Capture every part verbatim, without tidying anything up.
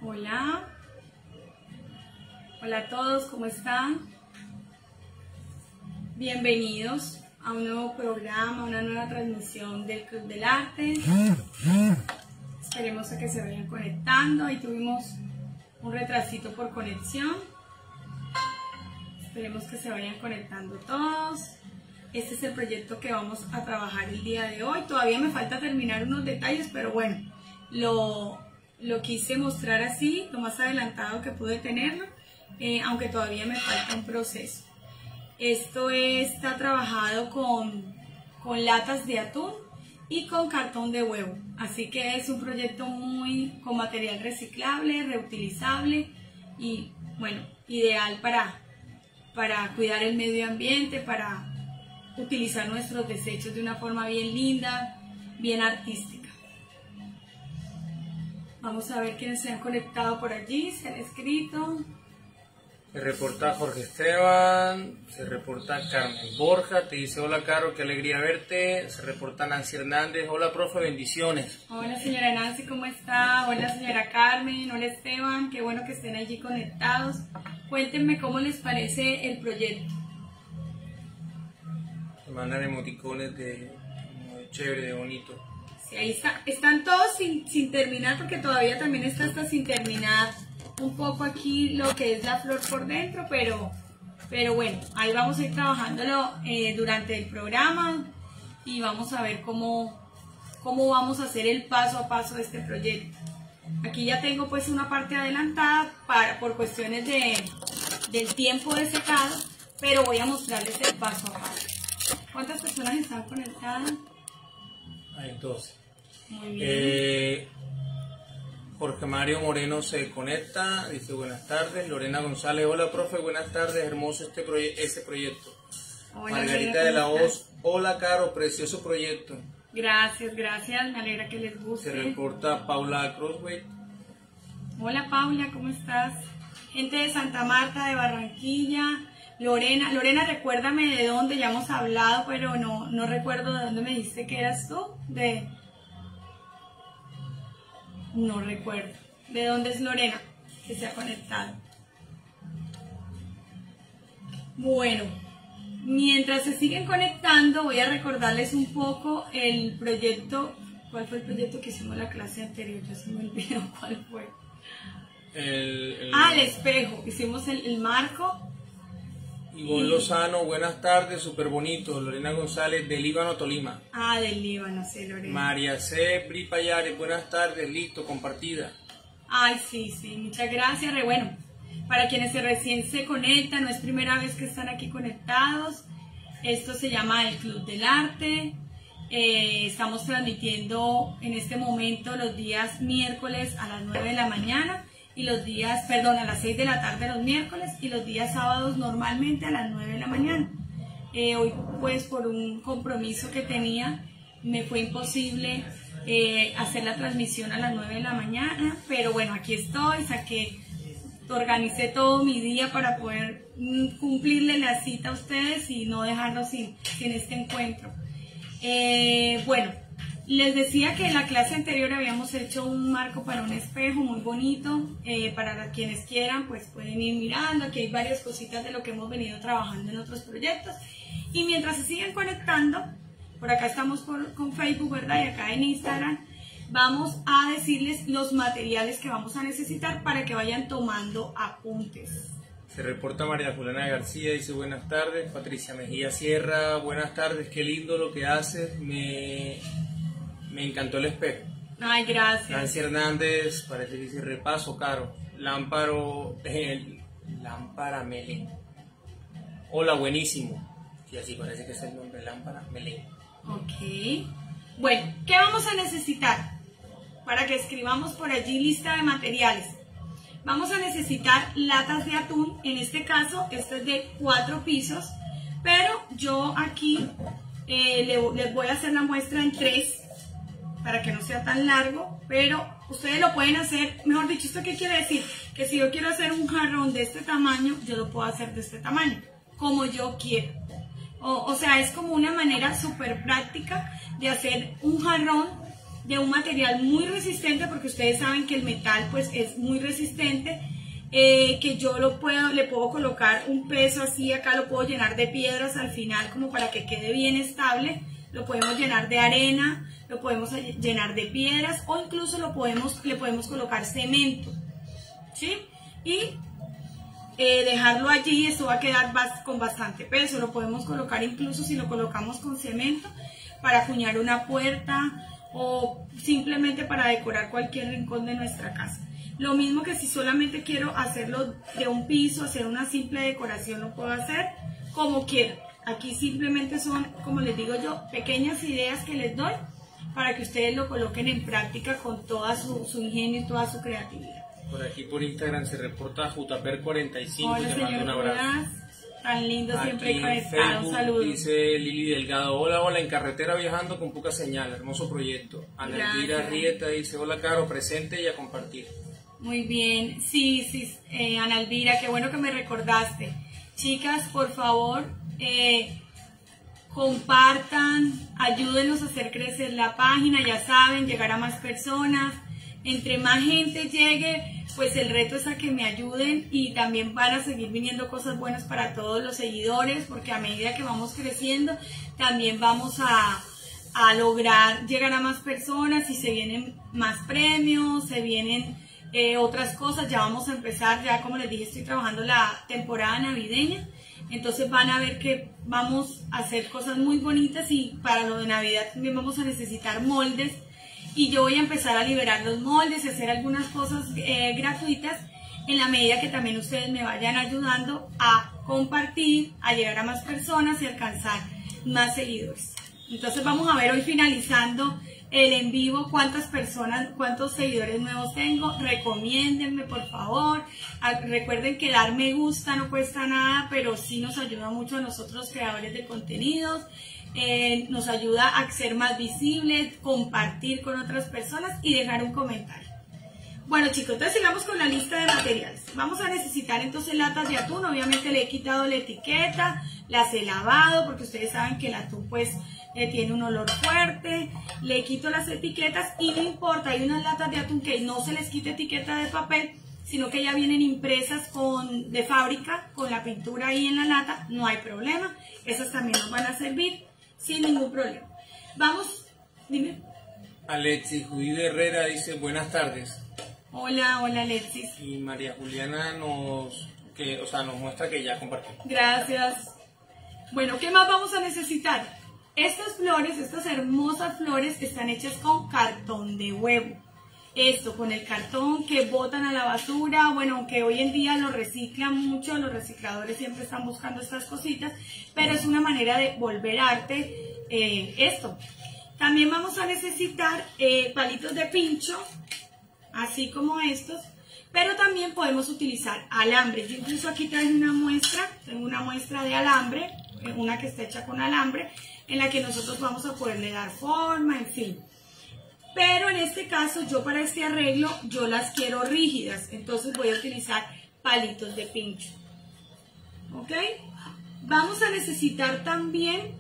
Hola, hola a todos, ¿cómo están? Bienvenidos a un nuevo programa, a una nueva transmisión del Club del Arte. Esperemos a que se vayan conectando. Ahí tuvimos un retrasito por conexión. Esperemos que se vayan conectando todos. Este es el proyecto que vamos a trabajar el día de hoy. Todavía me falta terminar unos detalles, pero bueno, lo, lo quise mostrar así, lo más adelantado que pude tenerlo, eh, aunque todavía me falta un proceso. Esto está trabajado con, con latas de atún y con cartón de huevo, así que es un proyecto muy con material reciclable, reutilizable y bueno, ideal para, para cuidar el medio ambiente, para utilizar nuestros desechos de una forma bien linda, bien artística. Vamos a ver quiénes se han conectado por allí, se han escrito. Se reporta Jorge Esteban, se reporta Carmen Borja, te dice hola Caro, qué alegría verte. Se reporta Nancy Hernández, hola profe, bendiciones. Hola señora Nancy, ¿cómo está? Hola señora Carmen, hola Esteban, qué bueno que estén allí conectados. Cuéntenme cómo les parece el proyecto. Se mandan emoticones de muy chévere, de bonito. Sí, ahí está. Están todos sin, sin terminar porque todavía también está hasta sin terminar un poco aquí lo que es la flor por dentro, pero, pero bueno, ahí vamos a ir trabajándolo eh, durante el programa y vamos a ver cómo, cómo vamos a hacer el paso a paso de este proyecto. Aquí ya tengo pues una parte adelantada para, por cuestiones de, del tiempo de secado, pero voy a mostrarles el paso a paso. ¿Cuántas personas están conectadas? Hay doce. Muy bien. Eh, Jorge Mario Moreno se conecta, dice buenas tardes. Lorena González, hola profe, buenas tardes, hermoso este proye este proyecto. Hola, Margarita Lorena, de la ¿cómo Hoz, estás? hola Caro, precioso proyecto. Gracias, gracias, me alegra que les guste. Se reporta Paula Crossway. Hola Paula, ¿cómo estás? Gente de Santa Marta, de Barranquilla. Lorena, Lorena, recuérdame de dónde, ya hemos hablado, pero no, no recuerdo de dónde me dijiste que eras tú. De... No recuerdo. ¿De dónde es Lorena que se ha conectado? Bueno, mientras se siguen conectando, voy a recordarles un poco el proyecto. ¿Cuál fue el proyecto que hicimos la clase anterior? Ya se me olvidó cuál fue. El, el... Ah, el espejo. Hicimos el, el marco. Ivonne Lozano, buenas tardes, súper bonito. Lorena González, de Líbano, Tolima. Ah, del Líbano, sí, Lorena. María C. Bri Payares, buenas tardes, listo, compartida. Ay, sí, sí, muchas gracias. Re bueno, para quienes se recién se conectan, no es primera vez que están aquí conectados. Esto se llama el Club del Arte. Eh, estamos transmitiendo en este momento los días miércoles a las nueve de la mañana. Y los días, perdón, a las seis de la tarde los miércoles y los días sábados normalmente a las nueve de la mañana. Eh, hoy pues por un compromiso que tenía me fue imposible eh, hacer la transmisión a las nueve de la mañana, pero bueno, aquí estoy, saqué, organicé todo mi día para poder mm, cumplirle la cita a ustedes y no dejarlos sin, sin este encuentro. Eh, bueno. Les decía que en la clase anterior habíamos hecho un marco para un espejo muy bonito, eh, para quienes quieran pues pueden ir mirando, aquí hay varias cositas de lo que hemos venido trabajando en otros proyectos y mientras se siguen conectando, por acá estamos por, con Facebook, ¿verdad? Y acá en Instagram, vamos a decirles los materiales que vamos a necesitar para que vayan tomando apuntes. Se reporta María Juliana García, dice buenas tardes. Patricia Mejía Sierra, buenas tardes, qué lindo lo que haces, me... Me encantó el espejo. Ay, gracias. Nancy Hernández, parece que dice repaso, Caro. Lámparo, eh, Lámpara Melén. Hola, buenísimo. Y así parece que es el nombre, Lámpara Melén. Ok. Bueno, ¿qué vamos a necesitar? Para que escribamos por allí lista de materiales. Vamos a necesitar latas de atún. En este caso, este es de cuatro pisos. Pero yo aquí eh, le, les voy a hacer la muestra en tres, para que no sea tan largo, pero ustedes lo pueden hacer, mejor dicho, ¿esto qué quiere decir? Que si yo quiero hacer un jarrón de este tamaño, yo lo puedo hacer de este tamaño, como yo quiero. O, o sea, es como una manera súper práctica de hacer un jarrón de un material muy resistente, porque ustedes saben que el metal pues es muy resistente, eh, que yo lo puedo, le puedo colocar un peso así, acá lo puedo llenar de piedras al final como para que quede bien estable, lo podemos llenar de arena, lo podemos llenar de piedras o incluso lo podemos, le podemos colocar cemento, ¿sí? Y eh, dejarlo allí, esto va a quedar bas- con bastante peso, lo podemos colocar incluso si lo colocamos con cemento para acuñar una puerta o simplemente para decorar cualquier rincón de nuestra casa. Lo mismo que si solamente quiero hacerlo de un piso, hacer una simple decoración, lo puedo hacer como quiero. Aquí simplemente son, como les digo yo, pequeñas ideas que les doy para que ustedes lo coloquen en práctica con toda su, su ingenio y toda su creatividad. Por aquí por Instagram se reporta Jutaper cuarenta y cinco, Hola, te mando señor un abrazo. Judas, tan lindo siempre Aquí en conectado, Facebook saludos. dice Lili Delgado, hola, hola, en carretera viajando con poca señal, hermoso proyecto. Ana Elvira Gracias. Rieta dice, hola Caro, presente y a compartir. Muy bien, sí, sí, eh, Ana Elvira, qué bueno que me recordaste. Chicas, por favor, eh, compartan, ayúdenos a hacer crecer la página, ya saben, llegar a más personas. Entre más gente llegue, pues el reto es a que me ayuden y también van a seguir viniendo cosas buenas para todos los seguidores, porque a medida que vamos creciendo, también vamos a, a lograr llegar a más personas y se vienen más premios, se vienen eh, otras cosas. Ya vamos a empezar, ya como les dije, estoy trabajando la temporada navideña. Entonces van a ver que vamos a hacer cosas muy bonitas y para lo de Navidad también vamos a necesitar moldes y yo voy a empezar a liberar los moldes y hacer algunas cosas eh, gratuitas en la medida que también ustedes me vayan ayudando a compartir, a llegar a más personas y alcanzar más seguidores. Entonces vamos a ver hoy finalizando el en vivo cuántas personas, cuántos seguidores nuevos tengo. Recomiéndenme por favor. Recuerden que dar me gusta no cuesta nada, pero sí nos ayuda mucho a nosotros creadores de contenidos. Eh, nos ayuda a ser más visibles, compartir con otras personas y dejar un comentario. Bueno chicos, entonces sigamos con la lista de materiales. Vamos a necesitar entonces latas de atún. Obviamente le he quitado la etiqueta, las he lavado porque ustedes saben que el atún pues eh, tiene un olor fuerte. Le quito las etiquetas y no importa, hay unas latas de atún que no se les quita etiqueta de papel, sino que ya vienen impresas con, de fábrica con la pintura ahí en la lata, no hay problema. Esas también nos van a servir sin ningún problema. Vamos, dime. Alexis Judith Herrera dice, buenas tardes. Hola, hola Alexis. Y María Juliana nos, que, o sea, nos muestra que ya compartió. Gracias. Bueno, ¿qué más vamos a necesitar? Estas flores, estas hermosas flores están hechas con cartón de huevo. Esto, con el cartón que botan a la basura, bueno, aunque hoy en día lo reciclan mucho, los recicladores siempre están buscando estas cositas, pero es una manera de volver arte eh, esto. También vamos a necesitar eh, palitos de pincho, así como estos, pero también podemos utilizar alambre. Yo incluso aquí traigo una muestra, tengo una muestra de alambre, una que está hecha con alambre, en la que nosotros vamos a poderle dar forma, en fin. Pero en este caso, yo para este arreglo, yo las quiero rígidas, entonces voy a utilizar palitos de pincho. ¿Ok? Vamos a necesitar también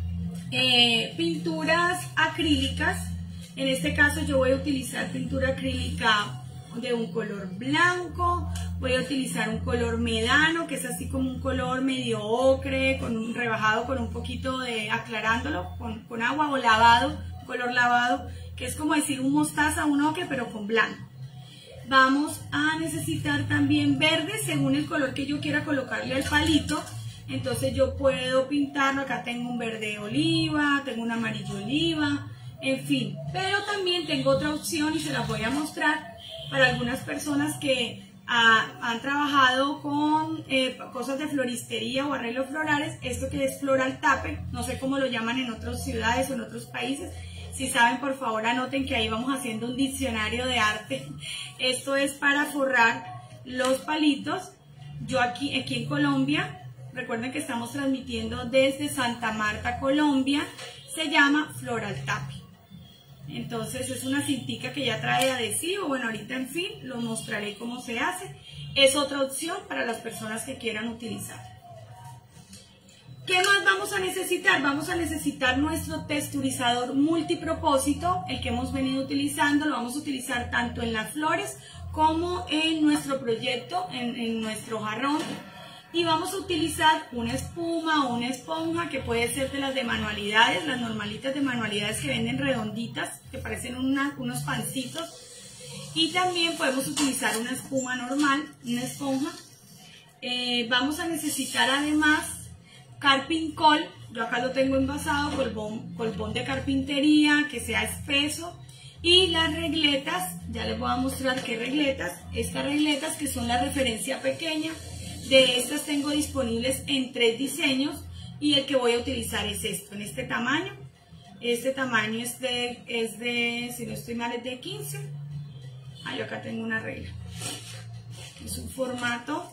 eh, pinturas acrílicas. En este caso yo voy a utilizar pintura acrílica de un color blanco, voy a utilizar un color medano, que es así como un color medio ocre, con un rebajado con un poquito de aclarándolo con, con agua o lavado, color lavado, que es como decir un mostaza, un ocre, pero con blanco. Vamos a necesitar también verde según el color que yo quiera colocarle al palito. Entonces yo puedo pintarlo, acá tengo un verde oliva, tengo un amarillo oliva, en fin. Pero también tengo otra opción y se la voy a mostrar para algunas personas que ah, han trabajado con eh, cosas de floristería o arreglos florales. Esto que es floral tape, no sé cómo lo llaman en otras ciudades o en otros países. Si saben, por favor anoten que ahí vamos haciendo un diccionario de arte. Esto es para forrar los palitos. Yo aquí, aquí en Colombia, recuerden que estamos transmitiendo desde Santa Marta, Colombia, se llama floral tape. Entonces es una cintica que ya trae adhesivo. Bueno, ahorita en fin, lo mostraré cómo se hace. Es otra opción para las personas que quieran utilizar. ¿Qué más vamos a necesitar? Vamos a necesitar nuestro texturizador multipropósito, el que hemos venido utilizando. Lo vamos a utilizar tanto en las flores como en nuestro proyecto, en, en nuestro jarrón. Y vamos a utilizar una espuma o una esponja que puede ser de las de manualidades, las normalitas de manualidades que venden redonditas, que parecen una, unos pancitos. Y también podemos utilizar una espuma normal, una esponja. Eh, vamos a necesitar además carpincol. Yo acá lo tengo envasado, colbón, colbón de carpintería que sea espeso. Y las regletas, ya les voy a mostrar qué regletas. Estas regletas que son la referencia pequeña. De estas tengo disponibles en tres diseños y el que voy a utilizar es esto, en este tamaño. Este tamaño es de, es de si no estoy mal, es de quince. Ah, yo acá tengo una regla. Es un formato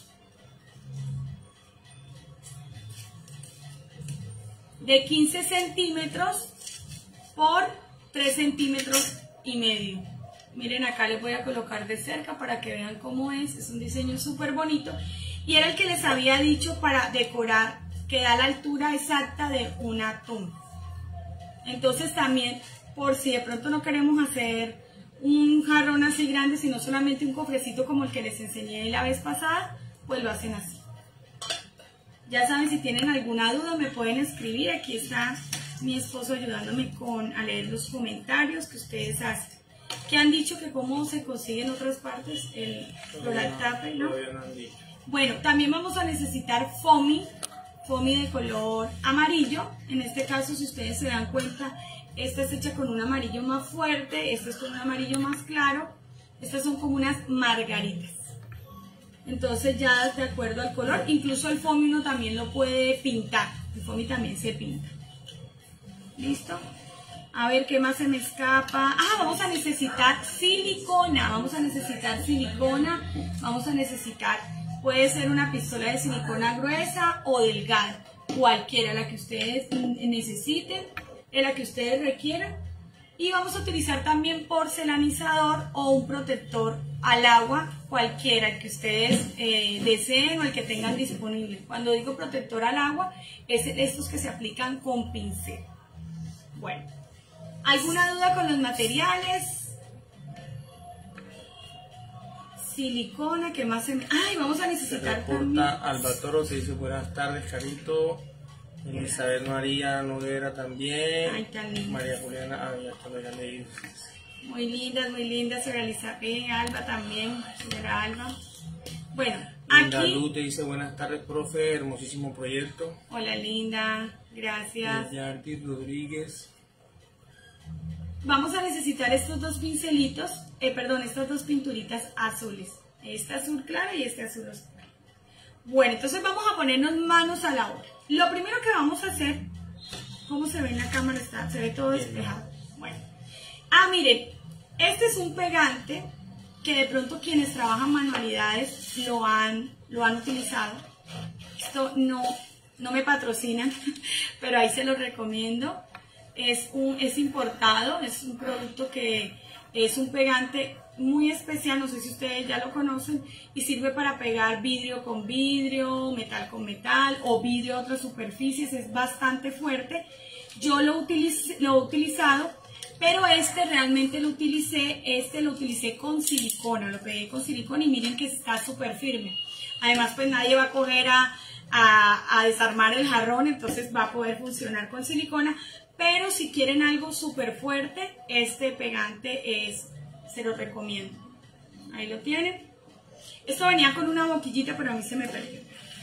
de quince centímetros por tres centímetros y medio. Miren, acá les voy a colocar de cerca para que vean cómo es. Es un diseño súper bonito. Y era el que les había dicho para decorar, que da la altura exacta de un atún. Entonces también, por si de pronto no queremos hacer un jarrón así grande, sino solamente un cofrecito como el que les enseñé la vez pasada, pues lo hacen así. Ya saben, si tienen alguna duda me pueden escribir. Aquí está mi esposo ayudándome con, a leer los comentarios que ustedes hacen. Que han dicho que cómo se consigue en otras partes el floral tape, ¿no? Bueno, también vamos a necesitar foamy, foamy de color amarillo. En este caso, si ustedes se dan cuenta, esta es hecha con un amarillo más fuerte, esta es con un amarillo más claro. Estas son como unas margaritas. Entonces ya de acuerdo al color, incluso el foamy uno también lo puede pintar. El foamy también se pinta. ¿Listo? A ver, ¿qué más se me escapa? Ah, vamos a necesitar silicona. Vamos a necesitar silicona. Vamos a necesitar, puede ser una pistola de silicona gruesa o delgada. Cualquiera, la que ustedes necesiten, la que ustedes requieran. Y vamos a utilizar también porcelanizador o un protector al agua, cualquiera, el que ustedes eh, deseen o el que tengan disponible. Cuando digo protector al agua, es estos que se aplican con pincel. Bueno. ¿Alguna duda con los materiales? Silicona, ¿qué más se me...? ¡Ay, vamos a necesitar también! Albatoro te dice buenas tardes, Carito. Elizabeth María Noguera también. Ay, tan linda. María Juliana, ah, ya está, ya leí. Muy lindas, muy lindas, señora Elizabeth, Alba también, señora Alba. Bueno, Linda aquí... Luz te dice buenas tardes, profe, hermosísimo proyecto. Hola, linda, gracias. Yardi Rodríguez. Vamos a necesitar estos dos pincelitos, eh, perdón, estas dos pinturitas azules. Este azul claro y este azul oscuro. Bueno, entonces vamos a ponernos manos a la obra. Lo primero que vamos a hacer, ¿cómo se ve en la cámara? Está, se ve todo despejado. Bueno, ah, miren, este es un pegante que de pronto quienes trabajan manualidades lo han, lo han utilizado. Esto no, no me patrocinan, pero ahí se los recomiendo. Es, un, es importado, es un producto que es un pegante muy especial, no sé si ustedes ya lo conocen, y sirve para pegar vidrio con vidrio, metal con metal o vidrio a otras superficies. Es bastante fuerte. Yo lo, utilice, lo he utilizado, pero este realmente lo utilicé, este lo utilicé con silicona, lo pegué con silicona y miren que está súper firme. Además, pues nadie va a coger a, a, a desarmar el jarrón, entonces va a poder funcionar con silicona. Pero si quieren algo súper fuerte, este pegante es, se lo recomiendo. Ahí lo tienen. Esto venía con una boquillita, pero a mí se me perdió.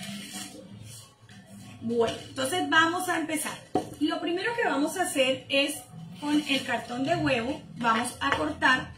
Bueno, entonces vamos a empezar. Lo primero que vamos a hacer es, con el cartón de huevo, vamos a cortar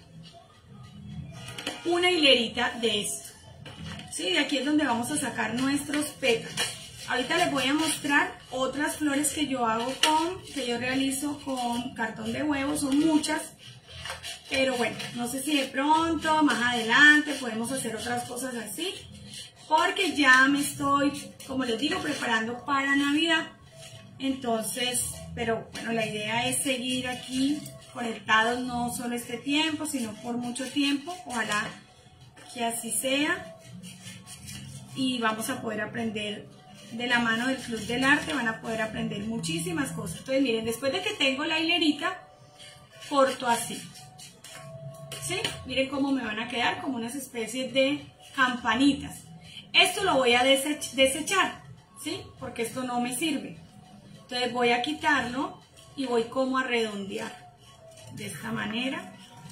una hilerita de esto. ¿Sí? De aquí es donde vamos a sacar nuestros pétalos. Ahorita les voy a mostrar otras flores que yo hago con, que yo realizo con cartón de huevo, son muchas, pero bueno, no sé si de pronto, más adelante, podemos hacer otras cosas así, porque ya me estoy, como les digo, preparando para Navidad. Entonces, pero bueno, la idea es seguir aquí conectados no solo este tiempo, sino por mucho tiempo, ojalá que así sea, y vamos a poder aprender de la mano del Club del Arte van a poder aprender muchísimas cosas. Entonces miren, después de que tengo la hilerita, corto así. ¿Sí? Miren cómo me van a quedar como unas especies de campanitas. Esto lo voy a desech- desechar, ¿sí? Porque esto no me sirve. Entonces voy a quitarlo y voy como a redondear de esta manera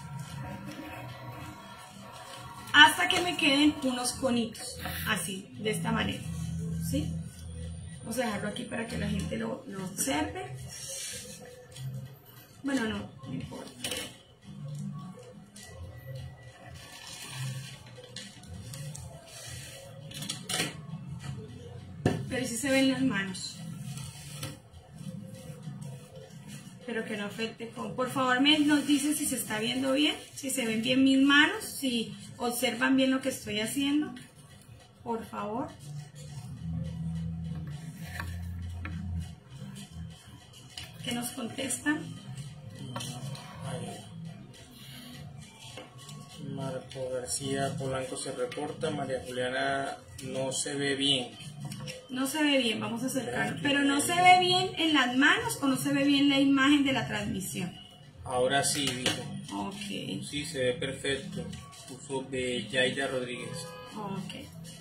hasta que me queden unos conitos, así, de esta manera, ¿sí? Vamos a dejarlo aquí para que la gente lo, lo observe. Bueno, no, no importa. Pero sí se ven las manos. Pero que no afecte con... Por favor, me nos dicen si se está viendo bien, si se ven bien mis manos, si observan bien lo que estoy haciendo. Por favor. ¿Qué nos contestan? Marco García Polanco se reporta, María Juliana no se ve bien. No se ve bien, vamos a acercarlo. Pero no se ve bien en las manos o no se ve bien la imagen de la transmisión. Ahora sí, dijo. Ok. Sí, se ve perfecto. Puso de Yaida Rodríguez. Ok.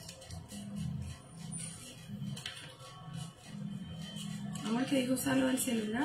Amor, ¿qué dijo usarlo del celular?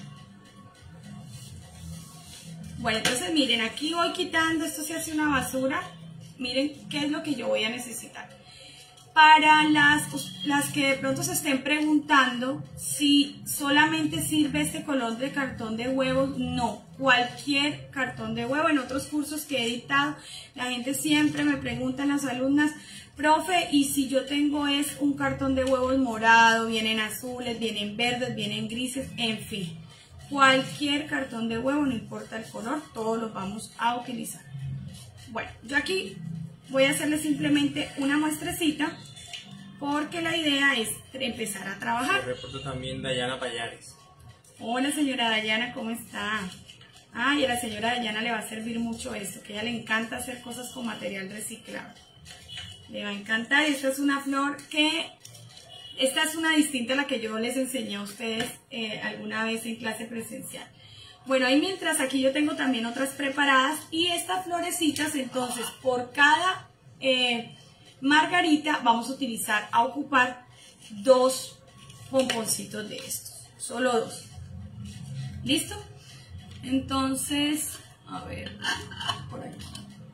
Bueno, entonces miren, aquí voy quitando, esto se hace una basura. Miren qué es lo que yo voy a necesitar. Para las, las que de pronto se estén preguntando si solamente sirve este color de cartón de huevo, no, cualquier cartón de huevo. En otros cursos que he editado, la gente siempre me pregunta, las alumnas, profe, y si yo tengo es un cartón de huevos morado, vienen azules, vienen verdes, vienen grises, en fin. Cualquier cartón de huevo, no importa el color, todos los vamos a utilizar. Bueno, yo aquí voy a hacerle simplemente una muestrecita porque la idea es empezar a trabajar. Se reporta también Dayana Payares. Hola señora Dayana, ¿cómo está? Ay, a la señora Dayana le va a servir mucho eso, que a ella le encanta hacer cosas con material reciclado. Le va a encantar. Esta es una flor que... Esta es una distinta a la que yo les enseñé a ustedes eh, alguna vez en clase presencial. Bueno, ahí mientras aquí yo tengo también otras preparadas y estas florecitas, entonces por cada eh, margarita vamos a utilizar, a ocupar dos pomponcitos de estos, solo dos. ¿Listo? Entonces, a ver, por aquí.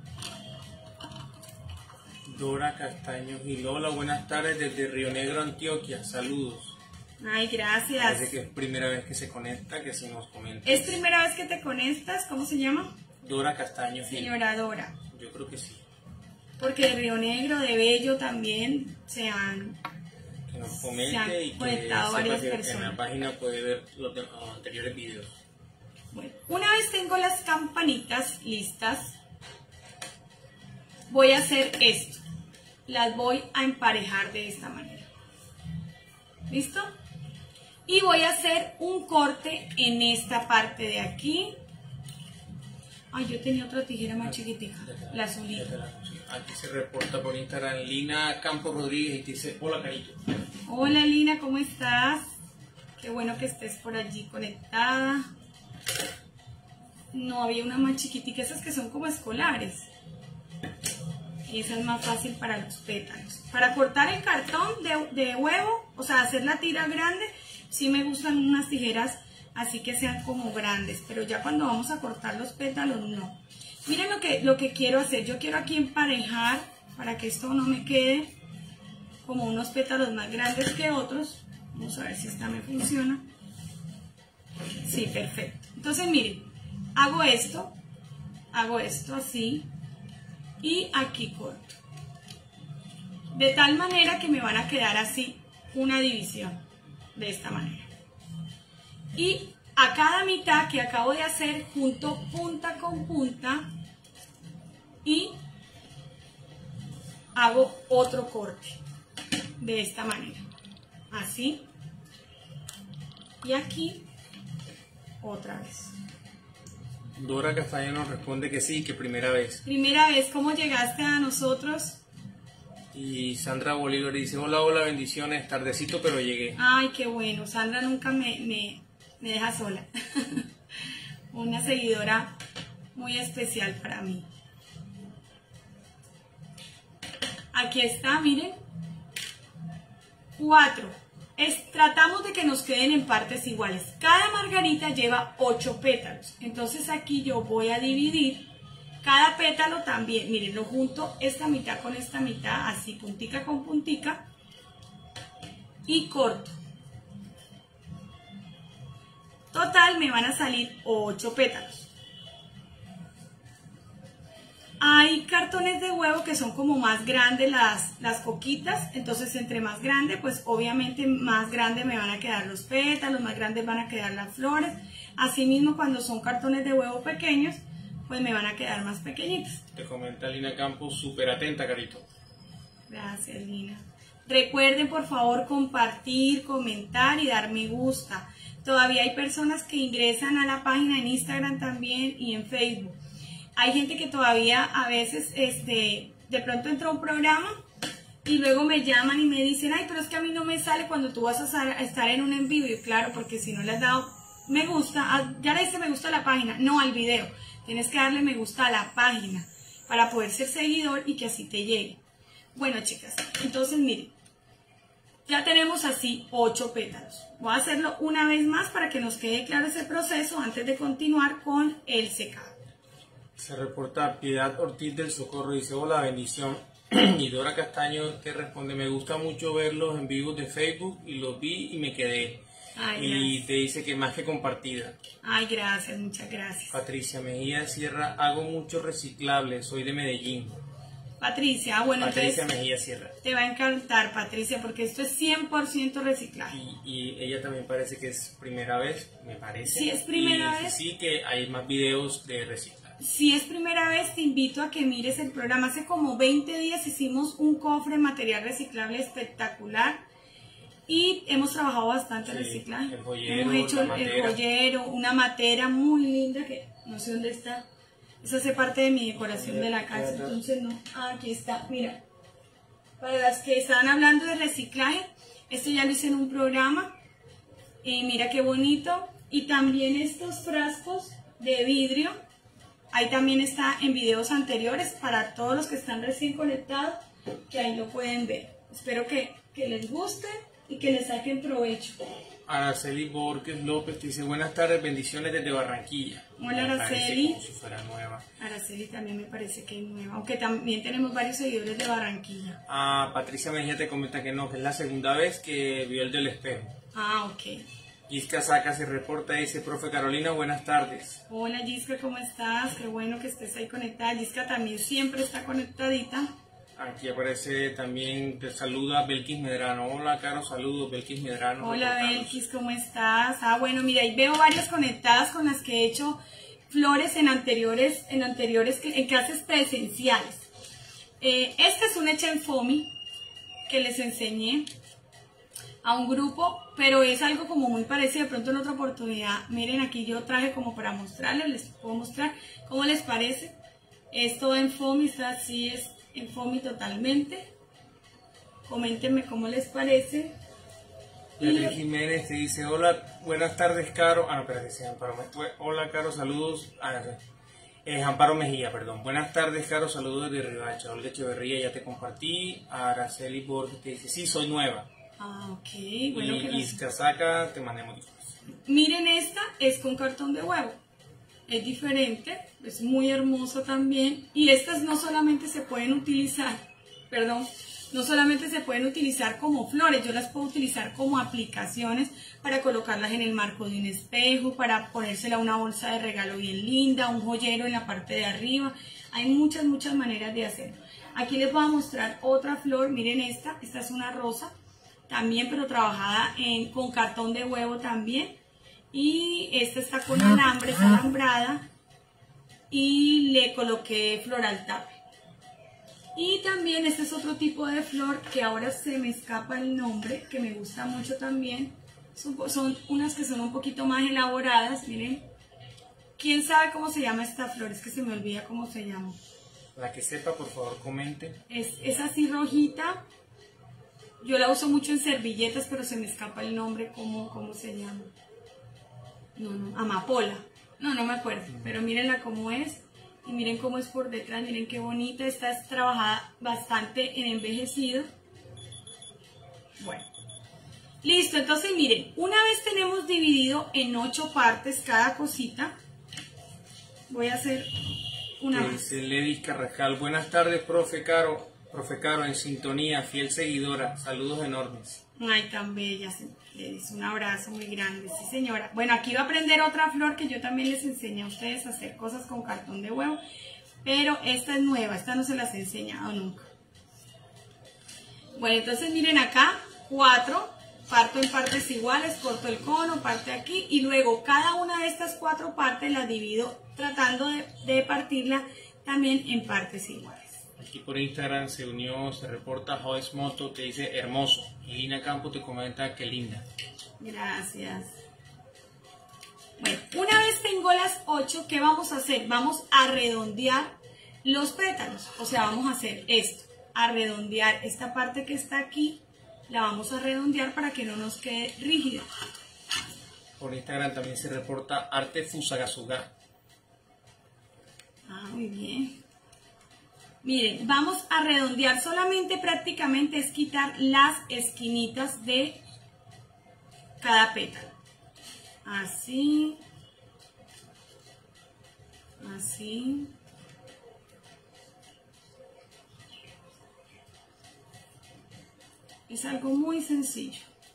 Dora Castaño Gilola, buenas tardes desde Río Negro, Antioquia, saludos. Ay, gracias. Parece que es primera vez que se conecta, que si nos comenta. ¿Es primera vez que te conectas? ¿Cómo se llama? Dora Castaño Gil. Señora Dora. Yo creo que sí. Porque de Río Negro, de Bello también se han, Que nos se comente han y que conectado sepa varias que en personas. la página puede ver los, de- los anteriores videos. Bueno, una vez tengo las campanitas listas, voy a hacer esto. Las voy a emparejar de esta manera. ¿Listo? Y voy a hacer un corte en esta parte de aquí. Ay, yo tenía otra tijera más chiquitica, la azulita. Aquí se reporta por Instagram Lina Campos Rodríguez y te dice, hola Carito. Hola Lina, ¿cómo estás? Qué bueno que estés por allí conectada. No, había una más chiquitica, esas que son como escolares. Y esa es más fácil para los pétalos. Para cortar el cartón de, de huevo, o sea, hacer la tira grande, sí me gustan unas tijeras así que sean como grandes. Pero ya cuando vamos a cortar los pétalos, no. Miren lo que, lo que quiero hacer. Yo quiero aquí emparejar para que esto no me quede como unos pétalos más grandes que otros. Vamos a ver si esta me funciona. Sí, perfecto. Entonces, miren, hago esto, hago esto así. Y aquí corto, de tal manera que me van a quedar así una división, de esta manera. Y a cada mitad que acabo de hacer, junto punta con punta y hago otro corte, de esta manera, así. Y aquí, otra vez. Dora Castaño nos responde que sí, que primera vez. Primera vez, ¿cómo llegaste a nosotros? Y Sandra Bolívar dice, hola, hola, bendiciones, tardecito, pero llegué. Ay, qué bueno, Sandra nunca me, me, me deja sola. Una seguidora muy especial para mí. Aquí está, miren. Cuatro. Es, tratamos de que nos queden en partes iguales. Cada margarita lleva ocho pétalos. Entonces aquí yo voy a dividir cada pétalo también. Miren, lo junto esta mitad con esta mitad, así puntica con puntica. Y corto. Total me van a salir ocho pétalos. Hay cartones de huevo que son como más grandes las, las coquitas, entonces entre más grande, pues obviamente más grande me van a quedar los pétalos, más grandes van a quedar las flores. Asimismo, cuando son cartones de huevo pequeños, pues me van a quedar más pequeñitos. Te comenta Lina Campos, súper atenta, Carito. Gracias, Lina. Recuerden, por favor, compartir, comentar y dar me gusta. Todavía hay personas que ingresan a la página en Instagram también y en Facebook. Hay gente que todavía a veces este, de pronto entra a un programa y luego me llaman y me dicen, ay, pero es que a mí no me sale cuando tú vas a estar en un en vivo. Y claro, porque si no le has dado me gusta, ya le diste me gusta a la página, no al video. Tienes que darle me gusta a la página para poder ser seguidor y que así te llegue. Bueno, chicas, entonces miren, ya tenemos así ocho pétalos. Voy a hacerlo una vez más para que nos quede claro ese proceso antes de continuar con el secado. Se reporta Piedad Ortiz del Socorro, dice, hola, bendición. Y Dora Castaño te responde, me gusta mucho verlos en vivos de Facebook y los vi y me quedé. Ay, y gracias. Te dice que más que compartida. Ay, gracias, muchas gracias. Patricia Mejía Sierra, hago mucho reciclable, soy de Medellín. Patricia, bueno, Patricia Mejía Sierra. Te va a encantar, Patricia, porque esto es cien por ciento reciclaje. Y, y ella también parece que es primera vez, me parece. Sí, es primera y vez. Sí, que hay más videos de reciclaje. Si es primera vez, te invito a que mires el programa. Hace como veinte días hicimos un cofre de material reciclable espectacular y hemos trabajado bastante sí, reciclaje. El joyero, hemos hecho la el joyero, una matera muy linda que no sé dónde está. Esa hace parte de mi decoración de la casa, entonces no. Ah, aquí está, mira. Para las que estaban hablando de reciclaje, esto ya lo hice en un programa. Y mira qué bonito. Y también estos frascos de vidrio. Ahí también está en videos anteriores para todos los que están recién conectados, que ahí lo pueden ver. Espero que, que les guste y que les saquen provecho. Araceli Borges López dice, buenas tardes, bendiciones desde Barranquilla. Hola, Araceli. Como si fuera nueva. Araceli también me parece que es nueva, aunque también tenemos varios seguidores de Barranquilla. Ah, Patricia Mejía te comenta que no, que es la segunda vez que vio el del espejo. Ah, ok. Gisca Saca se reporta y dice, profe Carolina, buenas tardes. Hola Gisca, ¿cómo estás? Qué bueno que estés ahí conectada. Gisca también siempre está conectadita. Aquí aparece también, te saluda Belkis Medrano. Hola, Caro, saludos, Belkis Medrano. Hola Belkis, ¿cómo estás? Ah, bueno, mira, ahí veo varias conectadas con las que he hecho flores en anteriores, en anteriores, en clases presenciales. Eh, esta es una hecha en foamy que les enseñé a un grupo, pero es algo como muy parecido, de pronto en otra oportunidad. Miren, aquí yo traje como para mostrarles, les puedo mostrar cómo les parece. Es todo en foamy, está así, es en foamy totalmente. Coméntenme cómo les parece. Beatriz Jiménez te dice, hola, buenas tardes, Caro. Ah, no, espérate, sí, Amparo. Hola, Caro, saludos. Ah, eh, Amparo Mejía, perdón. Buenas tardes, Caro, saludos desde Riohacha. Olga Echeverría, ya te compartí. Araceli Borges te dice, sí, soy nueva. Ah, ok. Bueno, y Iscasaka, te mandé modificaciones. Miren, esta es con cartón de huevo. Es diferente, es muy hermoso también. Y estas no solamente se pueden utilizar, perdón, no solamente se pueden utilizar como flores, yo las puedo utilizar como aplicaciones para colocarlas en el marco de un espejo, para ponérsela a una bolsa de regalo bien linda, un joyero en la parte de arriba. Hay muchas, muchas maneras de hacerlo. Aquí les voy a mostrar otra flor, miren esta, esta es una rosa. También, pero trabajada en, con cartón de huevo también. Y esta está con alambre, está alambrada. Y le coloqué floral tape. Y también este es otro tipo de flor que ahora se me escapa el nombre, que me gusta mucho también. Son, son unas que son un poquito más elaboradas, miren. ¿Quién sabe cómo se llama esta flor? Es que se me olvida cómo se llama. La que sepa, por favor, comente. Es, es así rojita. Yo la uso mucho en servilletas, pero se me escapa el nombre, ¿cómo, cómo se llama? No, no, amapola. No, no me acuerdo, pero mírenla cómo es. Y miren cómo es por detrás, miren qué bonita. Esta es trabajada bastante en envejecido. Bueno, listo. Entonces miren, una vez tenemos dividido en ocho partes cada cosita, voy a hacer una más. Dice Ledis Carrascal, buenas tardes, profe Caro. Profe Caro, en sintonía, fiel seguidora. Saludos enormes. Ay, tan bella. Ledis, un abrazo muy grande. Sí, señora. Bueno, aquí va a aprender otra flor que yo también les enseñé a ustedes a hacer cosas con cartón de huevo. Pero esta es nueva, esta no se las he enseñado nunca. Bueno, entonces miren acá, cuatro. Parto en partes iguales, corto el cono, parte aquí. Y luego cada una de estas cuatro partes las divido tratando de, de partirla también en partes iguales. Aquí por Instagram se unió, se reporta Joes Moto, te dice hermoso. Y Lina Campo te comenta que linda. Gracias. Bueno, una vez tengo las ocho, ¿qué vamos a hacer? Vamos a redondear los pétalos. O sea, vamos a hacer esto, a redondear esta parte que está aquí, la vamos a redondear para que no nos quede rígida. Por Instagram también se reporta Arte Fusagasuga. Ah, muy bien. Miren, vamos a redondear, solamente prácticamente es quitar las esquinitas de cada pétalo. Así. Así. Es algo muy sencillo.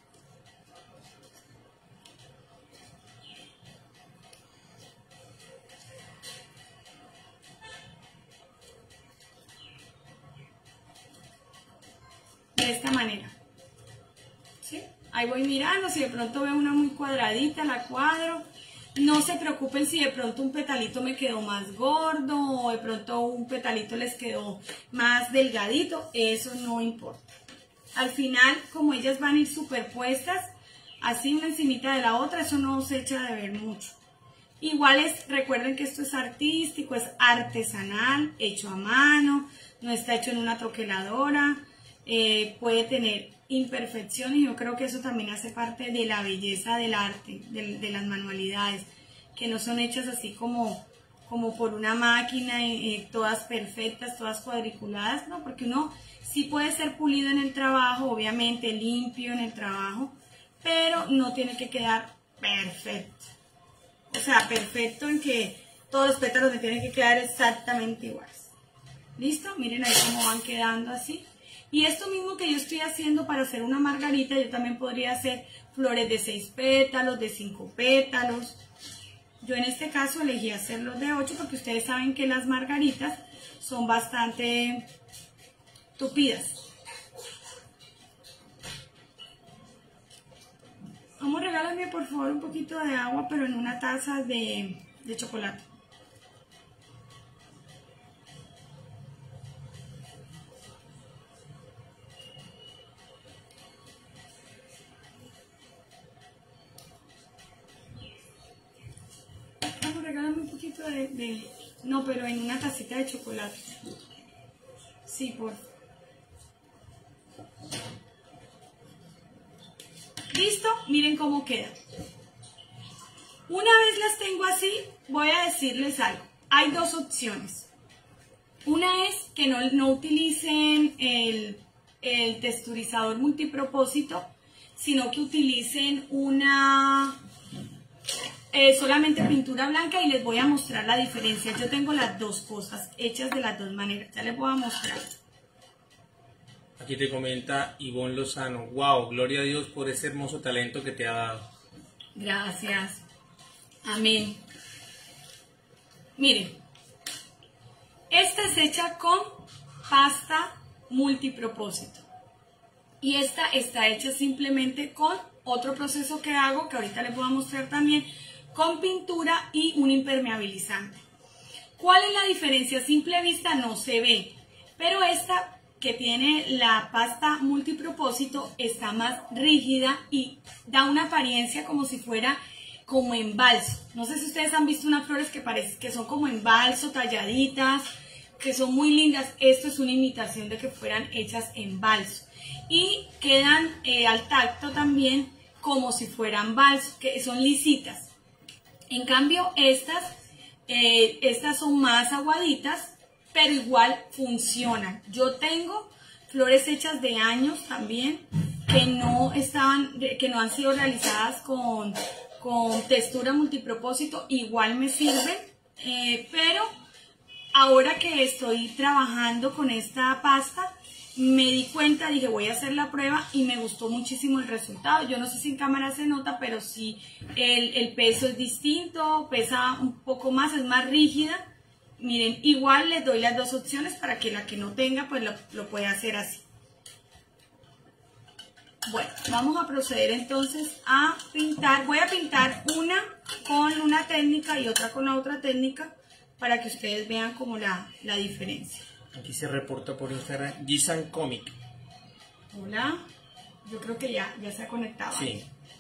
De esta manera. ¿Sí? Ahí voy mirando, si de pronto veo una muy cuadradita, la cuadro. No se preocupen si de pronto un petalito me quedó más gordo o de pronto un petalito les quedó más delgadito, eso no importa. Al final, como ellas van a ir superpuestas, así una encimita de la otra, eso no se echa de ver mucho. Igual es, recuerden que esto es artístico, es artesanal, hecho a mano, no está hecho en una troqueladora. Eh, puede tener imperfecciones y yo creo que eso también hace parte de la belleza del arte, de, de las manualidades, que no son hechas así como, como por una máquina, eh, todas perfectas, todas cuadriculadas, no, porque uno sí puede ser pulido en el trabajo, obviamente limpio en el trabajo, pero no tiene que quedar perfecto, o sea, perfecto en que todos los pétalos me tienen que quedar exactamente iguales. ¿Listo? Miren ahí cómo van quedando así. Y esto mismo que yo estoy haciendo para hacer una margarita, yo también podría hacer flores de seis pétalos, de cinco pétalos. Yo en este caso elegí hacerlos de ocho porque ustedes saben que las margaritas son bastante tupidas. Vamos, regálame por favor un poquito de agua, pero en una taza de, de chocolate. Regálame un poquito de, de... No, pero en una tacita de chocolate. Sí, por favor. ¿Listo? Miren cómo queda. Una vez las tengo así, voy a decirles algo. Hay dos opciones. Una es que no, no utilicen el, el texturizador multipropósito, sino que utilicen una... Eh, solamente pintura blanca y les voy a mostrar la diferencia. Yo tengo las dos cosas hechas de las dos maneras. Ya les voy a mostrar. Aquí te comenta Ivonne Lozano. Wow, gloria a Dios por ese hermoso talento que te ha dado. Gracias. Amén. Miren. Esta es hecha con pasta multipropósito. Y esta está hecha simplemente con otro proceso que hago, que ahorita les voy a mostrar también, con pintura y un impermeabilizante. ¿Cuál es la diferencia? A simple vista no se ve, pero esta que tiene la pasta multipropósito está más rígida y da una apariencia como si fuera como en balso. No sé si ustedes han visto unas flores que parecen que son como en balso, talladitas, que son muy lindas. Esto es una imitación de que fueran hechas en balso y quedan eh, al tacto también como si fueran balso, que son lisitas. En cambio estas, eh, estas son más aguaditas, pero igual funcionan. Yo tengo flores hechas de años también que no estaban, que no han sido realizadas con, con textura multipropósito, igual me sirven, eh, pero ahora que estoy trabajando con esta pasta, me di cuenta, dije voy a hacer la prueba y me gustó muchísimo el resultado. Yo no sé si en cámara se nota, pero sí el, el peso es distinto, pesa un poco más, es más rígida. Miren, igual les doy las dos opciones para que la que no tenga pues lo, lo pueda hacer así. Bueno, vamos a proceder entonces a pintar. Voy a pintar una con una técnica y otra con la otra técnica para que ustedes vean como la, la diferencia. Aquí se reporta por Instagram Gisan Comic. Hola, yo creo que ya, ya se ha conectado. Sí.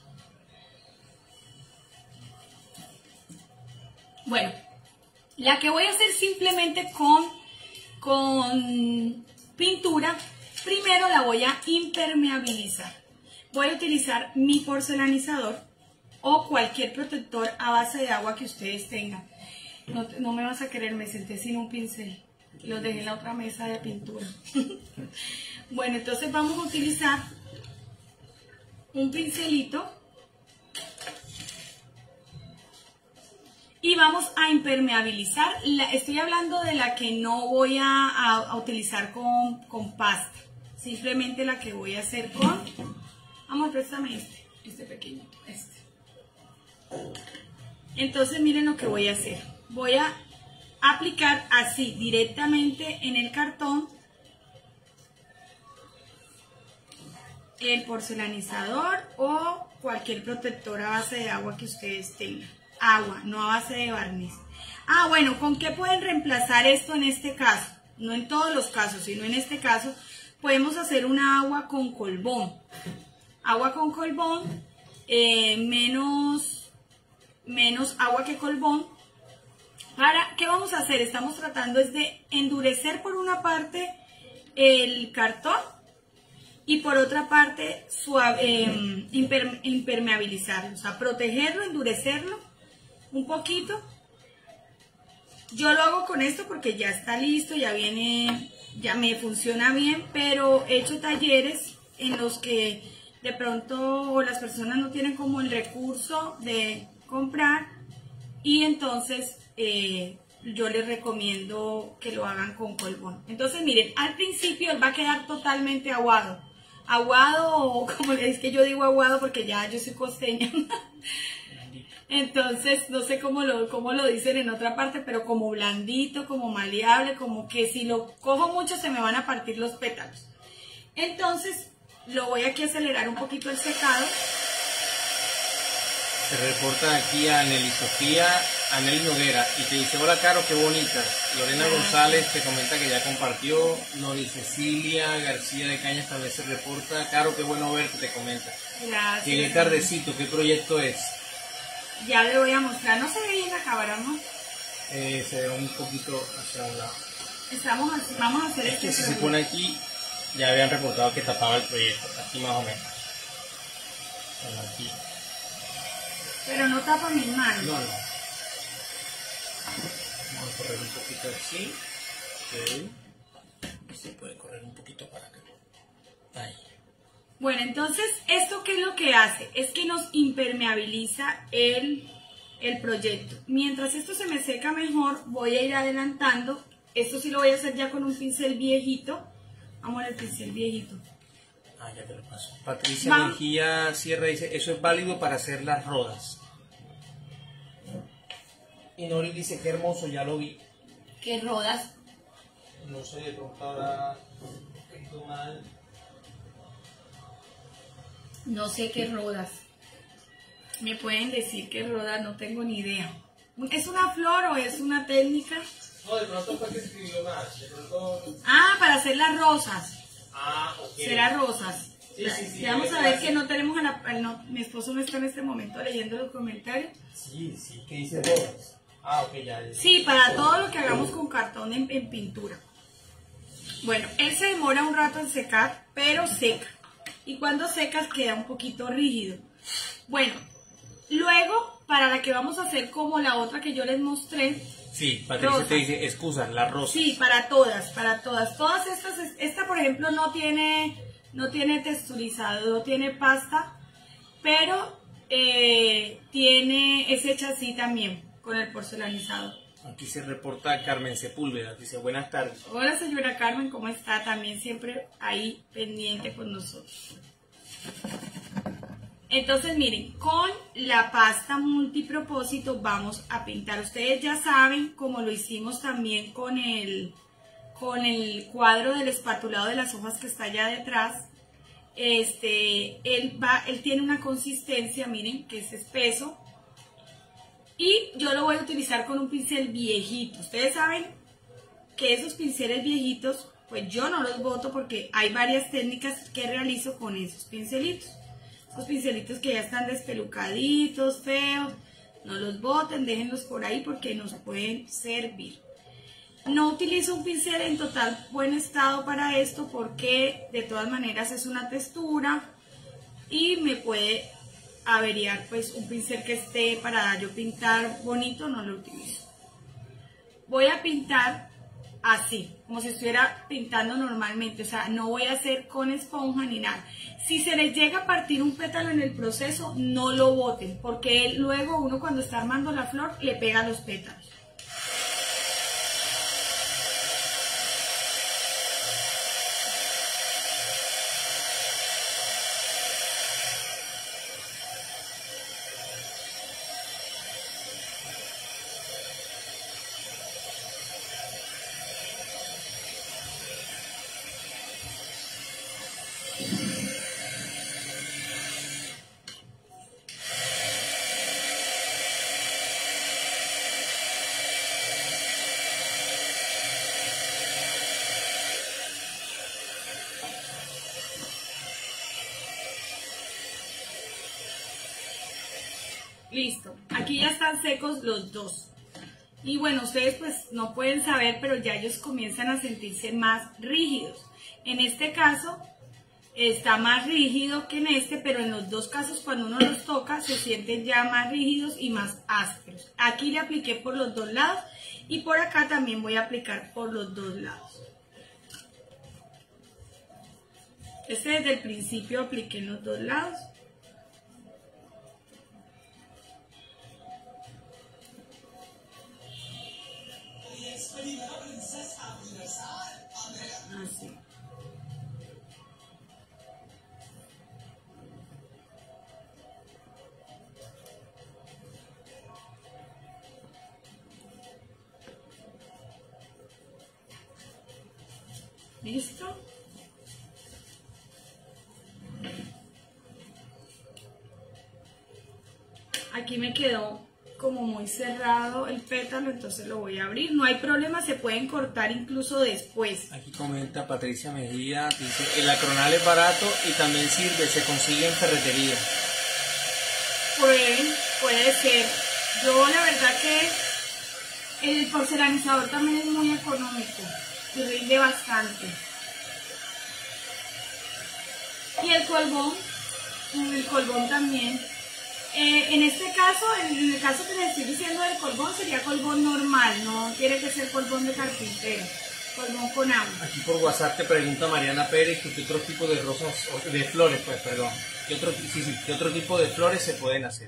Bueno, la que voy a hacer simplemente con, con pintura, primero la voy a impermeabilizar. Voy a utilizar mi porcelanizador o cualquier protector a base de agua que ustedes tengan. No, no me vas a querer, me senté sin un pincel. Los dejé en la otra mesa de pintura. Bueno, entonces vamos a utilizar un pincelito y vamos a impermeabilizar. La, estoy hablando de la que no voy a, a, a utilizar con, con pasta. Simplemente la que voy a hacer con... Amor, préstame este, este pequeñito, este. Entonces miren lo que voy a hacer. Voy a aplicar así directamente en el cartón el porcelanizador o cualquier protector a base de agua que ustedes tengan. Agua, no a base de barniz. Ah, bueno, ¿con qué pueden reemplazar esto en este caso? No en todos los casos, sino en este caso podemos hacer una agua con colbón. Agua con colbón, eh, menos, menos agua que colbón. Para, ¿qué vamos a hacer? Estamos tratando es de endurecer por una parte el cartón y por otra parte suave, eh, imper, impermeabilizarlo, o sea, protegerlo, endurecerlo un poquito. Yo lo hago con esto porque ya está listo, ya viene, ya me funciona bien, pero he hecho talleres en los que de pronto las personas no tienen como el recurso de comprar y entonces eh, yo les recomiendo que lo hagan con colbón. Entonces miren, al principio él va a quedar totalmente aguado. Aguado, o como es que yo digo aguado porque ya yo soy costeña. Entonces, no sé cómo lo, cómo lo dicen en otra parte, pero como blandito, como maleable, como que si lo cojo mucho se me van a partir los pétalos. Entonces, lo voy aquí a acelerar un poquito el secado. Se reporta aquí a Nelly Sofía, a Nelly Noguera, y te dice, hola Caro, qué bonita. Lorena González te comenta que ya compartió. Nori Cecilia García de Cañas también se reporta. Caro, qué bueno verte, te comenta. Gracias. Qué tardecito, ¿qué proyecto es? Ya le voy a mostrar, no se ve bien la cámara, ¿no? Eh, se ve un poquito hacia un lado. Estamos así, vamos a hacer es este que si proyecto. se pone aquí, ya habían reportado que tapaba el proyecto, aquí más o menos. Bueno, aquí. Pero no tapa mis manos. No, no. Vamos a correr un poquito así. Ok. Y se puede correr un poquito para acá. Ahí. Bueno, entonces, ¿esto qué es lo que hace? Es que nos impermeabiliza el, el proyecto. Mientras esto se me seca mejor, voy a ir adelantando. Esto sí lo voy a hacer ya con un pincel viejito. Vamos al pincel viejito. Ah, ya te lo paso. Patricia Va. Mejía Sierra dice, eso es válido para hacer las rodas. Y Nori dice, qué hermoso, ya lo vi. ¿Qué rodas? No sé, de pronto ahora un poquito mal. No sé qué rodas. Me pueden decir qué rodas, no tengo ni idea. ¿Es una flor o es una técnica? No, de pronto fue que escribió más. De pronto... Ah, para hacer las rosas. Ah, ok. Será rosas. Sí, sí, sí. Ya vamos a ver que no tenemos a la... No, mi esposo no está en este momento leyendo los comentarios. Sí, sí, ¿qué dice rodas? Ah, ok, ya, ya. Sí, para todo lo que hagamos con cartón en, en pintura. Bueno, él se demora un rato en secar, pero seca. Y cuando secas queda un poquito rígido. Bueno, luego, para la que vamos a hacer como la otra que yo les mostré. Sí, Patricia rosa. te dice, excusa, la rosa. Sí, para todas, para todas. Todas estas, esta por ejemplo no tiene, no tiene texturizado, no tiene pasta, pero eh, tiene, es hecha así también, con el porcelanizado. Aquí se reporta Carmen Sepúlveda, dice buenas tardes. Hola señora Carmen, ¿cómo está? También siempre ahí pendiente con nosotros. Entonces miren, con la pasta multipropósito vamos a pintar. Ustedes ya saben, como lo hicimos también con el, con el cuadro del espatulado de las hojas que está allá detrás. Este, él, va, él tiene una consistencia, miren, que es espeso. Y yo lo voy a utilizar con un pincel viejito. Ustedes saben que esos pinceles viejitos, pues yo no los boto porque hay varias técnicas que realizo con esos pincelitos. Esos pincelitos que ya están despelucaditos, feos, no los boten, déjenlos por ahí porque nos pueden servir. No utilizo un pincel en total buen estado para esto porque de todas maneras es una textura y me puede averiar, pues un pincel que esté para yo pintar bonito no lo utilizo. Voy a pintar así, como si estuviera pintando normalmente, o sea, no voy a hacer con esponja ni nada. Si se les llega a partir un pétalo en el proceso, no lo boten, porque luego uno cuando está armando la flor le pega los pétalos. Listo, aquí ya están secos los dos. Y bueno, ustedes pues no pueden saber, pero ya ellos comienzan a sentirse más rígidos. En este caso está más rígido que en este, pero en los dos casos cuando uno los toca se sienten ya más rígidos y más ásperos. Aquí le apliqué por los dos lados y por acá también voy a aplicar por los dos lados. Este desde el principio apliqué en los dos lados. Así. ¿Listo? Aquí me quedó como muy cerrado el pétalo, entonces lo voy a abrir. No hay problema, se pueden cortar incluso después. Aquí comenta Patricia Mejía, dice, el acronal es barato y también sirve, se consigue en ferretería. Puede, puede ser. Yo la verdad que el porcelanizador también es muy económico y rinde bastante. Y el colbón, el colbón también. Eh, en este caso, en el caso que les estoy diciendo del colbón, sería colbón normal, no tiene que ser colbón de carpintero, colbón con agua. Aquí por WhatsApp te pregunta Mariana Pérez que qué otro tipo de rosas, de flores, pues perdón, qué otro, sí, sí, qué otro tipo de flores se pueden hacer.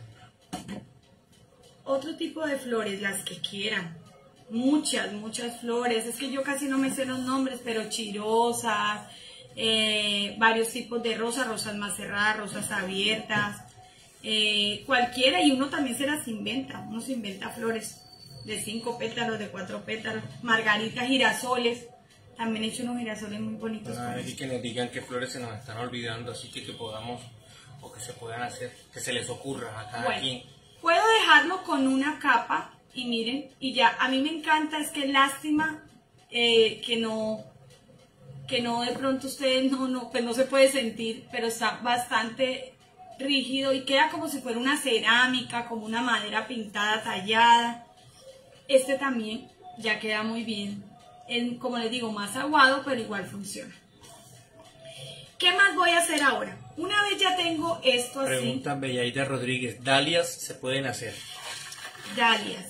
Otro tipo de flores, las que quieran, muchas, muchas flores, es que yo casi no me sé los nombres, pero chirosas, eh, varios tipos de rosas, rosas más cerradas, rosas abiertas. Eh, cualquiera, y uno también se las inventa, uno se inventa flores de cinco pétalos, de cuatro pétalos, margaritas, girasoles, también he hecho unos girasoles muy bonitos. Bueno, aquí que nos digan qué flores se nos están olvidando, así que que podamos, o que se puedan hacer, que se les ocurra a cada bueno, quien. Puedo dejarlo con una capa, y miren, y ya, a mí me encanta, es que lástima eh, que no, que no de pronto ustedes no, no, pues no se puede sentir, pero está bastante rígido y queda como si fuera una cerámica, como una madera pintada, tallada. Este también ya queda muy bien, en, como les digo, más aguado, pero igual funciona. ¿Qué más voy a hacer ahora? Una vez ya tengo esto así. Pregunta Bellaida Rodríguez, ¿dalias se pueden hacer? Dalias.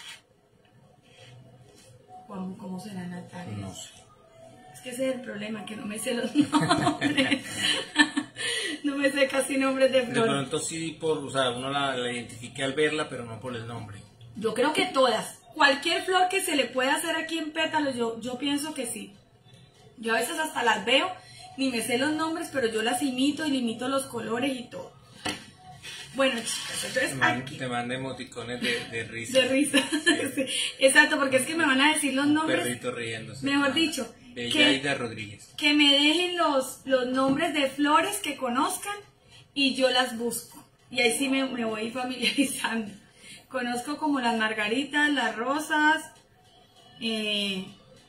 ¿Cómo, cómo serán las dalias? No sé. Es que ese es el problema, que no me sé los nombres. No me sé casi nombres de flores. De pronto sí, por, o sea, uno la, la identifique al verla, pero no por el nombre. Yo creo que todas. Cualquier flor que se le pueda hacer aquí en pétalos, yo, yo pienso que sí. Yo a veces hasta las veo, ni me sé los nombres, pero yo las imito y le imito los colores y todo. Bueno, chicas, entonces te man, aquí... Te manda emoticones de, de risa. De risa, sí. Exacto, porque es que me van a decir los nombres. Perrito riéndose. Mejor dicho, Bellaida Rodríguez. Que me dejen los, los nombres de flores que conozcan y yo las busco. Y ahí sí me, me voy familiarizando. Conozco como las margaritas, las rosas, eh,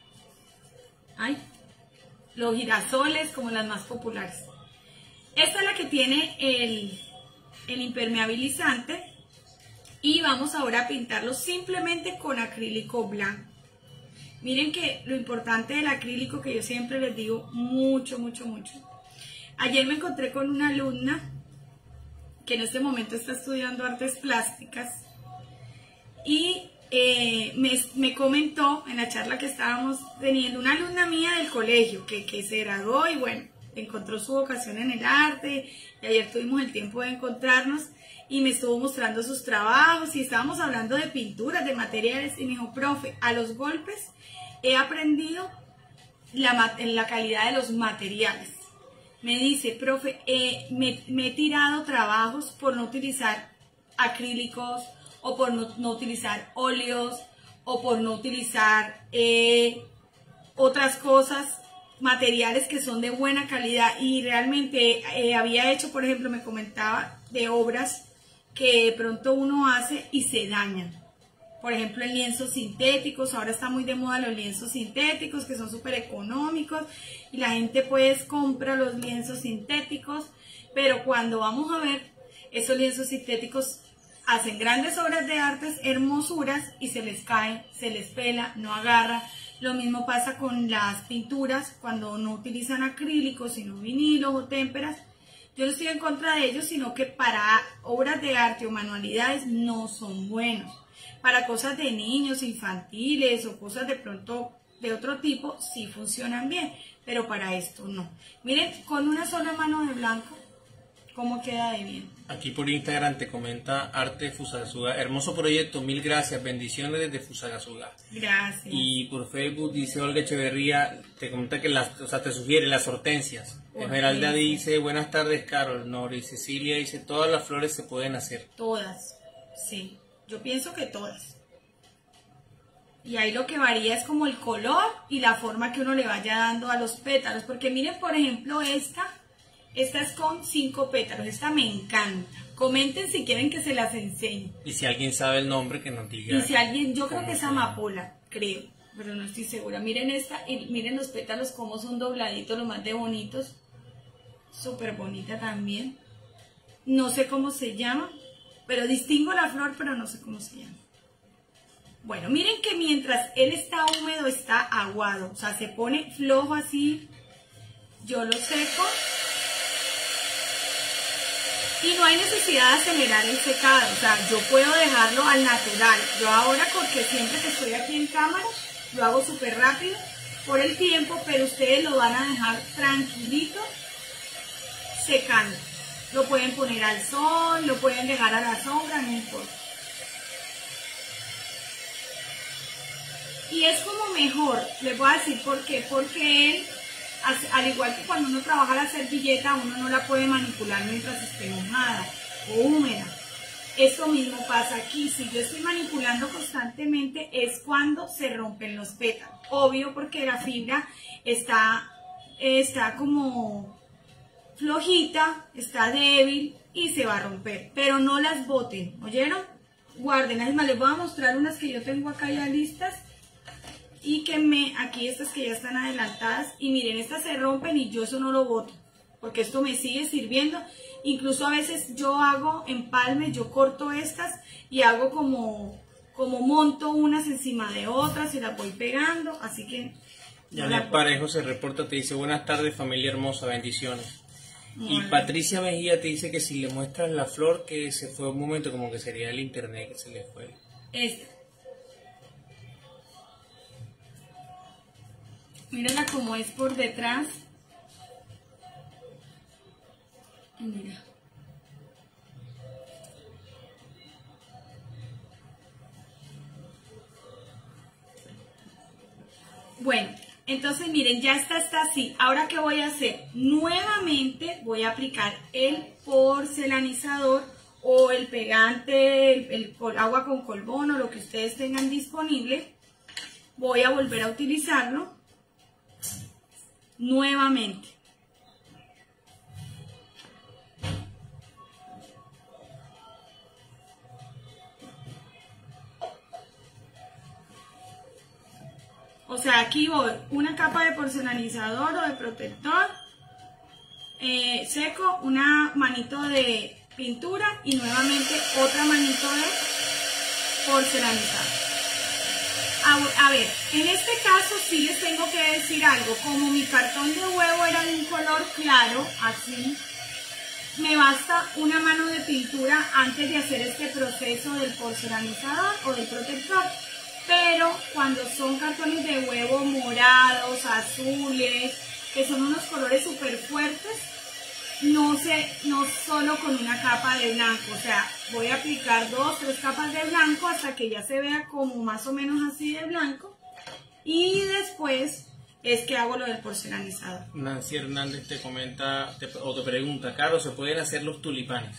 ay, los girasoles como las más populares. Esta es la que tiene el, el impermeabilizante y vamos ahora a pintarlo simplemente con acrílico blanco. Miren que lo importante del acrílico, que yo siempre les digo mucho, mucho, mucho. Ayer me encontré con una alumna que en este momento está estudiando artes plásticas y eh, me, me comentó en la charla que estábamos teniendo, una alumna mía del colegio que, que se graduó y bueno, encontró su vocación en el arte y ayer tuvimos el tiempo de encontrarnos y me estuvo mostrando sus trabajos y estábamos hablando de pinturas, de materiales y me dijo, profe, a los golpes he aprendido la, la calidad de los materiales. Me dice, profe, eh, me, me he tirado trabajos por no utilizar acrílicos o por no, no utilizar óleos o por no utilizar eh, otras cosas, materiales que son de buena calidad y realmente eh, había hecho, por ejemplo, me comentaba de obras que de pronto uno hace y se dañan. Por ejemplo, en lienzos sintéticos, ahora está muy de moda los lienzos sintéticos que son súper económicos y la gente pues compra los lienzos sintéticos, pero cuando vamos a ver, esos lienzos sintéticos hacen grandes obras de artes, hermosuras y se les cae, se les pela, no agarra. Lo mismo pasa con las pinturas cuando no utilizan acrílicos, sino vinilos o témperas. Yo no estoy en contra de ellos, sino que para obras de arte o manualidades no son buenos. Para cosas de niños, infantiles o cosas de pronto de otro tipo, sí funcionan bien, pero para esto no. Miren, con una sola mano de blanco, cómo queda de bien. Aquí por Instagram te comenta Arte Fusagasugá, hermoso proyecto, mil gracias, bendiciones desde Fusagasugá. Gracias. Y por Facebook dice Olga Echeverría, te comenta que las, o sea, te sugiere las hortensias. Esmeralda dice, buenas tardes Carol, Nori, Cecilia dice, todas las flores se pueden hacer. Todas, sí, yo pienso que todas. Y ahí lo que varía es como el color y la forma que uno le vaya dando a los pétalos, porque miren por ejemplo esta. Esta es con cinco pétalos, esta me encanta. Comenten si quieren que se las enseñe. Y si alguien sabe el nombre, que nos diga. Y si alguien, yo creo que es amapola, creo, pero no estoy segura. Miren esta y miren los pétalos como son dobladitos, los más de bonitos. Súper bonita también. No sé cómo se llama, pero distingo la flor, pero no sé cómo se llama. Bueno, miren que mientras él está húmedo, está aguado. O sea, se pone flojo así. Yo lo seco. Y no hay necesidad de acelerar el secado, o sea, yo puedo dejarlo al natural. Yo ahora, porque siempre que estoy aquí en cámara, lo hago súper rápido por el tiempo, pero ustedes lo van a dejar tranquilito, secando. Lo pueden poner al sol, lo pueden dejar a la sombra, no importa. Y es como mejor, les voy a decir por qué, porque él... al igual que cuando uno trabaja la servilleta, uno no la puede manipular mientras esté mojada o húmeda. Eso mismo pasa aquí. Si yo estoy manipulando constantemente es cuando se rompen los pétalos. Obvio, porque la fibra está, está como flojita, está débil y se va a romper. Pero no las boten, ¿oyeron? Guarden. Es más, les voy a mostrar unas que yo tengo acá ya listas. Y que me, aquí estas que ya están adelantadas, y miren, estas se rompen y yo eso no lo boto, porque esto me sigue sirviendo. Incluso a veces yo hago empalme, yo corto estas y hago como, como monto unas encima de otras y las voy pegando, así que... Janet Parejo se reporta, te dice, buenas tardes familia hermosa, bendiciones. Y Vale. Patricia Mejía te dice que si le muestras la flor que se fue un momento, como que sería el internet que se le fue. Esta. Mírala como es por detrás. Mira. Bueno, entonces miren, ya está, está así. Ahora, ¿qué voy a hacer? Nuevamente voy a aplicar el porcelanizador o el pegante, el, el, el agua con colbón o lo que ustedes tengan disponible. Voy a volver a utilizarlo nuevamente. O sea, aquí voy una capa de porcelanizador o de protector eh, seco, una manito de pintura y nuevamente otra manito de porcelanizador. A, a ver, en este caso sí les tengo que decir algo. Como mi cartón de huevo era de un color claro, así, me basta una mano de pintura antes de hacer este proceso del porcelanizador o del protector. Pero cuando son cartones de huevo morados, azules, que son unos colores súper fuertes, no, se, no solo con una capa de blanco. O sea, voy a aplicar dos, tres capas de blanco hasta que ya se vea como más o menos así de blanco. Y después es que hago lo del porcelanizador. Nancy Hernández te comenta te, o te pregunta, Caro, ¿se pueden hacer los tulipanes?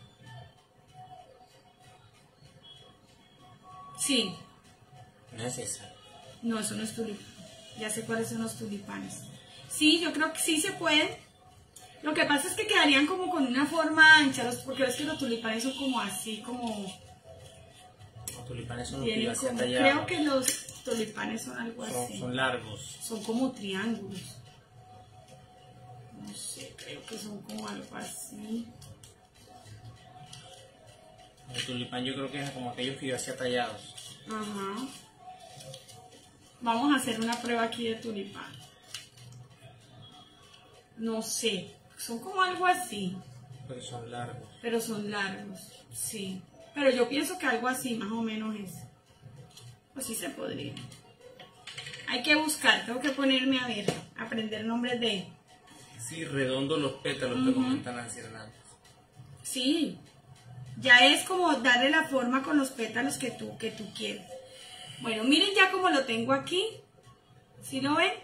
Sí. Necesario. No, eso no es tulipán. Ya sé cuáles son los tulipanes. Sí, yo creo que sí se pueden. Lo que pasa es que quedarían como con una forma ancha, porque es que los tulipanes son como así, como... Los tulipanes son los que Tienen iban a ser como- tallados. creo que los tulipanes son algo Son, así. son largos. Son como triángulos. No sé, creo que son como algo así. El tulipán yo creo que es como aquellos que yo hacía tallados. Ajá. Vamos a hacer una prueba aquí de tulipán. No sé, son como algo así, Pero son largos. pero son largos, sí. Pero yo pienso que algo así más o menos es. Pues sí se podría. Hay que buscar, tengo que ponerme a ver, aprender nombres de... Sí, redondo los pétalos, Ujú. te comenta Nancy Hernández. Sí, ya es como darle la forma con los pétalos que tú, que tú quieres. Bueno, miren ya como lo tengo aquí. ¿Sí lo ven?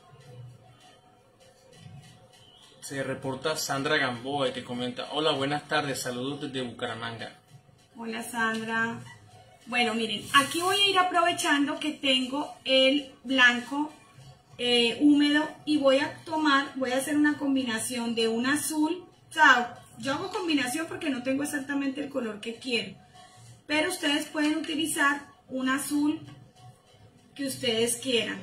Se reporta Sandra Gamboa y te comenta, hola, buenas tardes, saludos desde Bucaramanga. Hola Sandra. Bueno, miren, aquí voy a ir aprovechando que tengo el blanco eh, húmedo y voy a tomar, voy a hacer una combinación de un azul. O sea, yo hago combinación porque no tengo exactamente el color que quiero. Pero ustedes pueden utilizar un azul que ustedes quieran.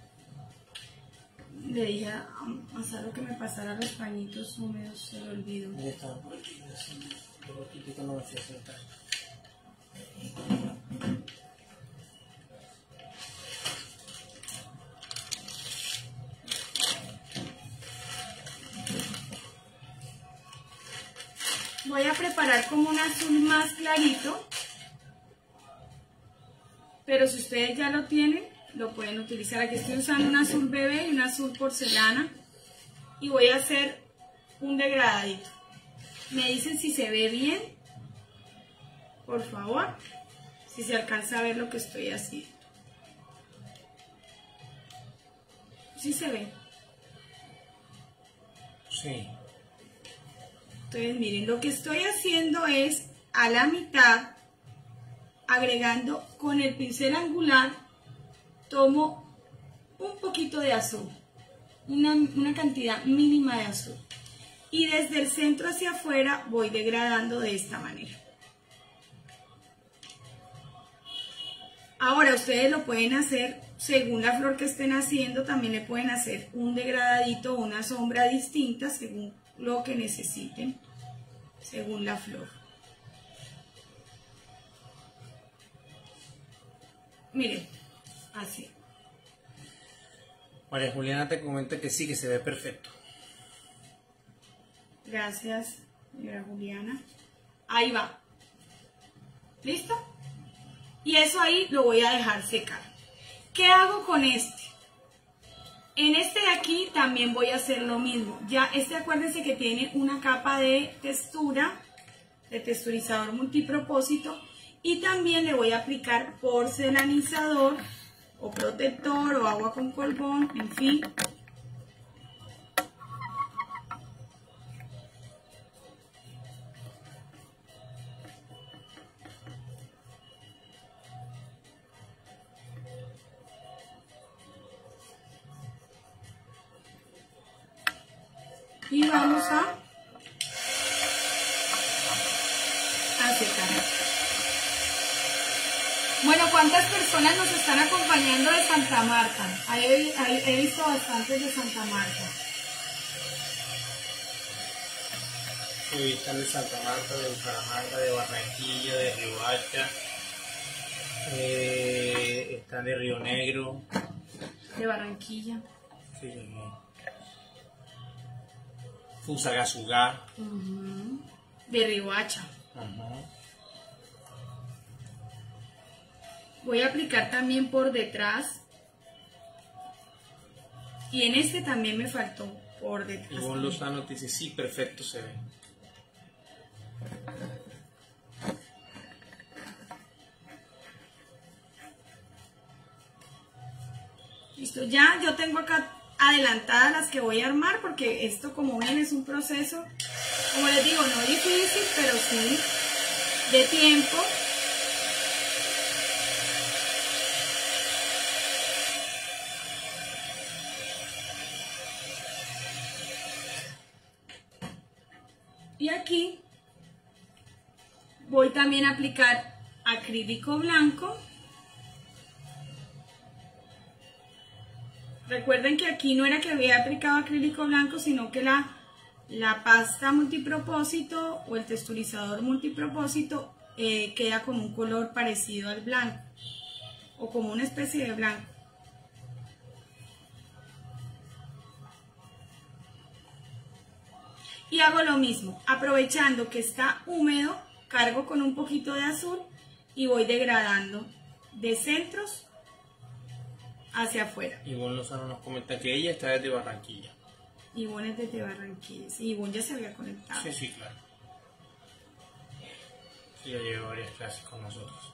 Le dije a, a Saro que me pasara los pañitos húmedos, se lo olvidó. Ya estaba por aquí, así, pero aquí que no me fui a sentar. Voy a preparar como un azul más clarito, pero si ustedes ya lo tienen, lo pueden utilizar. Aquí estoy usando un azul bebé y un azul porcelana y voy a hacer un degradadito. Me dicen si se ve bien, por favor, si se alcanza a ver lo que estoy haciendo. ¿Sí se ve? Sí. Entonces miren, lo que estoy haciendo es a la mitad, agregando con el pincel angular, tomo un poquito de azul, una, una cantidad mínima de azul. Y desde el centro hacia afuera voy degradando de esta manera. Ahora ustedes lo pueden hacer según la flor que estén haciendo, también le pueden hacer un degradadito o una sombra distinta según lo que necesiten, según la flor. miren, así. María Juliana te comenta que sí, que se ve perfecto. Gracias, señora Juliana. Ahí va. ¿Listo? Y eso ahí lo voy a dejar secar. ¿Qué hago con este? En este de aquí también voy a hacer lo mismo. Ya este, acuérdense que tiene una capa de textura, de texturizador multipropósito, y también le voy a aplicar porcelanizador o protector o agua con colbón, en fin. Y vamos a, a secar. Bueno, ¿cuántas personas nos están acompañando de Santa Marta? Ahí, ahí, he visto bastantes de Santa Marta. Sí, están de Santa Marta, de Bucaramanga, de Barranquilla, de Riohacha, eh, están de Río Negro. De Barranquilla. Sí. Fusagasugá. Uh-huh. De Riohacha. Uh-huh. Voy a aplicar también por detrás. Y en este también me faltó por detrás. Ivonne Lozano te dice, sí, perfecto se ve. Listo, ya yo tengo acá adelantadas las que voy a armar, porque esto, como ven, es un proceso, como les digo, no difícil, pero sí de tiempo. Y aquí voy también a aplicar acrílico blanco. Recuerden que aquí no era que había aplicado acrílico blanco, sino que la, la pasta multipropósito o el texturizador multipropósito eh, queda con un color parecido al blanco o como una especie de blanco. Y hago lo mismo, aprovechando que está húmedo, cargo con un poquito de azul y voy degradando de centros hacia afuera. Ivonne Lozano nos comenta que ella está desde Barranquilla. Ivonne es desde Barranquilla. Sí, Ivonne ya se había conectado. Sí, sí, claro. Sí, ya lleva varias clases con nosotros.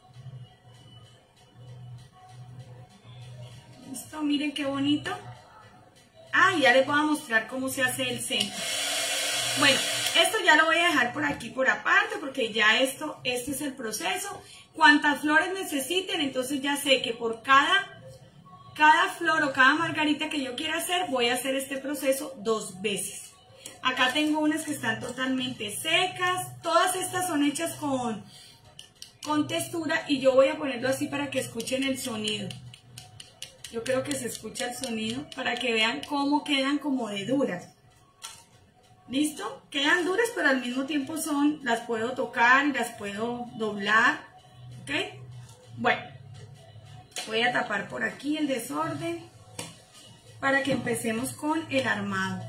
Listo, miren qué bonito. Ah, y ya les voy a mostrar cómo se hace el centro. Bueno, esto ya lo voy a dejar por aquí por aparte, porque ya esto, este es el proceso. Cuantas flores necesiten, entonces ya sé que por cada... Cada flor o cada margarita que yo quiera hacer, voy a hacer este proceso dos veces. Acá tengo unas que están totalmente secas. Todas estas son hechas con, con textura y yo voy a ponerlo así para que escuchen el sonido. Yo creo que se escucha el sonido para que vean cómo quedan como de duras. ¿Listo? Quedan duras, pero al mismo tiempo son, las puedo tocar y las puedo doblar. ¿Ok? Bueno. Voy a tapar por aquí el desorden para que empecemos con el armado.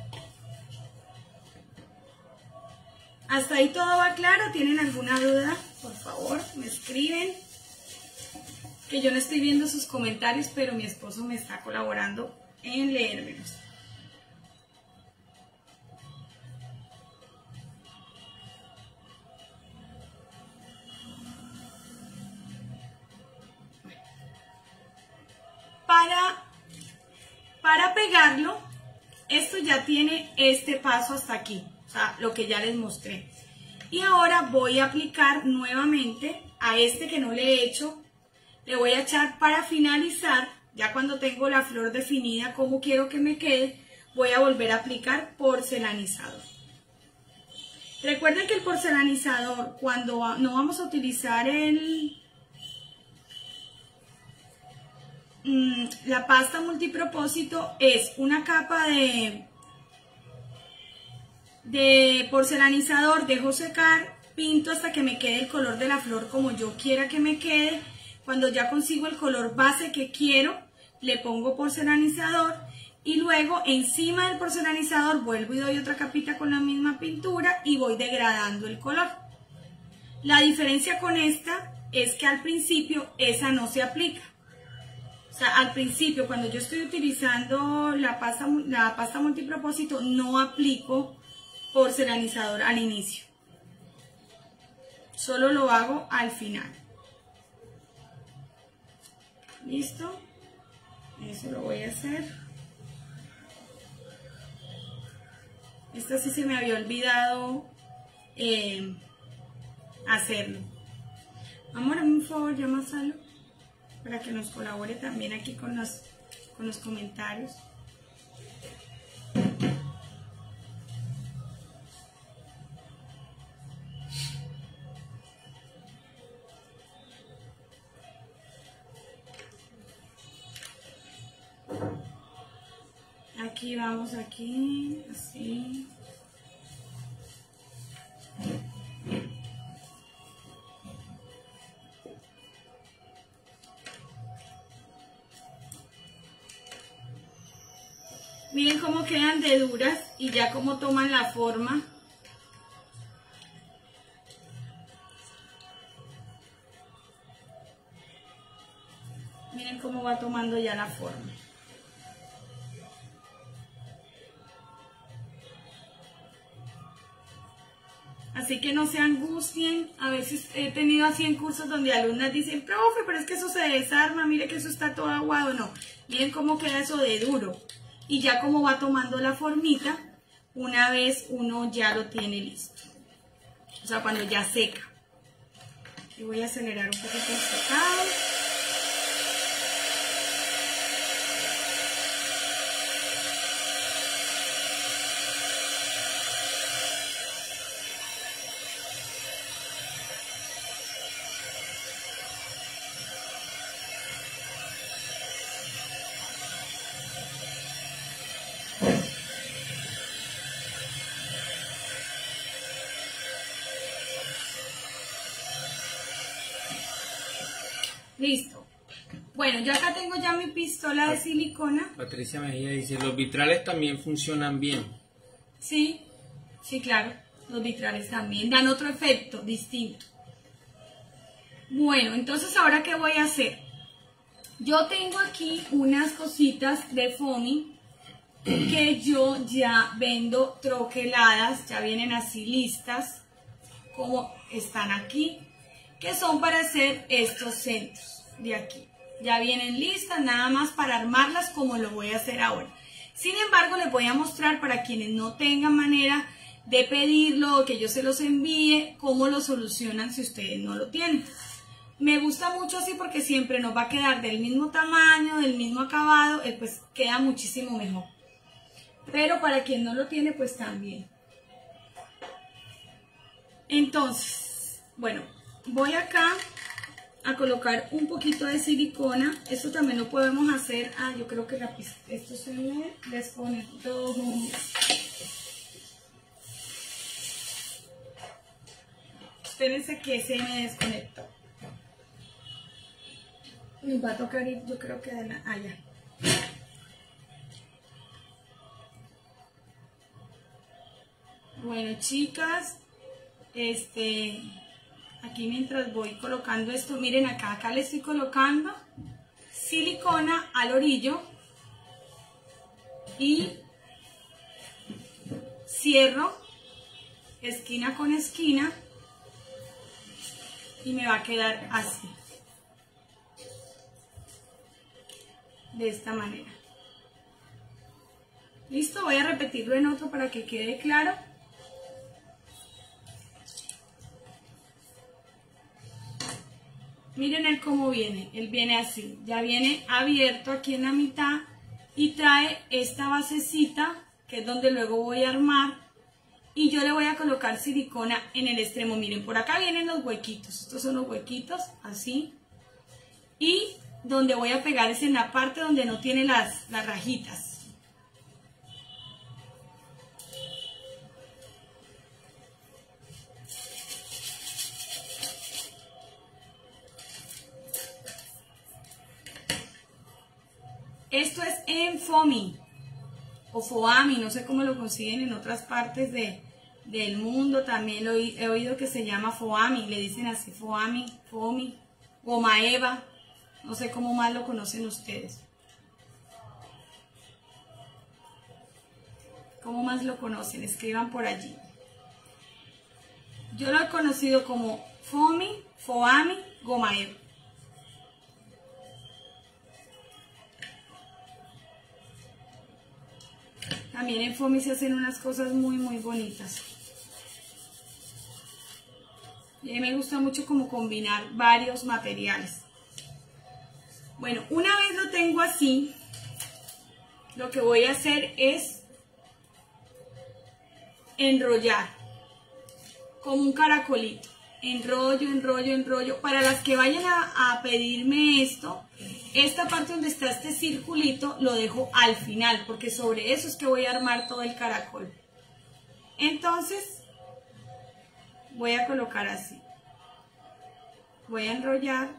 ¿Hasta ahí todo va claro? ¿Tienen alguna duda? Por favor, me escriben. Que yo no estoy viendo sus comentarios, pero mi esposo me está colaborando en leérmelos. Para, para pegarlo, esto ya tiene este paso hasta aquí, o sea, lo que ya les mostré. Y ahora voy a aplicar nuevamente a este que no le he hecho, le voy a echar para finalizar, ya cuando tengo la flor definida, como quiero que me quede, voy a volver a aplicar porcelanizador. Recuerden que el porcelanizador, cuando no vamos a utilizar el... la pasta multipropósito, es una capa de, de porcelanizador, dejo secar, pinto hasta que me quede el color de la flor como yo quiera que me quede, Cuando ya consigo el color base que quiero, le pongo porcelanizador y luego encima del porcelanizador vuelvo y doy otra capita con la misma pintura y voy degradando el color. La diferencia con esta es que al principio esa no se aplica. O sea, al principio cuando yo estoy utilizando la pasta, la pasta multipropósito no aplico porcelanizador al inicio. Solo lo hago al final. ¿Listo? Eso lo voy a hacer. Esta sí se me había olvidado eh, hacerlo. Amor, hazme un favor, llama a Salo para que nos colabore también aquí con los, con los comentarios. Aquí vamos, aquí, así. Miren cómo quedan de duras y ya cómo toman la forma. Miren cómo va tomando ya la forma. Así que no se angustien. A veces he tenido así en cursos donde alumnas dicen, profe, pero es que eso se desarma, mire que eso está todo aguado. No, miren cómo queda eso de duro. Y ya como va tomando la formita, una vez uno ya lo tiene listo. O sea, cuando ya seca. Y voy a acelerar un poquito el secado. Listo. Bueno, yo acá tengo ya mi pistola de silicona. Patricia Mejía dice, los vitrales también funcionan bien. Sí, sí, claro. Los vitrales también dan otro efecto distinto. Bueno, entonces ahora ¿qué voy a hacer? Yo tengo aquí unas cositas de foamy que yo ya vendo troqueladas, ya vienen así listas, como están aquí, que son para hacer estos centros de aquí. Ya vienen listas, nada más para armarlas como lo voy a hacer ahora. Sin embargo, les voy a mostrar para quienes no tengan manera de pedirlo o que yo se los envíe, cómo lo solucionan si ustedes no lo tienen. Me gusta mucho así porque siempre nos va a quedar del mismo tamaño, del mismo acabado, eh, pues queda muchísimo mejor. Pero para quien no lo tiene, pues también. Entonces, bueno, voy acá a colocar un poquito de silicona. Esto también lo podemos hacer. Ah, yo creo que la, esto se me desconectó. Espérense que se me desconectó. Me va a tocar ir, yo creo que de la... Ah, ya. Bueno, chicas, este... aquí mientras voy colocando esto, miren acá, acá le estoy colocando silicona al orillo y cierro esquina con esquina y me va a quedar así, de esta manera. Listo, voy a repetirlo en otro para que quede claro. Miren él cómo viene, él viene así, ya viene abierto aquí en la mitad y trae esta basecita que es donde luego voy a armar y yo le voy a colocar silicona en el extremo. Miren, por acá vienen los huequitos, estos son los huequitos, así, y donde voy a pegar es en la parte donde no tiene las, las rajitas. Esto es en foamy o foamy, no sé cómo lo consiguen en otras partes de, del mundo. También lo he, he oído que se llama foamy, le dicen así, foamy, foamy, goma eva, no sé cómo más lo conocen ustedes. ¿Cómo más lo conocen? Escriban por allí. Yo lo he conocido como foamy, foamy, goma eva. También en foamy se hacen unas cosas muy muy bonitas. Y a mí me gusta mucho como combinar varios materiales. Bueno, una vez lo tengo así, lo que voy a hacer es enrollar como un caracolito. Enrollo, enrollo, enrollo. Para las que vayan a, a pedirme esto, esta parte donde está este circulito lo dejo al final, porque sobre eso es que voy a armar todo el caracol. Entonces, voy a colocar así. Voy a enrollar.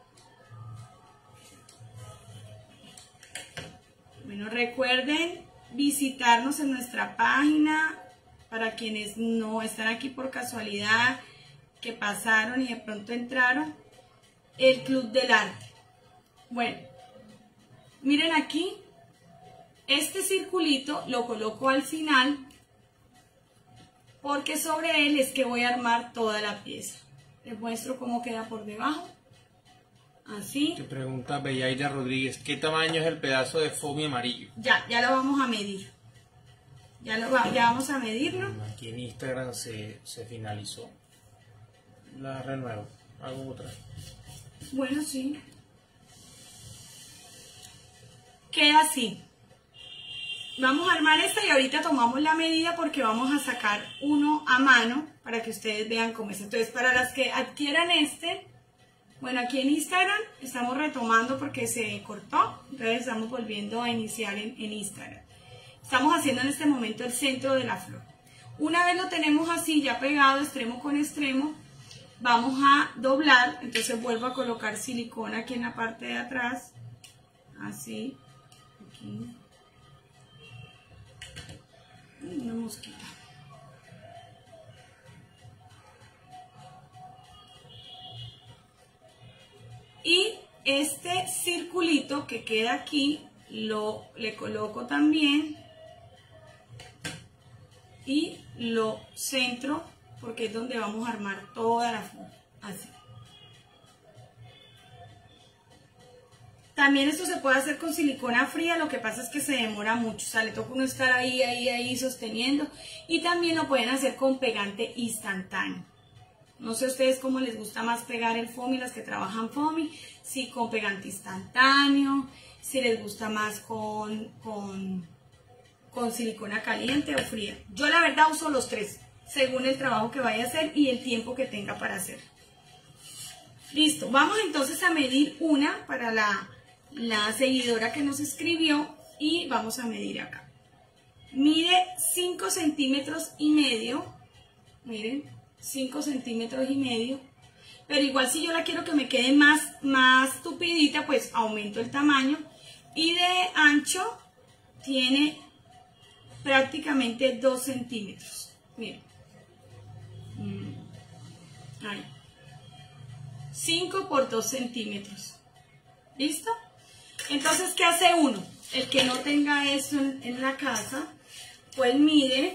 Bueno, recuerden visitarnos en nuestra página. Para quienes no están aquí por casualidad, que pasaron y de pronto entraron, el Club del Arte. Bueno, miren aquí, este circulito lo coloco al final, porque sobre él es que voy a armar toda la pieza. Les muestro cómo queda por debajo. Así. Te pregunta Bellaida Rodríguez, ¿qué tamaño es el pedazo de foamy amarillo? Ya, ya lo vamos a medir. Ya, lo va, ya vamos a medirlo. Aquí en Instagram se, se finalizó. La renuevo. Hago otra. Bueno, sí. Queda así. Vamos a armar esta y ahorita tomamos la medida porque vamos a sacar uno a mano para que ustedes vean cómo es. Entonces, para las que adquieran este, bueno, aquí en Instagram estamos retomando porque se cortó. Entonces estamos volviendo a iniciar en, en Instagram. Estamos haciendo en este momento el centro de la flor. Una vez lo tenemos así ya pegado extremo con extremo, vamos a doblar. Entonces vuelvo a colocar silicona aquí en la parte de atrás. Así. Aquí. Una mosquita. Y este circulito que queda aquí, lo le coloco también. Y lo centro porque es donde vamos a armar toda la flor, así. También esto se puede hacer con silicona fría, lo que pasa es que se demora mucho, o sea, le toca uno estar ahí, ahí, ahí sosteniendo. Y también lo pueden hacer con pegante instantáneo. No sé a ustedes cómo les gusta más pegar el foamy, las que trabajan foamy, si con pegante instantáneo, si les gusta más con... con con silicona caliente o fría. Yo la verdad uso los tres, según el trabajo que vaya a hacer y el tiempo que tenga para hacer. Listo, vamos entonces a medir una para la, la seguidora que nos escribió y vamos a medir acá. Mide cinco centímetros y medio, miren, cinco centímetros y medio, pero igual si yo la quiero que me quede más, más tupidita, pues aumento el tamaño. Y de ancho tiene prácticamente dos centímetros. Miren. Ahí. cinco por dos centímetros. ¿Listo? Entonces, ¿qué hace uno? El que no tenga eso en, en la casa, pues mide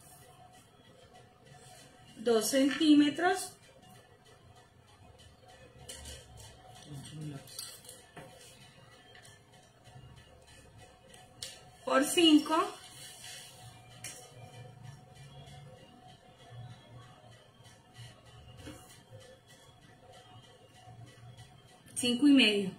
dos centímetros por cinco. Cinco y medio.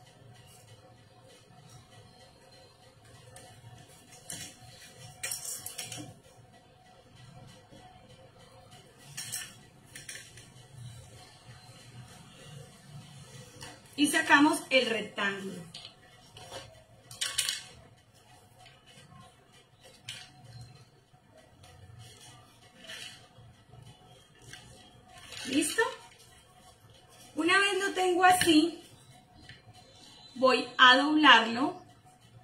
Y sacamos el rectángulo. ¿Listo? Una vez lo tengo así, voy a doblarlo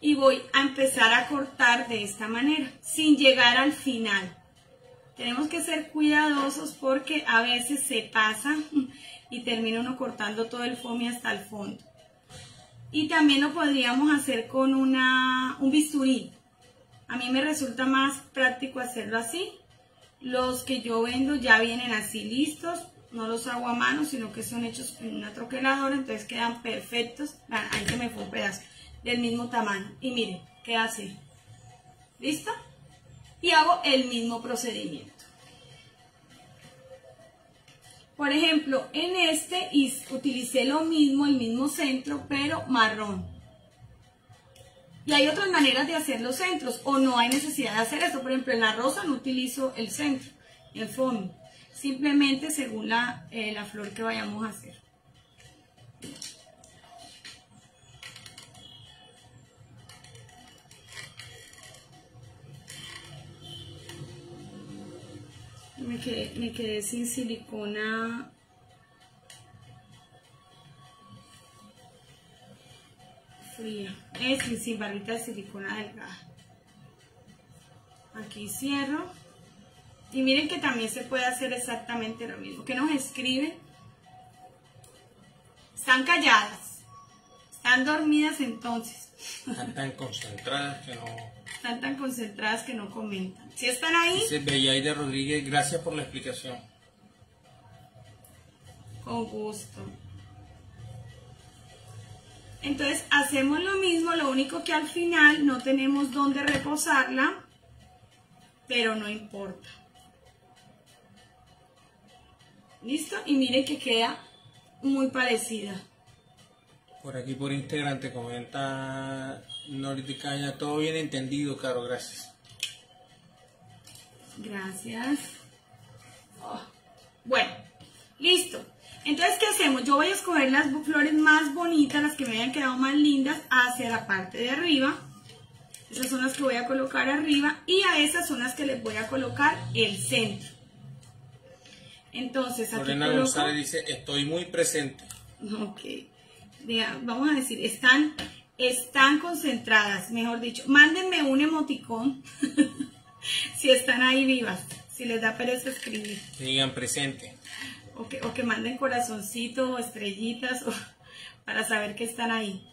y voy a empezar a cortar de esta manera, sin llegar al final. Tenemos que ser cuidadosos porque a veces se pasa y termina uno cortando todo el foamy hasta el fondo. Y también lo podríamos hacer con una, un bisturí. A mí me resulta más práctico hacerlo así. Los que yo vendo ya vienen así listos. No los hago a mano, sino que son hechos en una troqueladora. Entonces quedan perfectos. Vean, ahí se me fue un pedazo del mismo tamaño. Y miren, queda así. ¿Listo? Y hago el mismo procedimiento. Por ejemplo, en este utilicé lo mismo, el mismo centro, pero marrón. Y hay otras maneras de hacer los centros, o no hay necesidad de hacer esto. Por ejemplo, en la rosa no utilizo el centro, el fondo. Simplemente según la, eh, la flor que vayamos a hacer. Me quedé, me quedé sin silicona fría, es sin, sin barrita de silicona delgada. Aquí cierro y miren que también se puede hacer exactamente lo mismo. ¿Qué nos escriben? Están calladas, están dormidas entonces. Están tan concentradas que no... Están tan concentradas que no comentan. Si están ahí... Dice Bellaida Rodríguez, gracias por la explicación. Con gusto. Entonces hacemos lo mismo, lo único que al final no tenemos dónde reposarla, pero no importa. ¿Listo? Y miren que queda muy parecida. Por aquí por Instagram te comenta Norte Caña, todo bien entendido, Caro, gracias. Gracias. Oh. Bueno, listo. Entonces, ¿qué hacemos? Yo voy a escoger las flores más bonitas, las que me hayan quedado más lindas, hacia la parte de arriba. Esas son las que voy a colocar arriba y a esas son las que les voy a colocar el centro. Entonces, aquí Lorena coloco... González dice, estoy muy presente. Ok. Vea, vamos a decir, están, están concentradas, mejor dicho. Mándenme un emoticón si están ahí vivas, si les da pereza escribir. Digan presente. O que, o que manden corazoncito o estrellitas o, para saber que están ahí.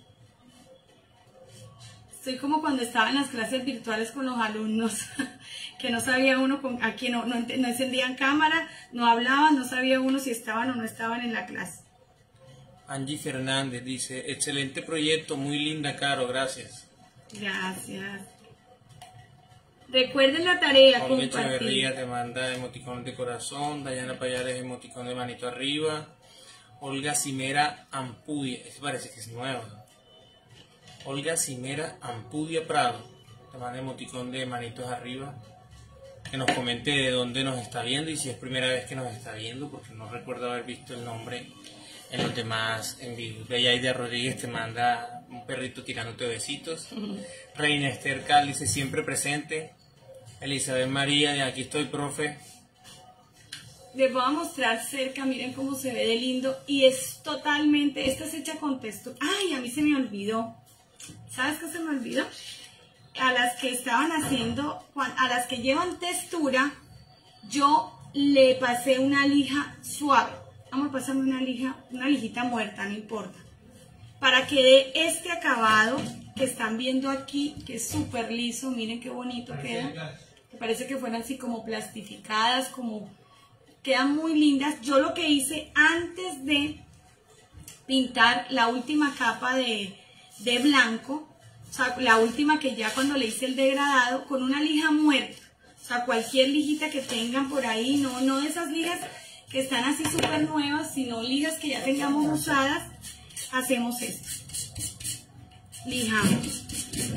Estoy como cuando estaba en las clases virtuales con los alumnos, que no sabía uno, con, aquí no, no, no encendían cámara, no hablaban, no sabía uno si estaban o no estaban en la clase. Angie Fernández dice, excelente proyecto, muy linda, Caro, gracias. Gracias. Recuerden la tarea, Olga compartir. Echeverría te manda emoticón de corazón, Dayana Payares emoticón de manito arriba, Olga Cimera Ampudia, ese parece que es nuevo. Olga Cimera Ampudia Prado te manda emoticón de manitos arriba, que nos comente de dónde nos está viendo y si es primera vez que nos está viendo, porque no recuerdo haber visto el nombre en los demás en vivo. Bellaida Rodríguez te manda un perrito tirándote besitos. Uh-huh. Reina Esther Cal dice siempre presente. Elizabeth María, de aquí estoy, profe. Les voy a mostrar cerca, miren cómo se ve de lindo. Y es totalmente, esta es hecha con textura. Ay, a mí se me olvidó. ¿Sabes qué se me olvidó? A las que estaban haciendo, a las que llevan textura, yo le pasé una lija suave. Vamos a pasarme una lija, una lijita muerta, no importa. Para que dé este acabado que están viendo aquí, que es súper liso, miren qué bonito queda. Me parece que fueran así como plastificadas, como quedan muy lindas. Yo lo que hice antes de pintar la última capa de, de blanco, o sea, la última que ya cuando le hice el degradado, con una lija muerta. O sea, cualquier lijita que tengan por ahí, no, no de esas lijas que están así súper nuevas, sino lijas que ya tengamos usadas, hacemos esto. Lijamos.